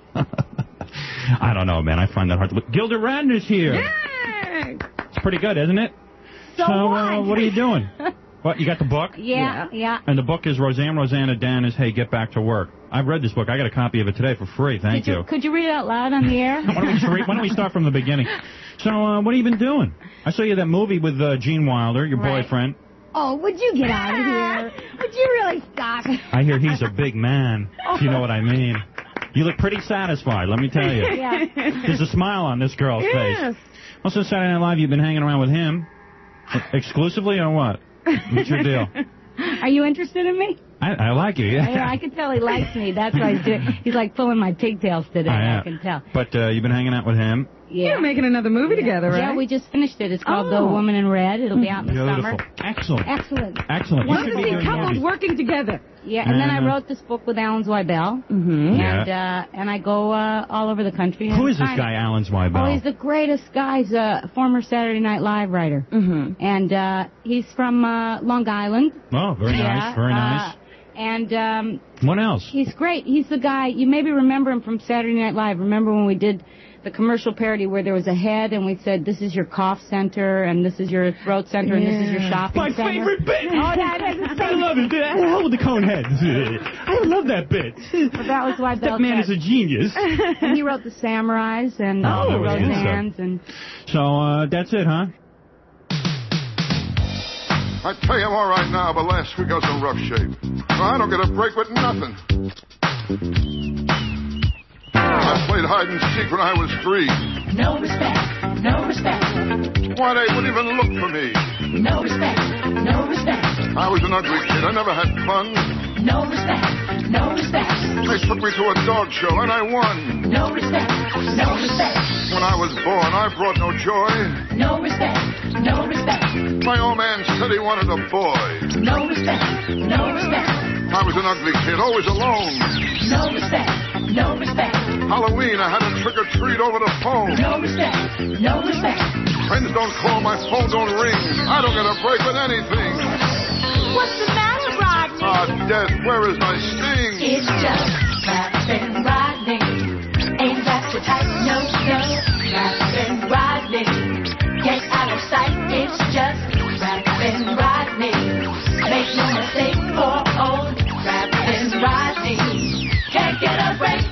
I don't know, man. I find that hard to believe. Gilda Radner's here. Yay! It's pretty good, isn't it? So uh, what? what are you doing? What, you got the book? Yeah, yeah. And the book is Roseanne Rosanna Dan is Hey, Get Back to Work. I've read this book. I got a copy of it today for free. Thank Could you, could you read it out loud on the air? why, don't we, why don't we start from the beginning? So, uh, what have you been doing? I saw you that movie with uh, Gene Wilder, your Right. boyfriend. Oh, would you get out of here? Would you really stop? I hear he's a big man, if you know what I mean. You look pretty satisfied, let me tell you. Yeah. There's a smile on this girl's Yes. face. Also, Saturday Night Live, you've been hanging around with him. Exclusively or what? What's your deal? Are you interested in me? I, I like you, yeah. Yeah, I can tell he likes me. That's why he's doing. He's like pulling my pigtails today. I I, am. can tell. But uh, you've been hanging out with him. Yeah. You're making another movie together, right? Yeah, we just finished it. It's called Oh. The Woman in Red. It'll be out in the Beautiful. summer. Excellent. Excellent. Excellent. You One should of be these doing couples movies. working together. Yeah, and then I Uh, wrote this book with Alan Zweibel, Mm-hmm. Yeah. and uh, and I go uh, all over the country. Who and is this find- guy, Alan Zweibel? Oh, he's the greatest guy. He's a former Saturday Night Live writer, Mm-hmm. and uh, he's from uh, Long Island. Oh, very Yeah, nice, very nice. Uh, and um, What else? he's great. He's the guy. You maybe remember him from Saturday Night Live. Remember when we did the commercial parody where there was a head and we said, this is your cough center and this is your throat center and this is your Yeah. shopping My center. favorite bit! Oh, that is his I love it. The hell with the cone heads. I love that bit. But that was why That man is a genius. And he wrote the Samurais and Oh, uh, that was good Roseanne's and So, uh, that's it, huh? I tell you, I'm all right now, but last week I was in rough shape. I don't get a break with nothing. I played hide and seek when I was three. No respect, no respect, Why, they wouldn't even look for me. no respect, no respect, I was an ugly kid. I never had fun. no respect, no respect, They took me to a dog show, and I won. no respect, no respect, When I was born, I brought no joy. no respect, no respect, My old man said he wanted a boy. no respect, no respect, I was an ugly kid, always alone. no respect, no respect, Halloween, I had a trick-or-treat over the phone. no respect, no respect. Friends don't call, my phone don't ring. I don't get a break with anything. What's the matter, Rodney? Ah, death, where is my sting? It's just Captain Rodney. Ain't that so tight? No, no. Captain Rodney. Get out of sight. It's just Captain Rodney. Make no mistake, poor old Captain Rodney can't get a break.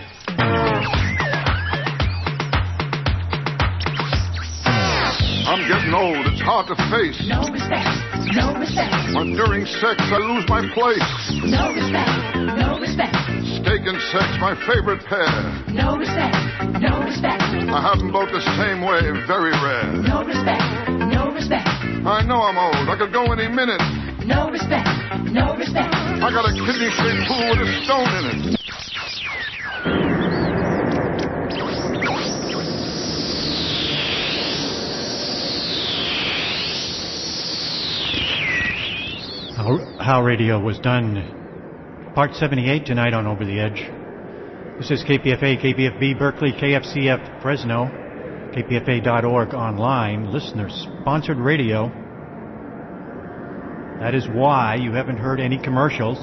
I'm getting old, it's hard to face. No respect, no respect, When during sex I lose my place. no respect, no respect, Steak and sex, my favorite pair. no respect, no respect, I have them both the same way, very rare. no respect, no respect, I know I'm old, I could go any minute. no respect, no respect. I got a kidney-shaped pool with a stone in it. How, how radio was done. Part seventy-eight tonight on Over the Edge. This is K P F A, K P F B Berkeley, K F C F Fresno, K P F A dot org online, listener-sponsored radio. That is why you haven't heard any commercials.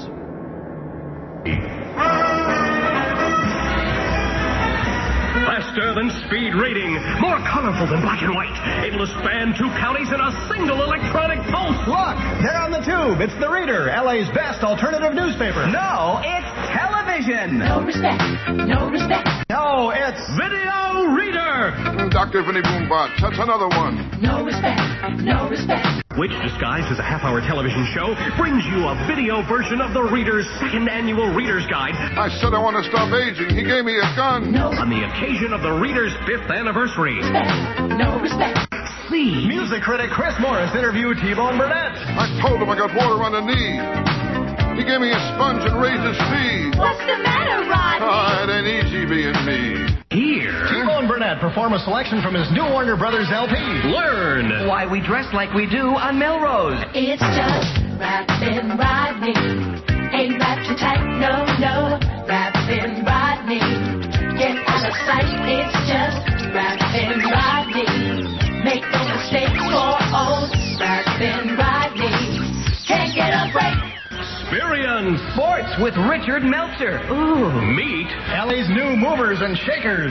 Faster than speed reading, more colorful than black and white, able to span two counties in a single electronic pulse. Look, they're on the tube. It's the Reader, L A's best alternative newspaper. No, it's television. No respect, no respect, No, it's Video Reader! Doctor Vinny Boombot, that's another one. no respect, no respect, Which, disguised as a half-hour television show, brings you a video version of the Reader's second annual Reader's Guide. I said I want to stop aging. He gave me a gun. no, On the occasion of the Reader's fifth anniversary. no respect, See. music critic Chris Morris interviewed T-Bone Burnett. I told him I got water on the knee. He gave me a sponge and raised his fee. What's the matter, Rodney? Ah, it ain't easy being me. Here. T-Bone Burnett Burnett perform a selection from his new Warner Brothers L P. Learn why we dress like we do on Melrose. It's just Rappin' Rodney. Ain't wrapped too tight, no, no. Rappin' Rodney. Get out of sight. It's just Rappin' Rodney. Make no mistake for old Rappin' Rodney. Can't get a break. Experience sports with Richard Meltzer. Ooh. Meet L A's new movers and shakers.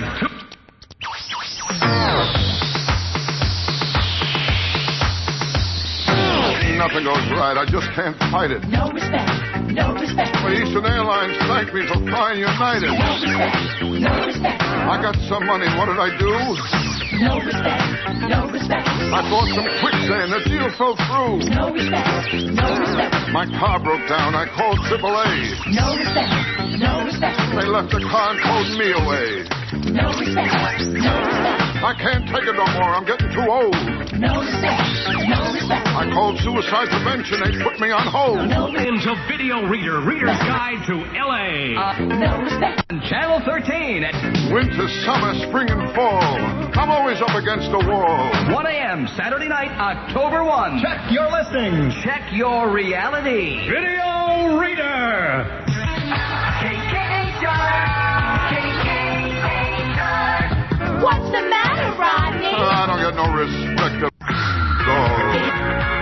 Nothing goes right. I just can't fight it. No respect. No respect. But Eastern Airlines thanked me for flying United. No respect. No respect. I got some money. What did I do? No respect. No respect. I bought some quicksand. The deal fell through. No respect. No respect. My car broke down. I called triple A. No respect. No respect. They left the car and towed me away. No respect. No respect. I can't take it no more. I'm getting too old. No respect. No respect. I called suicide prevention. They put me on hold. No Into Video Reader, Reader's Guide to L A. Uh, no respect. Channel thirteen. Winter, summer, spring, and fall. I'm always up against the wall. one a.m. Saturday night, October first. Check your listings. Check your reality. Video Reader. K K H R. K K H R. What's the matter, Rodney? Uh, I don't get no respect at all.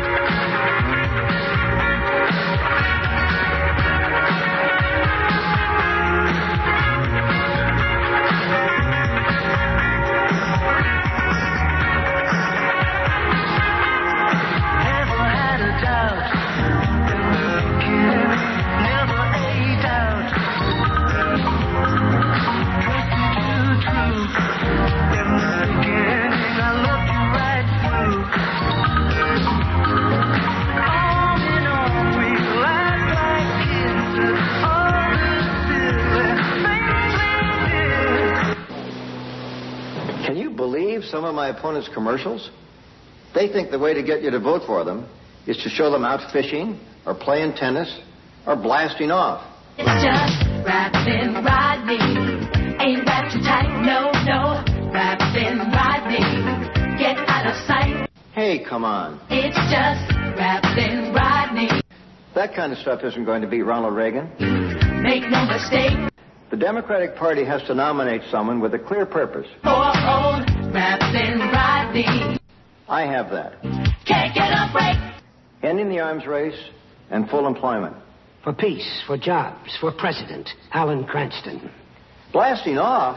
Some of my opponents' commercials, they think the way to get you to vote for them is to show them out fishing or playing tennis or blasting off. It's just Rappin' Rodney. Ain't wrapped too tight, no, no. Rappin' Rodney. Get out of sight. Hey, come on. It's just Rappin' Rodney. That kind of stuff isn't going to beat Ronald Reagan. Make no mistake. The Democratic Party has to nominate someone with a clear purpose. For old Rappin' Rodney. I have that. Can't get a break. Ending the arms race and full employment. For peace, for jobs, for president, Alan Cranston. Blasting off?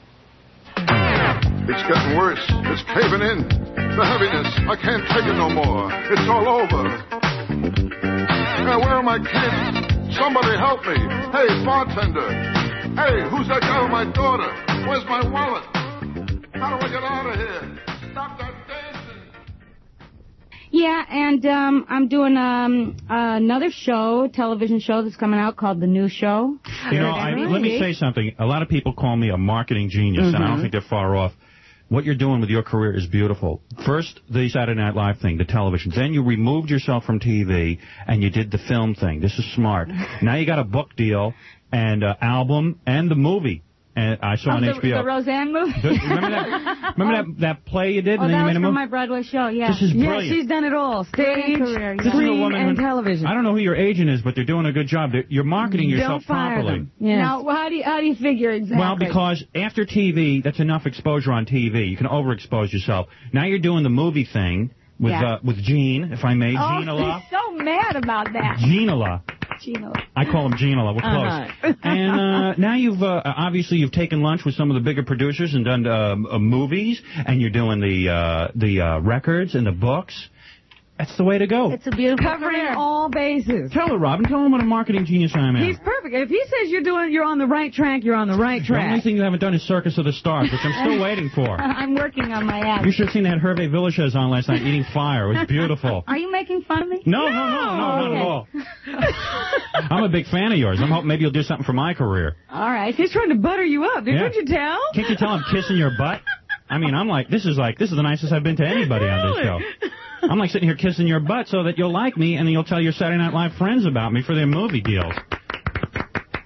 It's getting worse. It's caving in. The heaviness. I can't take it no more. It's all over. Now, where are my kids? Somebody help me. Hey, bartender. Hey, who's that guy with my daughter? Where's my wallet? How do I get out of here? Stop that dancing. Yeah, and um, I'm doing um, another show, television show that's coming out called The New Show. You know, I, let me say something. A lot of people call me a marketing genius, mm-hmm. and I don't think they're far off. What you're doing with your career is beautiful. First, the Saturday Night Live thing, the television. Then you removed yourself from T V, and you did the film thing. This is smart. Now you got a book deal, and an album, and the movie. And I saw oh, on the, H B O. The Roseanne movie? The, remember that, remember that, that play you did? Oh, and then that you was made a from movie? my Broadway show, yeah. This is brilliant. Yeah, she's done it all. Stage, career, yeah. screen, and television. I don't know who your agent is, but they're doing a good job. They're, you're marketing yourself don't fire properly. Them. Yes. Now, how do, you, how do you figure exactly? Well, because after T V, that's enough exposure on T V. You can overexpose yourself. Now you're doing the movie thing with yeah. uh, with Gene, if I may. Oh, Gene Allah. he's so mad about that. Gene Allah. Gino. I call him Gene Allah. We're close. Uh-huh. And uh, now you've uh, obviously you've taken lunch with some of the bigger producers and done uh, uh, movies, and you're doing the uh, the uh, records and the books. That's the way to go. It's a beautiful Covering career. all bases. Tell her, Robin. Tell him what a marketing genius I am. He's perfect. If he says you're doing, you're on the right track, you're on the right track. The only thing you haven't done is Circus of the Stars, which I'm still waiting for. I'm working on my act. You should have seen that Hervé Villechaize on last night eating fire. It was beautiful. Are you making fun of me? No, no, no, no, not okay. at all. I'm a big fan of yours. I'm hoping maybe you'll do something for my career. All right. He's trying to butter you up. Didn't Yeah. you tell? Can't you tell I'm kissing your butt? I mean, I'm like, this is like, this is the nicest I've been to anybody on this show. I'm like sitting here kissing your butt so that you'll like me and then you'll tell your Saturday Night Live friends about me for their movie deals.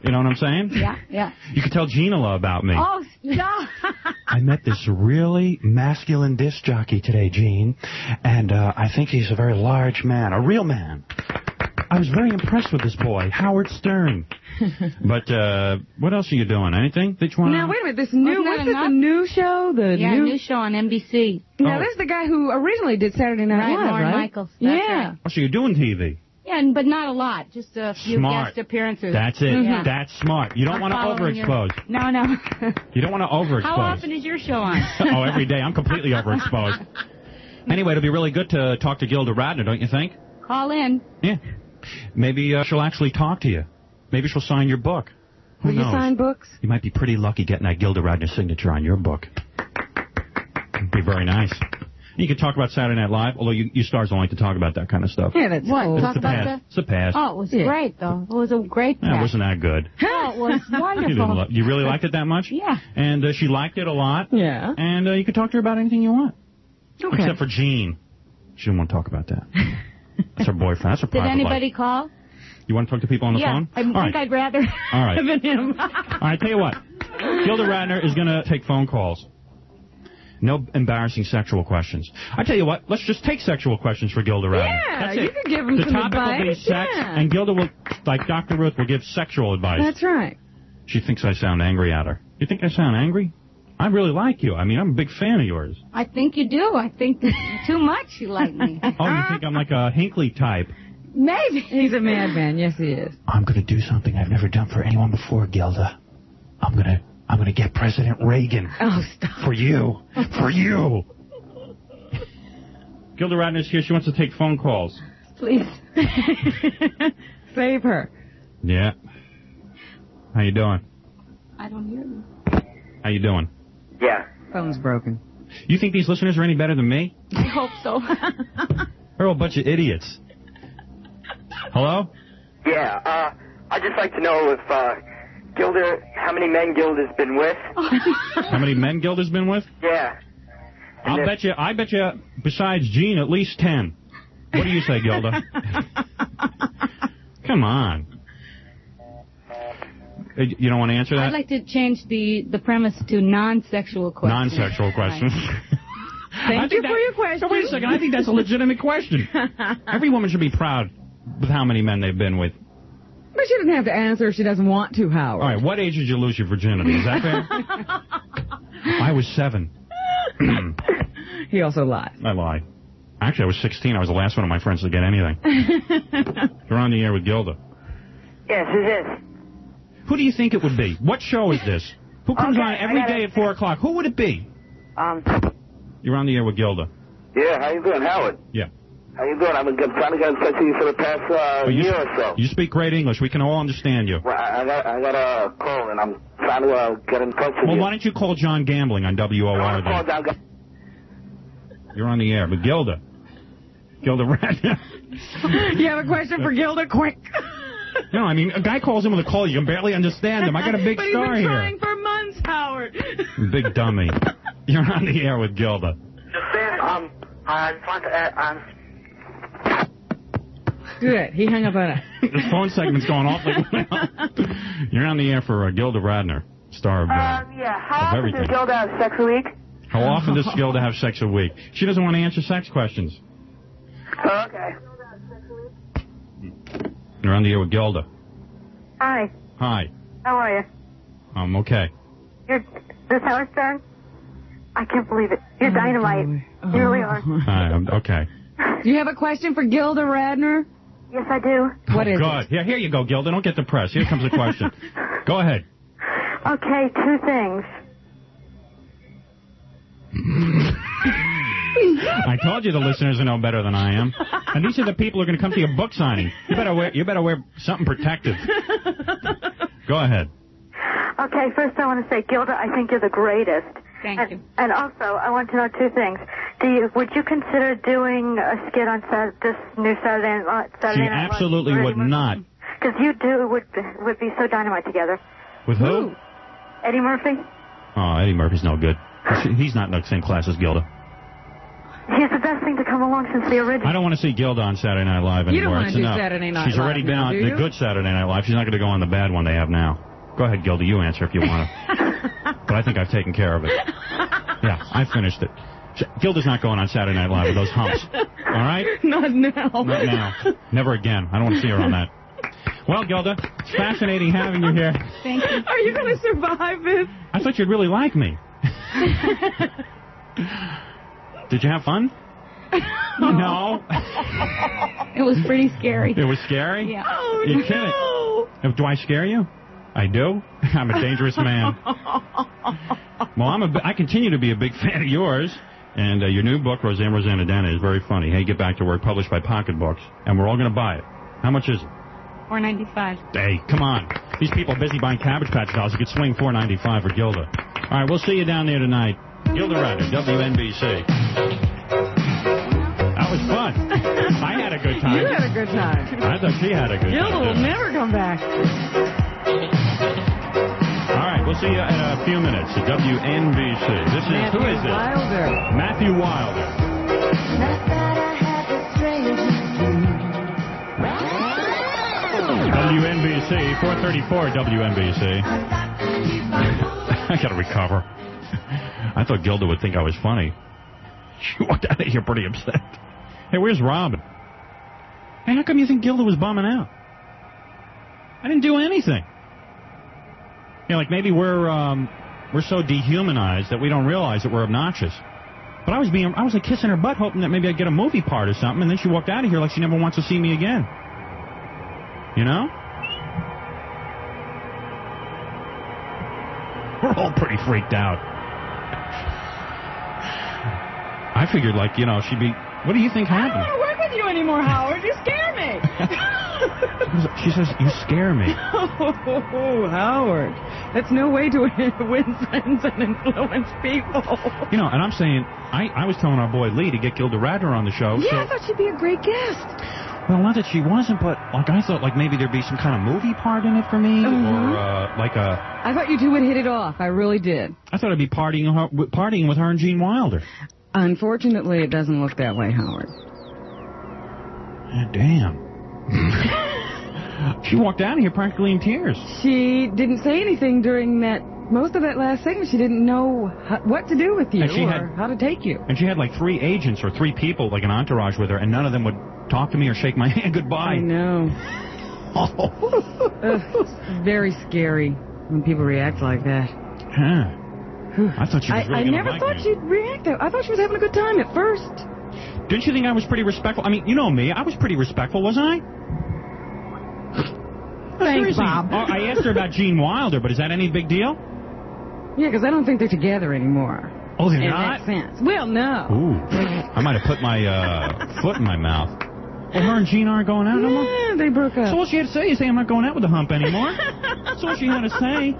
You know what I'm saying? Yeah, yeah. You could tell Gina about me. Oh, no. I met this really masculine disc jockey today, Gene, and uh, I think he's a very large man, a real man. I was very impressed with this boy, Howard Stern. But uh, what else are you doing? Anything that you want? Now, wait a minute. This new, what's this, a new show? The yeah, new... new show on N B C. Now, Oh. this is the guy who originally did Saturday Night Right, Live, Lorne right? Michaels. That's yeah. right. Oh, so you're doing T V? Yeah, and- but not a lot. Just a few Smart. guest appearances. That's it. Yeah. That's smart. You don't want to Following your- overexpose. No, no. You don't want to overexpose. How often is your show on? Oh, every day. I'm completely overexposed. Anyway, it'll be really good to talk to Gilda Radner, don't you think? Call in. Yeah. Maybe uh, she'll actually talk to you. Maybe she'll sign your book. Who Will you knows? sign books? You might be pretty lucky getting that Gilda Radner signature on your book. It'd be very nice. You could talk about Saturday Night Live, although you, you stars don't like to talk about that kind of stuff. Yeah, that's What? cool. Talk It's the about past. that? It's the past. Oh, it was Yeah. great, though. It was a great Yeah, it cast. wasn't that good. Oh, it was You, didn't wonderful. lo- you really liked it that much? Yeah. And uh, she liked it a lot. Yeah. And uh, you could talk to her about anything you want. Okay. Except for Gene. She didn't want to talk about that. That's her boyfriend. That's her Did private anybody life. call? You want to talk to people on the yeah, phone? I All think right. I'd rather All right. than him. All right, tell you what. Gilda Radner is going to take phone calls. No embarrassing sexual questions. I tell you what, let's just take sexual questions for Gilda Radner. Yeah, That's you it. can give 'em the some topic will be advice, sex, yeah. and Gilda will, like Doctor Ruth, will give sexual advice. That's right. She thinks I sound angry at her. You think I sound angry? I really like you. I mean, I'm a big fan of yours. I think you do. I think too much you like me. Oh, you think I'm like a Hinckley type? Maybe. He's a madman. Yes, he is. I'm going to do something I've never done for anyone before, Gilda. I'm going to I'm going to get President Reagan. Oh, stop. For you. For you. Gilda Radner's here. She wants to take phone calls. Please. Save her. Yeah. How you doing? I don't hear you. How you doing? Yeah. Phone's broken. You think these listeners are any better than me? I hope so. They're all a bunch of idiots. Hello? Yeah, uh, I'd just like to know if, uh, Gilda, how many men Gilda's been with? How many men Gilda's been with? Yeah. I'll then- bet you, I bet you, besides Gene, at least ten. What do you say, Gilda? Come on. Uh, You don't want to answer that? I'd like to change the, the premise to non-sexual questions. Non-sexual questions. Thank you for your question. No, wait a second. I think that's a legitimate question. Every woman should be proud with how many men they've been with. But she doesn't have to answer if she doesn't want to, Howard. All right, what age did you lose your virginity? Is that fair? I was seven. He also lied. I lied. Actually, I was sixteen. I was the last one of my friends to get anything. You're on the air with Gilda. Yes, who's this? Who do you think it would be? What show is this? Who comes Okay, on every I gotta- day at four o'clock? Who would it be? Um, You're on the air with Gilda. yeah, how you doing, Howard? Yeah. How you doing? I've been trying to get in touch with you for the past, uh, Oh, you, year or so. you speak great English. We can all understand you. Well, I I got, I got a call, and I'm trying to, uh, get in touch with Well, you. why don't you call John Gambling on W O R Call then? down- You're on the air with Gilda. Gilda Radner. You have a question for Gilda? Quick. No, I mean, a guy calls in with a call. You can barely understand him. I got a big but he's story been here. trying for months, Howard. Big dummy. You're on the air with Gilda. Sam, um, I'm trying to, uh, um, Good. He hung up on it. This phone segment's going awfully well. You're on the air for uh, Gilda Radner, star of, uh, Um, yeah. How of often everything. does Gilda have sex a week? How often does Gilda have sex a week? She doesn't want to answer sex questions. Oh, okay. You're on the air with Gilda. Hi. Hi. How are you? I'm okay. You're this Howard Stern? I can't believe it. You're dynamite. You really are. Hi, I'm okay. Do you have a question for Gilda Radner? Yes, I do. What is God. Yeah, here you go, Gilda. Don't get depressed. Here comes the question. Go ahead. Okay, two things. I told you the listeners know better than I am. And these are the people who are going to come to your book signing. You better wear, you better wear something protective. Go ahead. Okay, first I want to say, Gilda, I think you're the greatest. Thank and, you. And also, I want to know two things. Do you, would you consider doing a skit on Sat- this new Saturday Night Saturday She Night Live? absolutely would not. Because you two would would be so dynamite together. With who? Eddie Murphy? Oh, Eddie Murphy's no good. He's not in the same class as Gilda. He's the best thing to come along since the original. I don't want to see Gilda on Saturday Night Live anymore. You don't want It's to do enough. Saturday Night She's Live already been now, on do the you? good Saturday Night Live. She's not going to go on the bad one they have now. Go ahead, Gilda. You answer if you want to. But I think I've taken care of it. Yeah, I finished it. Gilda's not going on Saturday Night Live with those humps. All right? Not now. Not now. Never again. I don't want to see her on that. Well, Gilda, it's fascinating having you here. Thank you. Are you going to survive this? I thought you'd really like me. Did you have fun? No. It was pretty scary. It was scary? Yeah. Oh, You no. kidding? Do I scare you? I do? I'm a dangerous man. Well, I'm a, I continue to be a big fan of yours. And uh, your new book, Roseanne Roseannadanna, is very funny. Hey, Get Back to Work, published by Pocket Books. And we're all going to buy it. How much is it? four ninety-five. Hey, come on. These people are busy buying Cabbage Patch dolls. You could swing four ninety-five for Gilda. All right, we'll see you down there tonight. Gilda Radner, W N B C. That was fun. I had a good time. You had a good time. I thought she had a good Gilda time. will never come back. All right, we'll see you in a few minutes at W N B C. This is, Matthew who is this? Wilder. Matthew Wilder. W N B C, four thirty-four W N B C. I gotta recover. I thought Gilda would think I was funny. She walked out of here pretty upset. Hey, where's Robin? Hey, how come you think Gilda was bumming out? I didn't do anything. You know, like maybe we're um, we're so dehumanized that we don't realize that we're obnoxious. But I was being, I was like kissing her butt, hoping that maybe I'd get a movie part or something, and then she walked out of here like she never wants to see me again. You know? We're all pretty freaked out. I figured, like, you know, she'd be, what do you think happened? I don't want to work with you anymore, Howard. You scare me. She says, you scare me. Oh, Howard. That's no way to win friends and influence people. You know, and I'm saying, I, I was telling our boy Lee to get Gilda Radner on the show. Yeah, so, I thought she'd be a great guest. well, not that she wasn't, but, like, I thought, like, maybe there'd be some kind of movie part in it for me, Uh-huh. or, uh, like a... I thought you two would hit it off. I really did. I thought I'd be partying, her, partying with her and Gene Wilder. Unfortunately, it doesn't look that way, Howard. Ah, damn. She walked out of here practically in tears. She didn't say anything during that, most of that last segment. She didn't know how, what to do with you And she or had- how to take you. And she had like three agents or three people, like an entourage with her, and none of them would talk to me or shake my hand goodbye. I know. Oh. Ugh, it's very scary when people react like that. Huh. I thought she was I, really I gonna never like thought me. she'd react that. I thought she was having a good time at first. Didn't you think I was pretty respectful? I mean, you know me. I was pretty respectful, wasn't I? Thanks, Seriously. Bob. Oh, I asked her about Gene Wilder, but is that any big deal? Yeah, because I don't think they're together anymore. Oh, they're in not? that sense. Well, no. Ooh. I might have put my uh, foot in my mouth. Well, her and Gene aren't going out no more? Yeah, they broke up. So all she had to say is, hey, I'm not going out with the hump anymore. That's all she had to say.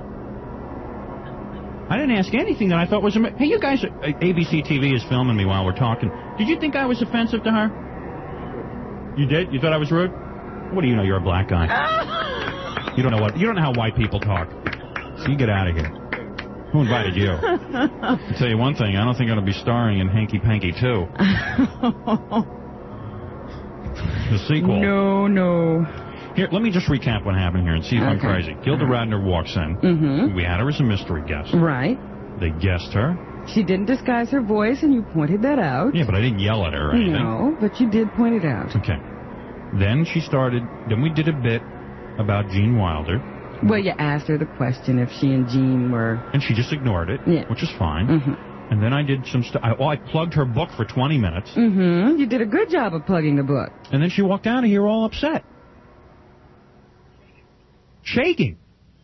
I didn't ask anything that I thought was... Hey, you guys, A B C T V is filming me while we're talking. Did you think I was offensive to her? You did? You thought I was rude? What do you know? You're a black guy. You don't know what... You don't know how white people talk. So you get out of here. Who invited you? I'll tell you one thing. I don't think I'm going to be starring in Hanky Panky two. The sequel. No, no. Here, let me just recap what happened here and see if I'm Okay. crazy. Gilda Radner walks in. Mm-hmm. We had her as a mystery guest. Right. They guessed her. She didn't disguise her voice, and you pointed that out. Yeah, but I didn't yell at her or anything. No, but you did point it out. Okay. Then she started, then we did a bit about Gene Wilder. Well, you asked her the question if she and Gene were... And she just ignored it, Yeah. which is fine. Mm-hmm. And then I did some stuff. I, well, I plugged her book for twenty minutes. Mm-hmm. You did a good job of plugging the book. And then she walked out of here all upset. Shaking.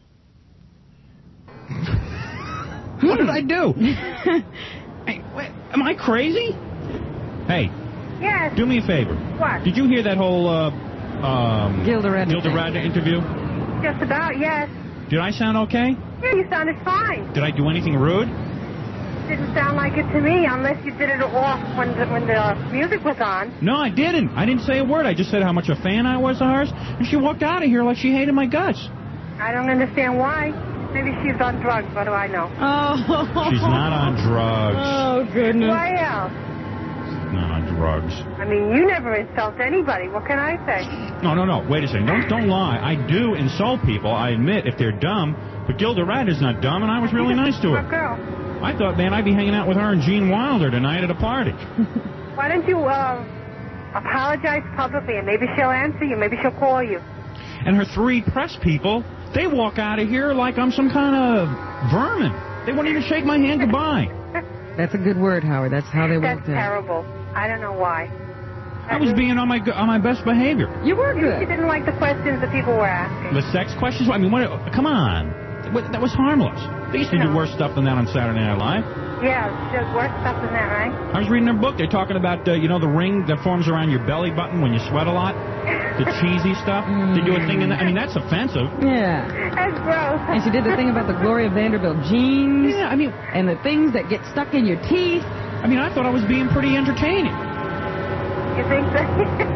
What did I do? Hey, wait, am I crazy? Hey, Yes. do me a favor. What? Did you hear that whole uh, um, Gilda Radner Gilda thing. Radner interview? Just about, yes. Did I sound okay? Yeah, you sounded fine. Did I do anything rude? Didn't sound like it to me, unless you did it off when the, when the music was on. No, I didn't. I didn't say a word. I just said how much a fan I was of hers, and she walked out of here like she hated my guts. I don't understand why. Maybe she's on drugs. What do I know? Oh. She's not on drugs. Oh, goodness. Why else? not on drugs. I mean, you never insult anybody. What can I say? No, no, no. Wait a second. Don't, don't lie. I do insult people, I admit, if they're dumb. But Gilda Radner's not dumb, and I was really nice to her. What girl? I thought, man, I'd be hanging out with her and Gene Wilder tonight at a party. Why don't you uh, apologize publicly, and maybe she'll answer you. Maybe she'll call you. And her three press people, they walk out of here like I'm some kind of vermin. They won't even shake my hand goodbye. That's a good word, Howard. That's how they That's walked out. terrible. I don't know why. I was being on my on my best behavior. You were Maybe good. she didn't like the questions that people were asking. The sex questions? I mean, what? Come on. That was harmless. They used to do worse stuff than that on Saturday Night Live. Yeah, she does worse stuff than that, right? I was reading their book. They're talking about, uh, you know, the ring that forms around your belly button when you sweat a lot? The cheesy stuff? They do a thing in that. I mean, that's offensive. Yeah. That's gross. And she did the thing about the Gloria Vanderbilt jeans. Yeah, I mean... And the things that get stuck in your teeth. I mean, I thought I was being pretty entertaining. You think so?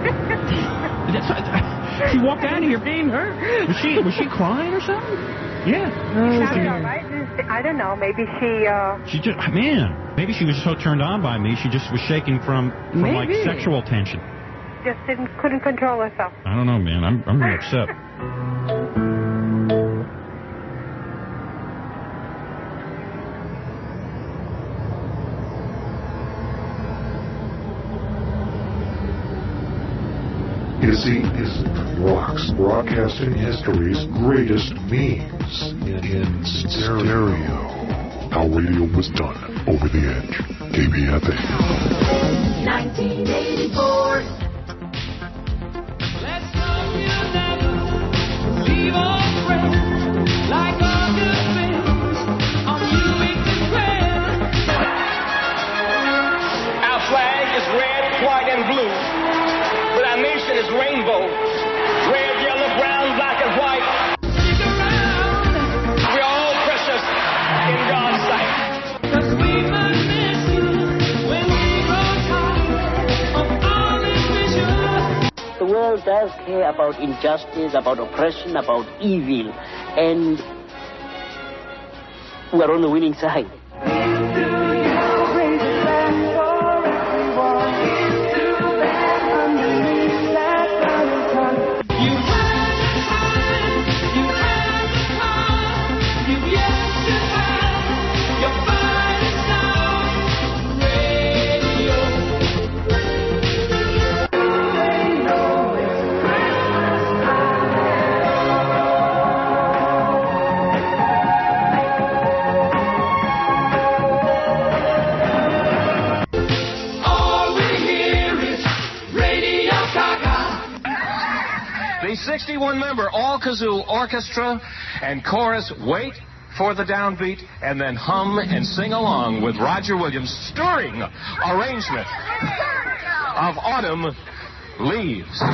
She walked out of here. Being hurt. Was she, was she crying or something? Yeah. I don't know, right? I don't know. Maybe she, uh... She just, man, maybe she was so turned on by me, she just was shaking from, from like, Maybe. sexual tension. just didn't, couldn't control herself. I don't know, man. I'm, I'm really upset. Izzy is rocks broadcasting history's greatest memes in, in stereo. How radio was done over the edge. K B F A. nineteen eighty-four. Leave our friends like all good things on you we can spread. Our flag is red, white, and blue. But our nation is rainbow. Red, yellow, brown, black, and white. We're all precious in God's sight. 'Cause we might miss you when we grow tired of all this vision. The world does care about injustice, about oppression, about evil, and we're on the winning side. The sixty-one member all-kazoo orchestra and chorus wait for the downbeat and then hum and sing along with Roger Williams' stirring arrangement of Autumn Leaves.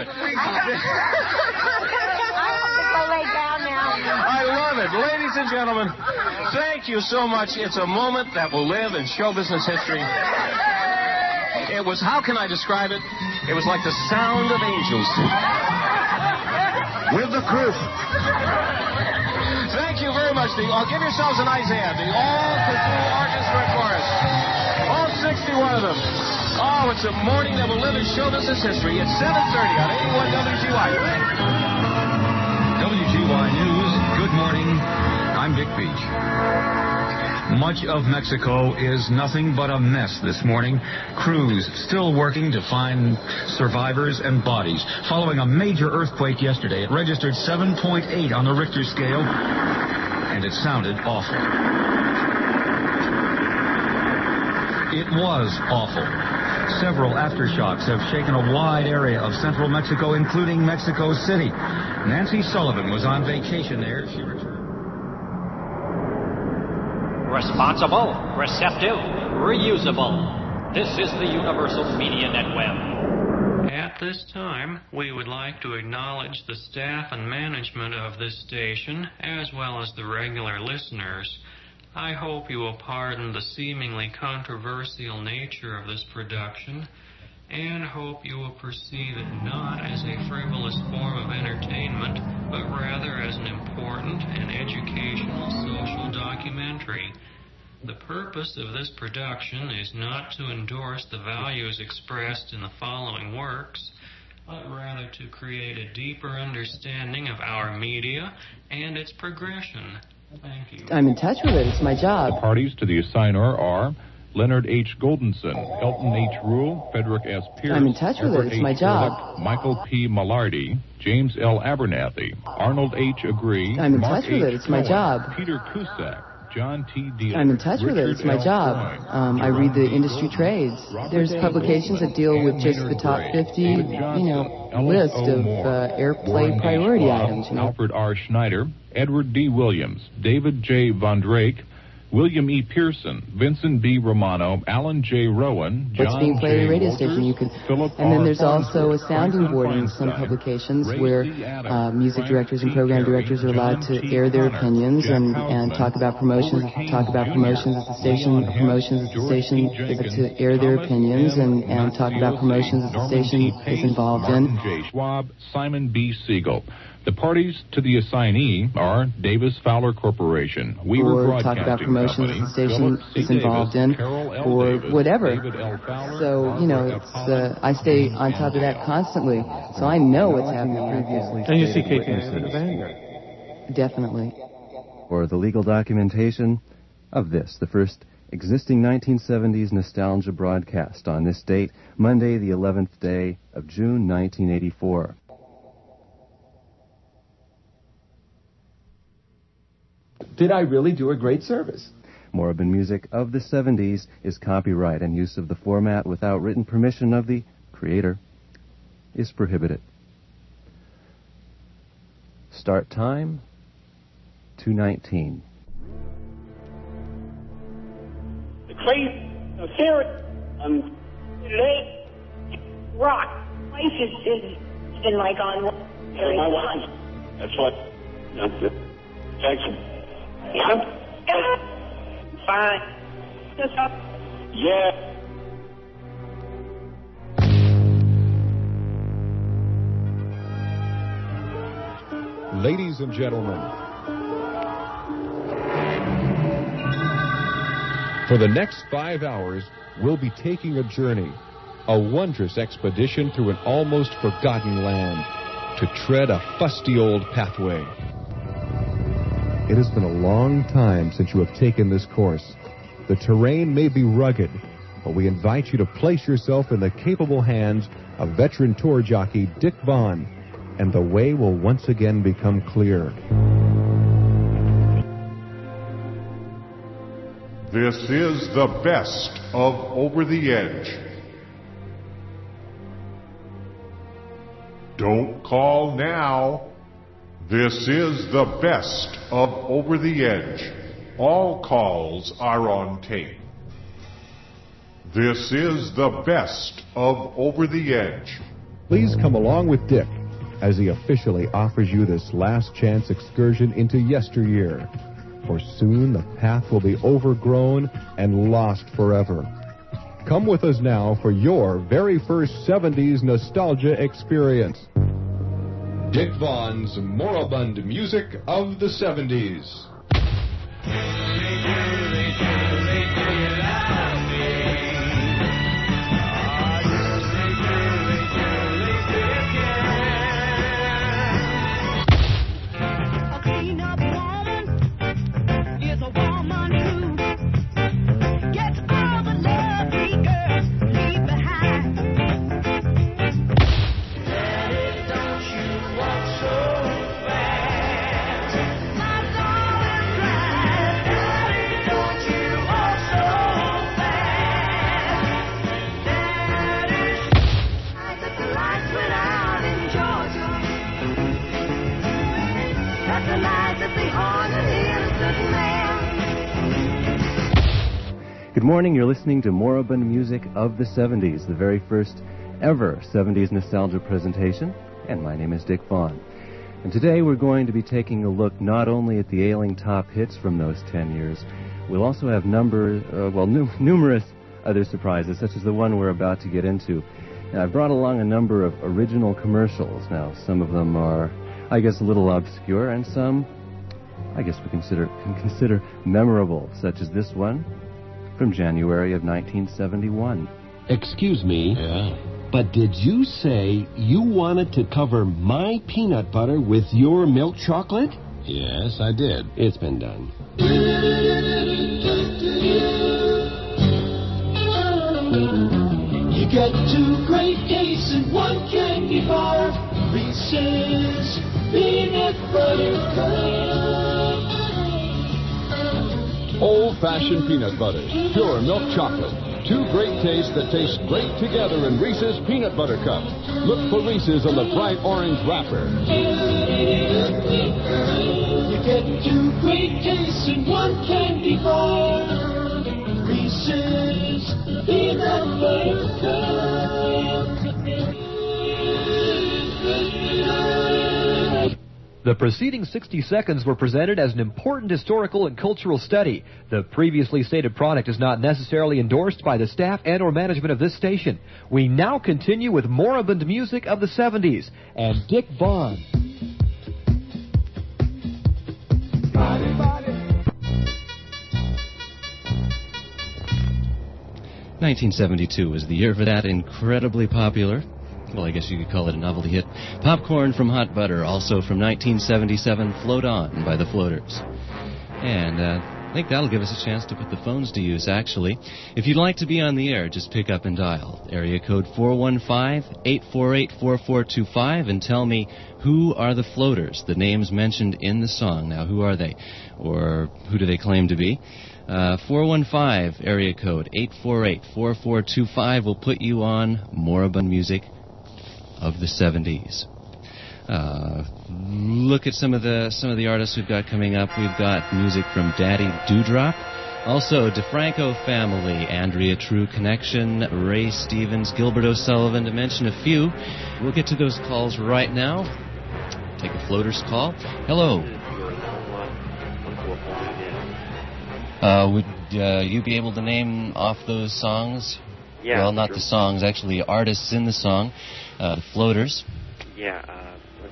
I'll lay down now. I love it. Ladies and gentlemen, thank you so much. It's a moment that will live in show business history. It was, how can I describe it? It was like the sound of angels. With the crew. Thank you very much. The, uh, give yourselves a nice hand. The all-kazoo orchestra chorus. All sixty-one of them. Oh, it's a morning that will live in show business history. It's seven thirty on eighty-one W G Y. W G Y News, good morning. I'm Dick Beach. Much of Mexico is nothing but a mess this morning. Crews still working to find survivors and bodies. Following a major earthquake yesterday, it registered seven point eight on the Richter scale, and it sounded awful. It was awful. Several aftershocks have shaken a wide area of central Mexico, including Mexico City. Nancy Sullivan was on vacation there. She returned. Responsible, receptive, reusable. This is the Universal Media Netweb. At this time, we would like to acknowledge the staff and management of this station, as well as the regular listeners. I hope you will pardon the seemingly controversial nature of this production, and hope you will perceive it not as a frivolous form of entertainment, but rather as an important and educational social documentary. The purpose of this production is not to endorse the values expressed in the following works, but rather to create a deeper understanding of our media and its progression. Thank you. I'm in touch with it. It's my job. The parties to the assigner are Leonard H. Goldenson, Elton H. Rule, Frederick S. Pierce, I'm in touch with it. It's H. my job. Phillip, Michael P. Mallardy, James L. Abernathy, Arnold H. Agree, I'm in Mark touch with H. it. It's my Cohen, job. Peter Cusack, John T. Deal. I'm in touch with it. It's my job. Um, I read the industry trades. There's publications that deal with just the top fifty, you know, list of uh, airplay priority items. You know? Alfred R. Schneider, Edward D. Williams, David J. Von Drake, William E. Pearson, Vincent B. Romano, Alan J. Rowan, John What's being played J. at a radio Walters, station, you can, Philip and then R. there's also a Farnsworth, sounding Franklin board in some Feinstein, publications Ray where C. Adams, uh, music Frank directors and T. program Carey, directors are allowed John to T. air their Connor, opinions Jack and, Housman, and talk about promotions, Albert King talk about Junior, promotions at the station, Leon promotions at the George station T. Jenkins, to air their Thomas opinions M. and, and talk about promotions that the Norman station T. Pace, is involved Martin in. J. Schwab, Simon B. Siegel. The parties to the assignee are Davis Fowler Corporation, Weaver Or talk Broadcasting about promotions Company, that the station Philip C. is involved Davis, in, Carol L. or Davis, whatever. David L. Fowler, So, you know, Barbara F. it's, Holland, uh, I stay on top of that constantly, so I know what's happening previously. And you see K P F A. Definitely. Or the legal documentation of this, the first existing nineteen seventies nostalgia broadcast on this date, Monday, the eleventh day of June, nineteen eighty-four. Did I really do a great service? Moribund music of the seventies is copyright, and use of the format without written permission of the creator is prohibited. Start time, two nineteen. The crazy, the fear, um, late rock. Life is, is been like on very my wife. That's what. That's it. Jackson. Yeah. Fine. Just up. Yeah. Ladies and gentlemen, for the next five hours, we'll be taking a journey, a wondrous expedition through an almost forgotten land, to tread a fusty old pathway. It has been a long time since you have taken this course. The terrain may be rugged, but we invite you to place yourself in the capable hands of veteran tour jockey Dick Vaughn, and the way will once again become clear. This is the best of Over the Edge. Don't call now. This is the best of Over the Edge. All calls are on tape. This is the best of Over the Edge. Please come along with Dick as he officially offers you this last chance excursion into yesteryear. For soon the path will be overgrown and lost forever. Come with us now for your very first seventies nostalgia experience. Dick Vaughn's Moribund Music of the seventies. Good morning, you're listening to Moribund Music of the seventies, the very first ever seventies nostalgia presentation, and my name is Dick Vaughn. And today we're going to be taking a look not only at the ailing top hits from those ten years, we'll also have number, uh, well, nu- numerous other surprises, such as the one we're about to get into. And I've brought along a number of original commercials. Now, some of them are, I guess, a little obscure, and some, I guess we consider can consider memorable, such as this one from January of nineteen seventy-one. Excuse me, yeah. But did you say you wanted to cover my peanut butter with your milk chocolate? Yes, I did. It's been done. You get two great tastes in one candy bar. Reese's Peanut Butter Cup. Old-fashioned peanut butter, pure milk chocolate. Two great tastes that taste great together in Reese's Peanut Butter Cup. Look for Reese's on the bright orange wrapper. You get two great tastes in one candy bar. Reese's Peanut Butter Cup. The preceding sixty seconds were presented as an important historical and cultural study. The previously stated product is not necessarily endorsed by the staff and or management of this station. We now continue with Moribund Music of the seventies and Dick Vaughn. Body, body. nineteen seventy-two was the year for that incredibly popular, well, I guess you could call it a novelty hit, Popcorn from Hot Butter, also from nineteen seventy-seven, Float On by the Floaters. And uh, I think that'll give us a chance to put the phones to use, actually. If you'd like to be on the air, just pick up and dial. Area code four one five, eight four eight, four four two five, and tell me who are the Floaters, the names mentioned in the song. Now, who are they? Or who do they claim to be? Uh, four one five, area code eight four eight, four four two five will put you on Moribund Music of the seventies. Uh, look at some of the some of the artists we've got coming up. We've got music from Daddy Dewdrop, also DeFranco Family, Andrea True Connection, Ray Stevens, Gilbert O'Sullivan, to mention a few. We'll get to those calls right now. Take a Floaters call. Hello. Uh, would uh, you be able to name off those songs? Yeah. Well, not sure. the songs, actually artists in the song. Uh, the Floaters. Yeah, uh, let's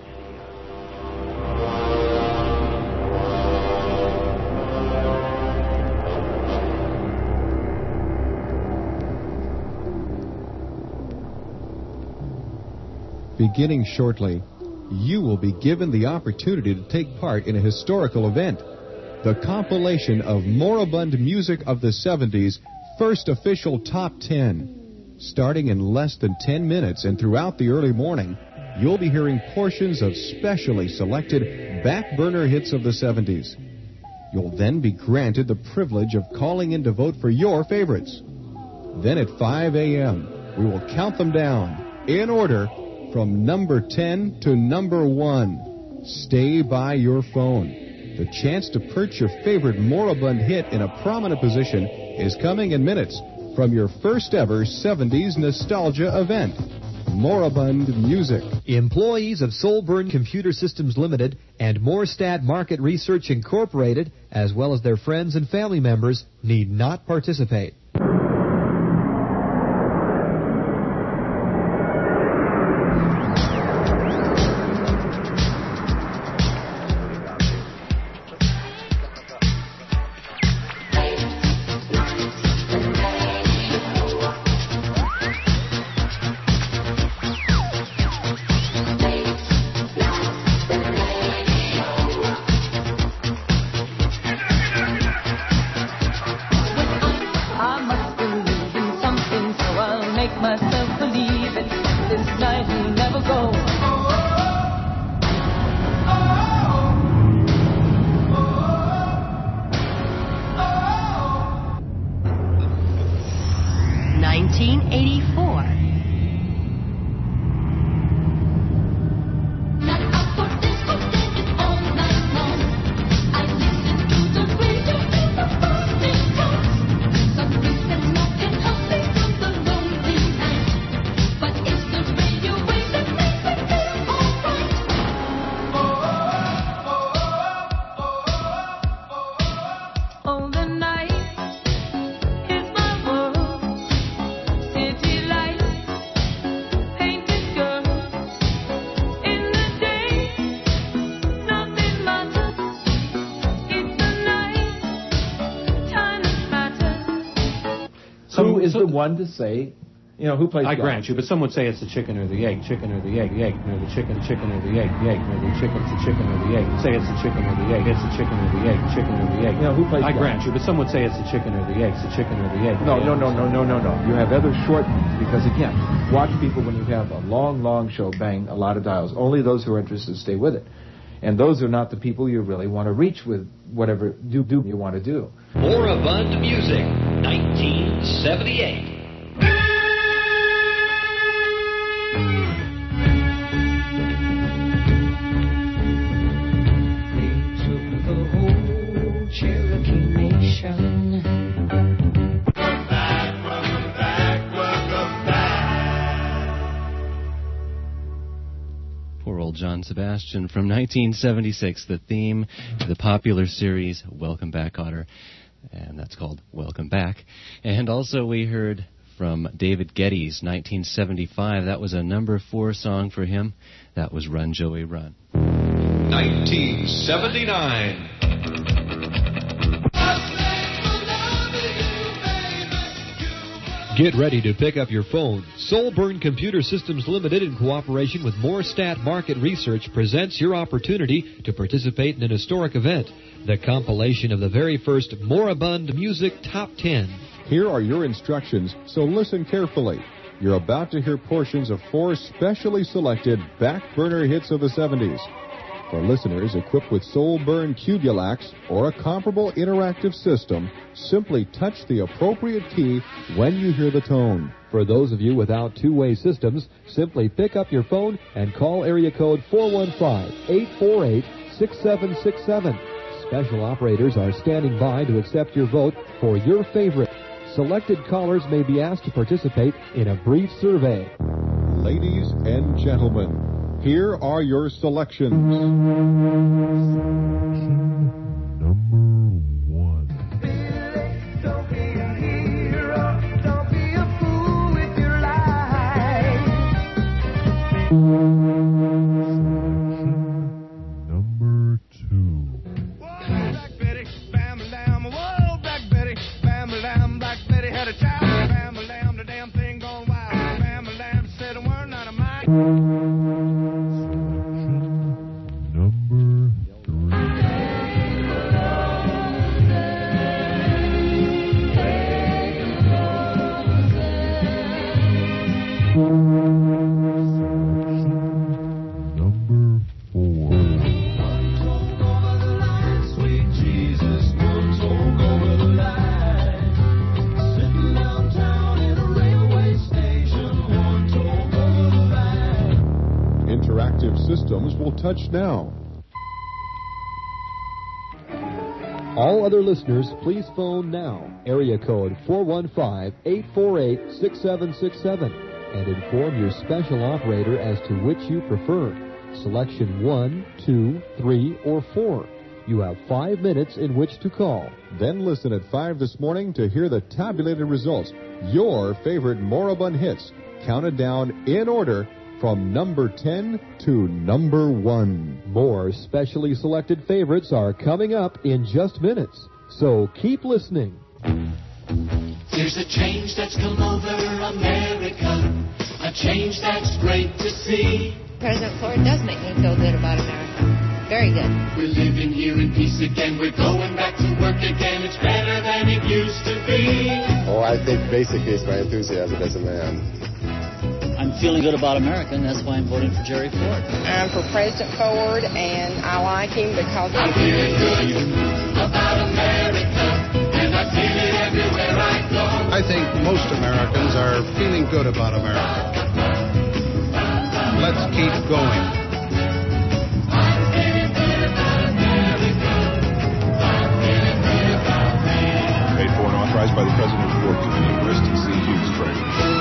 see. Beginning shortly, you will be given the opportunity to take part in a historical event. The compilation of Moribund Music of the seventies, first official top ten. Starting in less than ten minutes and throughout the early morning, you'll be hearing portions of specially selected back-burner hits of the seventies. You'll then be granted the privilege of calling in to vote for your favorites. Then at five a.m., we will count them down, in order, from number ten to number one. Stay by your phone. The chance to perch your favorite Moribund hit in a prominent position is coming in minutes from your first ever seventies nostalgia event. moribund music. Employees of Solburn Computer Systems Limited and Morestat Market Research Incorporated, as well as their friends and family members, need not participate. nineteen eighty-four. Who is the one to say, you know, who plays I God? grant you, but some would say it's the chicken or the egg, chicken or the egg, the egg, or the chicken, chicken or the egg, the egg, or the chicken, it's the chicken or the egg. Say it's the chicken or the egg, it's the chicken or the egg, chicken or the egg. You know, who plays I God? grant you, but some would say it's the chicken or the egg, it's the chicken or the egg. No, no, no, no, no, no, no. You have other short ones because, again, watch people when you have a long, long show bang a lot of dials. Only those who are interested stay with it. And those are not the people you really want to reach with whatever do, do you want to do. Moribund Music, nineteen seventy-eight. Poor old John Sebastian from nineteen seventy-six, the theme to the popular series Welcome Back, Kotter, and that's called Welcome Back. And also we heard from David Geddes, nineteen seventy-five. That was a number four song for him. That was Run, Joey, Run. nineteen seventy-nine. Get ready to pick up your phone. Solburn Computer Systems Limited, in cooperation with Morestat Market Research, presents your opportunity to participate in an historic event, the compilation of the very first Moribund Music Top ten. Here are your instructions, so listen carefully. You're about to hear portions of four specially selected back burner hits of the seventies. For listeners equipped with Solburn Cubulax or a comparable interactive system, simply touch the appropriate key when you hear the tone. For those of you without two-way systems, simply pick up your phone and call area code four one five, eight four eight, six seven six seven. Special operators are standing by to accept your vote for your favorite. Selected callers may be asked to participate in a brief survey. Ladies and gentlemen, here are your selections. Number two. Black Betty, bam lamb, whoa, Black Betty, bam lamb, Black Betty had a child, bam lamb, the damn thing gone wild, bam lamb said a word not of mine. Systems will touch now. All other listeners, please phone now. Area code four one five, eight four eight, six seven six seven. and inform your special operator as to which you prefer. Selection one, two, three, or four. You have five minutes in which to call. Then listen at five this morning to hear the tabulated results. Your favorite Moribund hits, counted down in order from number ten to number one. More specially selected favorites are coming up in just minutes, so keep listening. There's a change that's come over America, a change that's great to see. President Ford does make me feel good about America. Very good. We're living here in peace again. We're going back to work again. It's better than it used to be. Oh, I think basically it's my enthusiasm as a man. I'm feeling good about America, and that's why I'm voting for Jerry Ford. I'm for President Ford, and I like him because I'm feeling good about America, and I feel it everywhere I go. I think most Americans are feeling good about America. Let's keep going. Paid for and authorized by the President of Ford Company, Preston C. Hughes, Treasurer.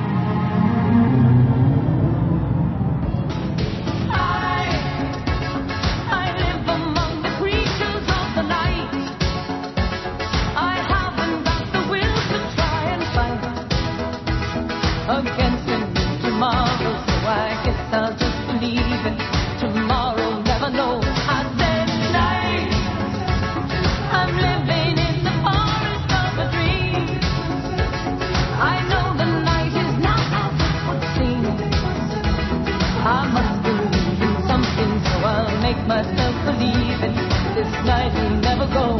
Myself believing this night will never go.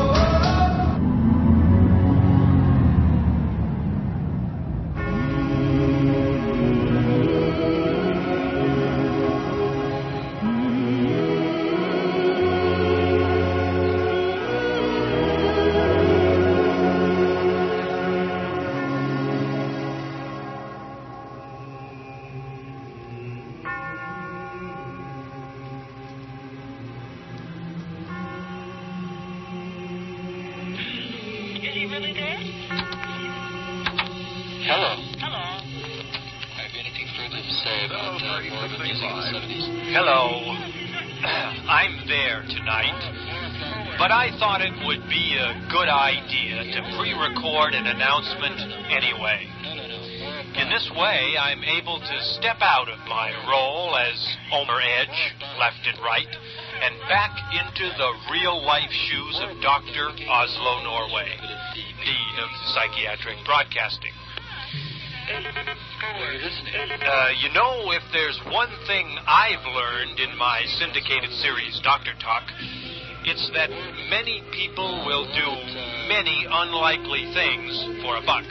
An announcement anyway. In this way, I'm able to step out of my role as Homer Edge, left and right, and back into the real-life shoes of Doctor Oslo Norway, Dean of Psychiatric Broadcasting. Uh, you know, if there's one thing I've learned in my syndicated series, Doctor Talk, it's that many people will do many unlikely things for a buck.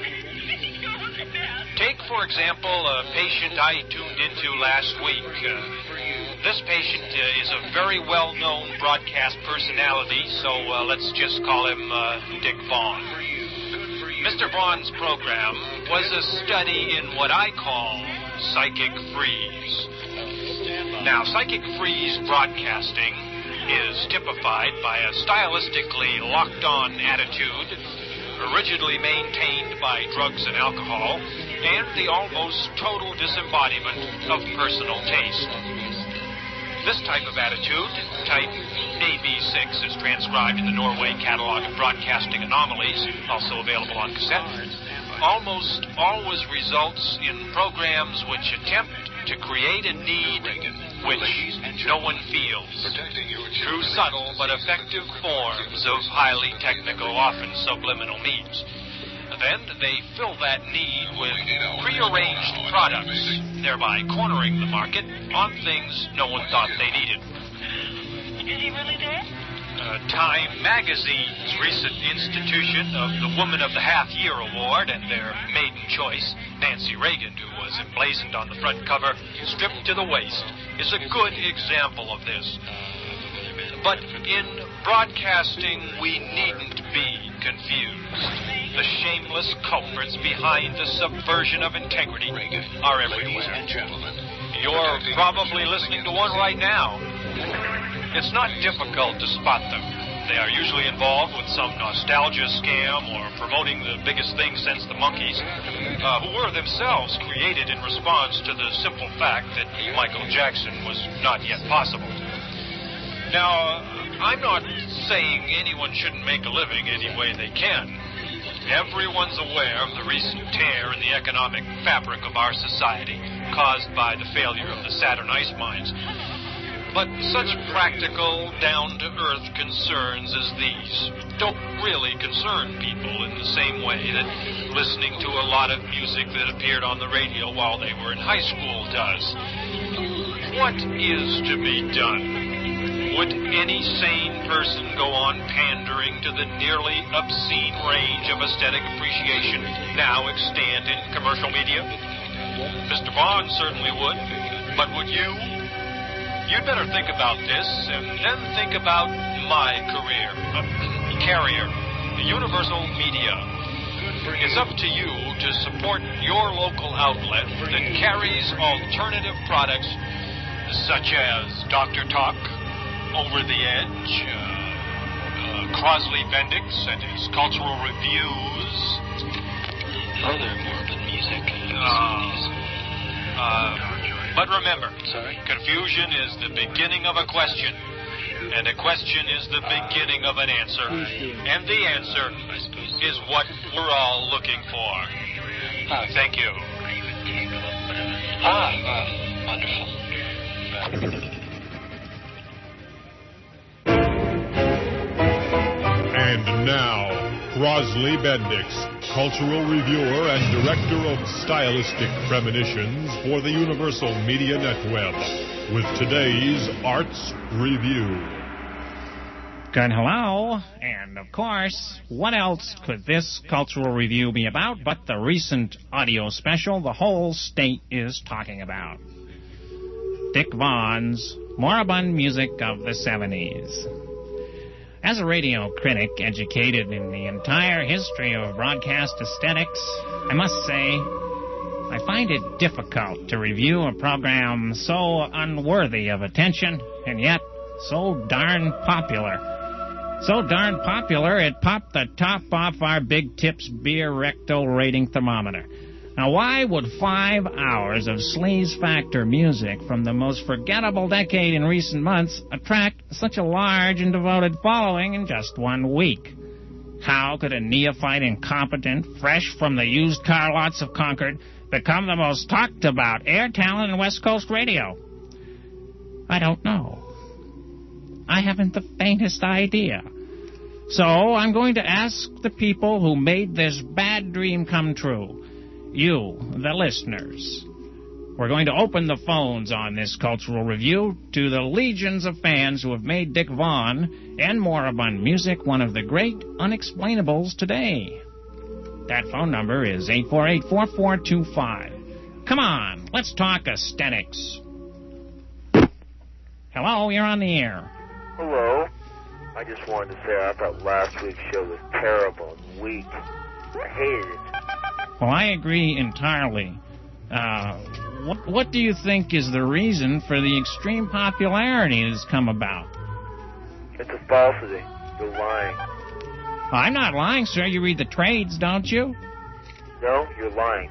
Take, for example, a patient I tuned into last week. Uh, this patient uh, is a very well-known broadcast personality, so uh, let's just call him uh, Dick Vaughn. Mister Vaughn's program was a study in what I call psychic freeze. Now, psychic freeze broadcasting is typified by a stylistically locked-on attitude, originally maintained by drugs and alcohol, and the almost total disembodiment of personal taste. This type of attitude, type A B six, is transcribed in the Norway Catalog of Broadcasting Anomalies, also available on cassette, almost always results in programs which attempt to create a need which no one feels, through subtle but effective forms of highly technical, often subliminal means. Then they fill that need with prearranged products, thereby cornering the market on things no one thought they needed. Is he really dead? Uh, Time Magazine's recent institution of the Woman of the Half Year Award and their maiden choice, Nancy Reagan, who was emblazoned on the front cover, stripped to the waist, is a good example of this. But in broadcasting, we needn't be confused. The shameless culprits behind the subversion of integrity are everywhere. You're probably listening to one right now. It's not difficult to spot them. They are usually involved with some nostalgia scam or promoting the biggest thing since the Monkees, uh, who were themselves created in response to the simple fact that Michael Jackson was not yet possible. Now, I'm not saying anyone shouldn't make a living any way they can. Everyone's aware of the recent tear in the economic fabric of our society caused by the failure of the Saturn ice mines. But such practical, down-to-earth concerns as these don't really concern people in the same way that listening to a lot of music that appeared on the radio while they were in high school does. What is to be done? Would any sane person go on pandering to the nearly obscene range of aesthetic appreciation now extant in commercial media? Mister Vaughn certainly would, but would you? You'd better think about this, and then think about my career, uh, carrier, Universal Media. It's up to you to support your local outlet that carries alternative products such as Doctor Talk, Over the Edge, uh, uh, Crosley Bendix and his cultural reviews, Other morbid music. Uh, uh, but remember, Sorry? confusion is the beginning of a question, and a question is the beginning of an answer, and the answer is what we're all looking for. Thank you. Ah, uh, wonderful. And now, Crosley Bendix, cultural reviewer and director of stylistic premonitions for the Universal Media Netweb, with today's Arts Review. Good hello, and of course, what else could this cultural review be about but the recent audio special the whole state is talking about? Dick Vaughn's Moribund Music of the seventies. As a radio critic educated in the entire history of broadcast aesthetics, I must say, I find it difficult to review a program so unworthy of attention, and yet so darn popular. So darn popular, it popped the top off our Big Tips beer rectal rating thermometer. Now, why would five hours of sleaze factor music from the most forgettable decade in recent months attract such a large and devoted following in just one week? How could a neophyte incompetent, fresh from the used car lots of Concord, become the most talked about air talent in West Coast radio? I don't know. I haven't the faintest idea. So I'm going to ask the people who made this bad dream come true. You, the listeners. We're going to open the phones on this cultural review to the legions of fans who have made Dick Vaughn and Moribund Music one of the great unexplainables today. That phone number is eight four eight, four four two five. Come on, let's talk aesthetics. Hello, you're on the air. Hello. I just wanted to say I thought last week's show was terrible and weak. I hated it. Well, I agree entirely. Uh, what, what do you think is the reason for the extreme popularity that's come about? It's a falsity. You're lying. I'm not lying, sir. You read the trades, don't you? No, you're lying.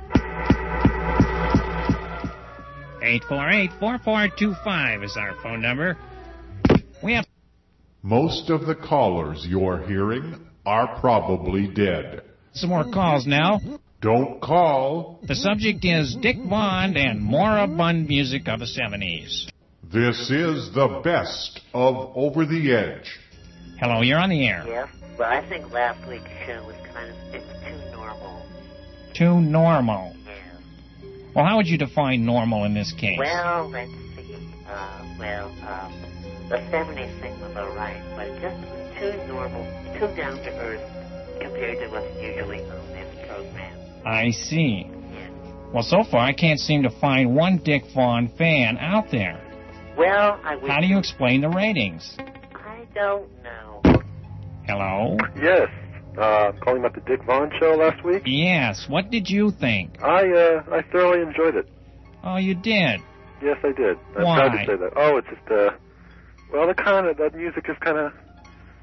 eight four eight, four four two five is our phone number. We have... Most of the callers you're hearing are probably dead. Some more calls now. Don't call. The subject is Dick Vaughn and Moribund Music of the seventies. This is the best of Over the Edge. Hello, you're on the air. Yeah, but I think last week's show was kind of, it's too normal. Too normal? Yeah. Well, how would you define normal in this case? Well, let's see. Uh, well, um, the seventies thing was alright, but it just was too normal, too down to earth compared to what's usually on this program. I see. Well, so far I can't seem to find one Dick Vaughn fan out there. Well, I wish... How do you explain the ratings? I don't know. Hello? Yes. Uh, calling about the Dick Vaughn show last week? Yes. What did you think? I, uh, I thoroughly enjoyed it. Oh, you did? Yes, I did. I'm Why? proud to say that. Oh, it's just, uh, well, the kind of, that music is kind of,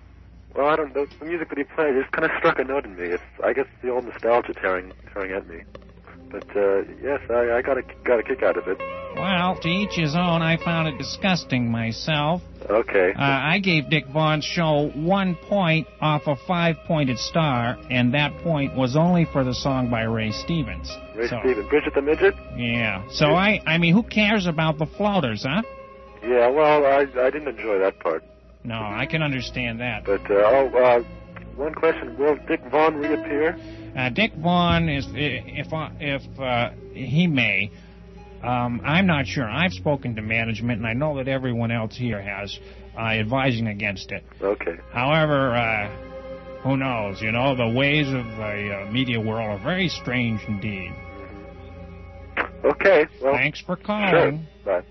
Well, I don't know. The music that he played just kind of struck a note in me. It's, I guess, the old nostalgia tearing, tearing at me. But uh, yes, I, I got a got a kick out of it. Well, to each his own. I found it disgusting myself. Okay. Uh, I gave Dick Vaughn's show one point off a five-pointed star, and that point was only for the song by Ray Stevens. Ray so, Stevens, Bridget the Midget. Yeah. So yeah. I, I mean, who cares about the floaters, huh? Yeah. Well, I, I didn't enjoy that part. No, I can understand that. But uh, oh, uh, one question: will Dick Vaughn reappear? Uh, Dick Vaughn is, if uh, if uh, he may, um, I'm not sure. I've spoken to management, and I know that everyone else here has, uh, advising against it. Okay. However, uh, who knows? You know, the ways of the uh, media world are very strange indeed. Okay. Well. Thanks for calling. Sure. Bye.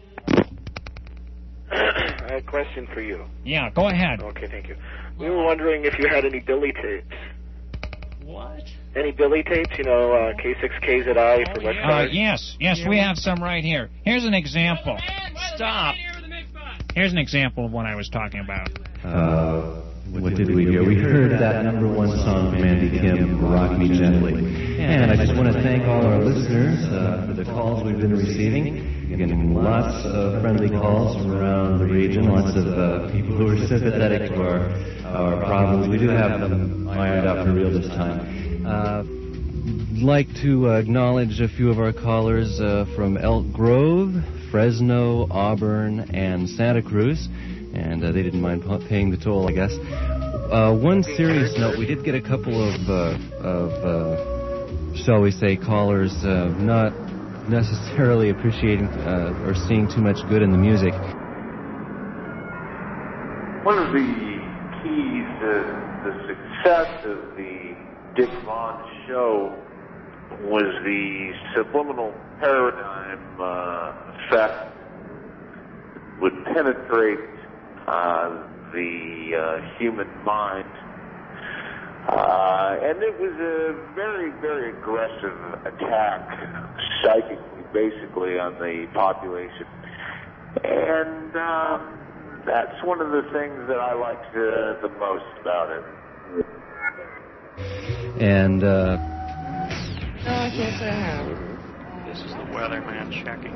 I have a question for you. Yeah, go ahead. Okay, thank you. We were wondering if you had any Billy tapes. What? Any Billy tapes, you know, uh, K six K Z I for West Uh, yes, yes, we have some right here. Here's an example. Stop. Here's an example of what I was talking about. Uh, what did we hear? We heard that number one song from Andy Kim, Rock Me Gently. And I just want to thank all our listeners uh, for the calls we've been receiving. Getting lots of friendly calls from around the region, lots of uh, people who are sympathetic to our, our problems. We do have them ironed out for real this time. Uh, like to uh, acknowledge a few of our callers uh, from Elk Grove, Fresno, Auburn, and Santa Cruz, and uh, they didn't mind paying the toll, I guess. Uh, one serious note, we did get a couple of, uh, of uh, shall we say, callers uh, not necessarily appreciating uh, or seeing too much good in the music. One of the keys to the success of the Dick Vaughn show was the subliminal paradigm uh, effect that would penetrate uh, the uh, human mind. Uh, and it was a very, very aggressive attack, psychically, basically, on the population. And um, that's one of the things that I liked uh, the most about it. And, uh... No, I can't say I have. This is the weatherman checking.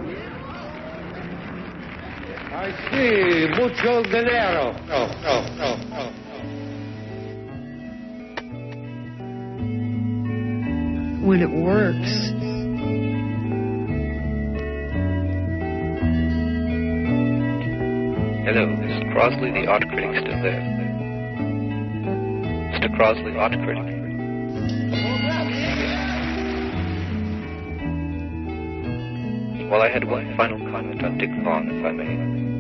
I see. Mucho dinero. No, no, no, no. When it works. Hello, is Crosley the art critic still there? Mister Crosley, art critic. Well, I had one final comment on Dick Vaughn, if I may.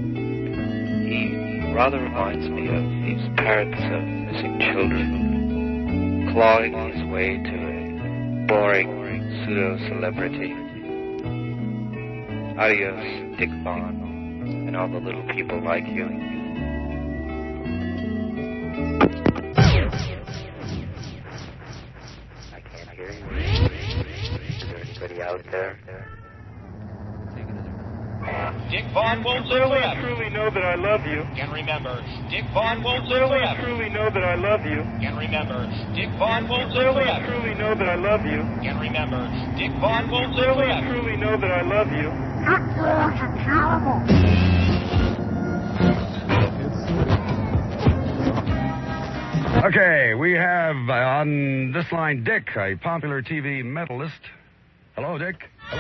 He rather reminds me of these parents of missing children, clawing his way to a boring pseudo-celebrity. Adios, Dick Vaughn. And all the little people like you. I can't hear you. Is there anybody out there? Dick Vaughn won't live Really forever. truly know that I love you. And remember, Dick Vaughn won't live Really forever. truly know that I love you. And remember, Dick Vaughn won't live Really forever. truly know that I love you. And remember, Dick Vaughn won't live Really forever. truly know that I love you. Dick Vaughn's a terrible. Okay, we have uh, on this line Dick, a popular T V medalist. Hello, Dick.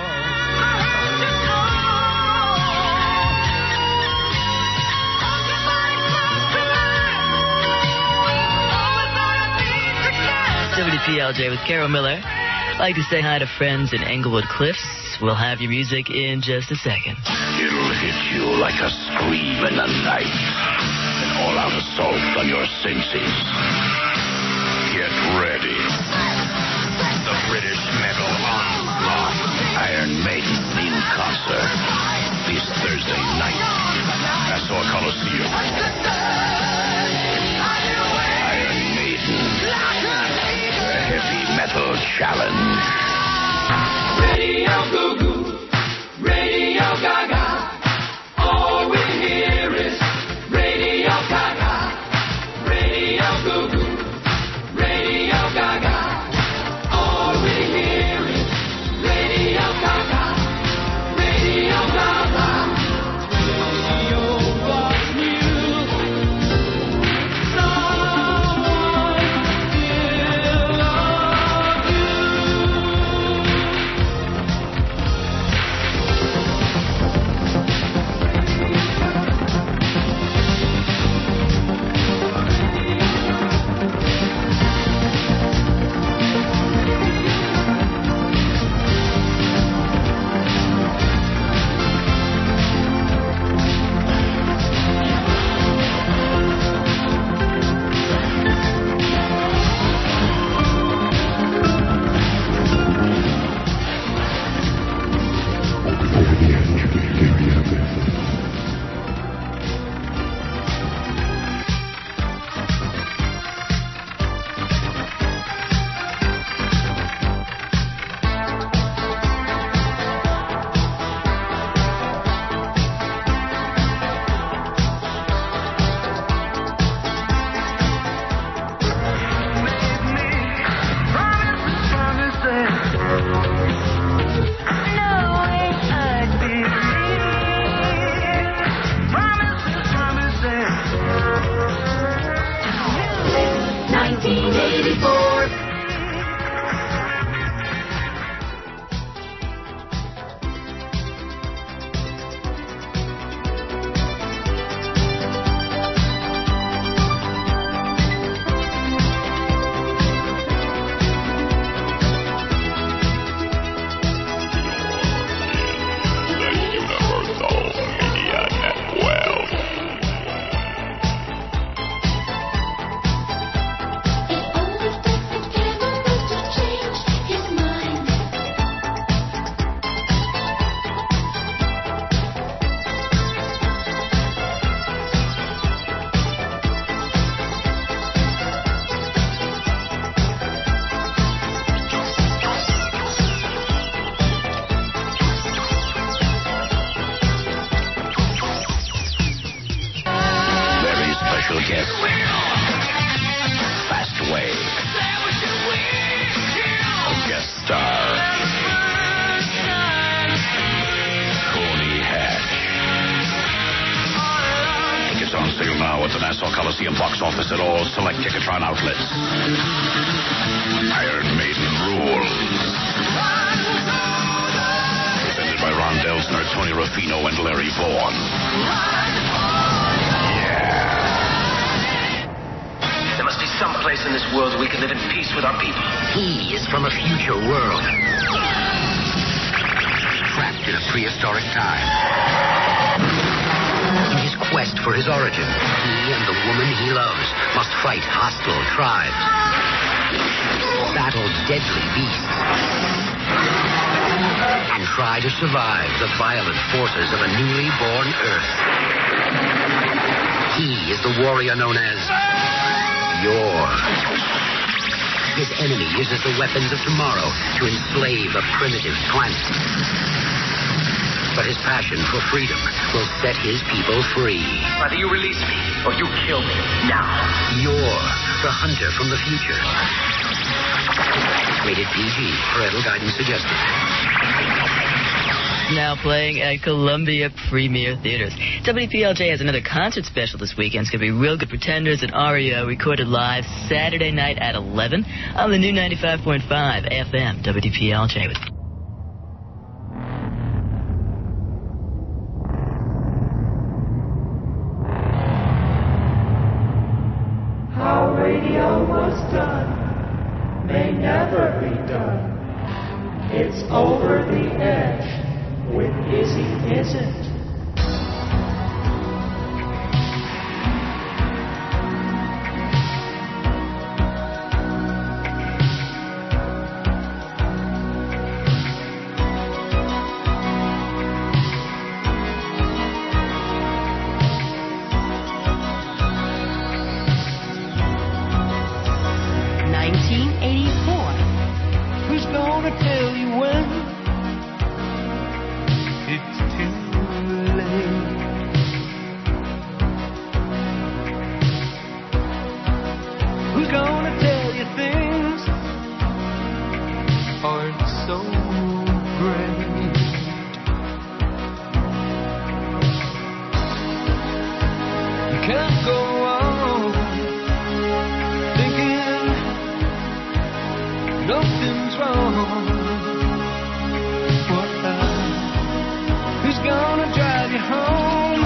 W P L J with Carol Miller. I'd like to say hi to friends in Englewood Cliffs. We'll have your music in just a second. It'll hit you like a scream in the night. An all-out assault on your senses. Get ready. The British metal onslaught. Iron Maiden in concert. This Thursday night. Nassau Coliseum. Iron Maiden. The Heavy Metal Challenge. Radio Goo Goo, Radio Gaga. All we hear is Radio Gaga, Radio Goo at the Nassau Coliseum box office at all select Ticketron outlets. Iron Maiden rules. Presented by Ron Delsner, Tony Ruffino, and Larry Vaughn. There must be some place in this world where we can live in peace with our people. He is from a future world. Trapped in a prehistoric time. In his quest for his origin, he and the woman he loves must fight hostile tribes, battle deadly beasts, and try to survive the violent forces of a newly born Earth. He is the warrior known as Yor. His enemy uses the weapons of tomorrow to enslave a primitive planet. But his passion for freedom will set his people free. Either you release me, or you kill me, now. Yor, the hunter from the future. Rated P G, parental guidance suggested. Now playing at Columbia Premier Theaters. W P L J has another concert special this weekend. It's going to be Real Good Pretenders and R E O recorded live Saturday night at eleven on the new ninety-five point five F M W P L J. How radio was done may never be done. It's over the edge with Izzy Isn't. nineteen eighty-four. Who's gonna tell you when? It's too late. Who's gonna tell you things aren't so great? You can't go on thinking nothing's wrong. What now? Who's gonna drive you home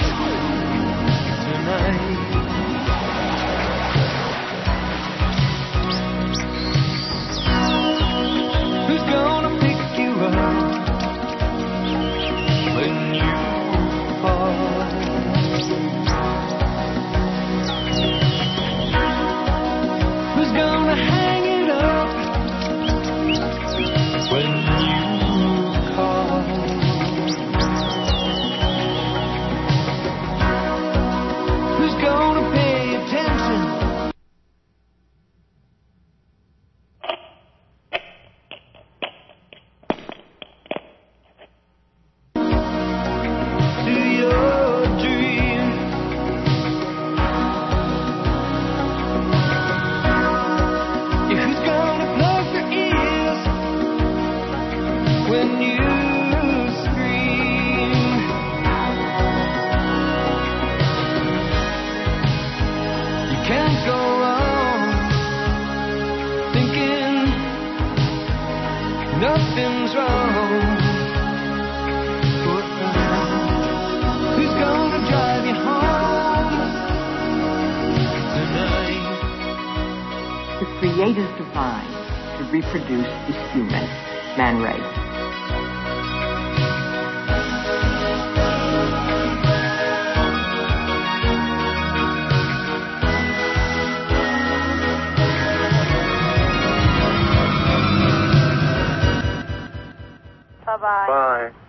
tonight? Who's gonna pick you up when you fall? Who's gonna hang it up when you call? Who's gonna pay attention? To your dream? Yeah, who's gonna plug their ears when you scream? You can't go on thinking nothing's wrong. Who's gonna drive you home tonight? The Creator's design to reproduce is human, man race. Bye-bye. Bye.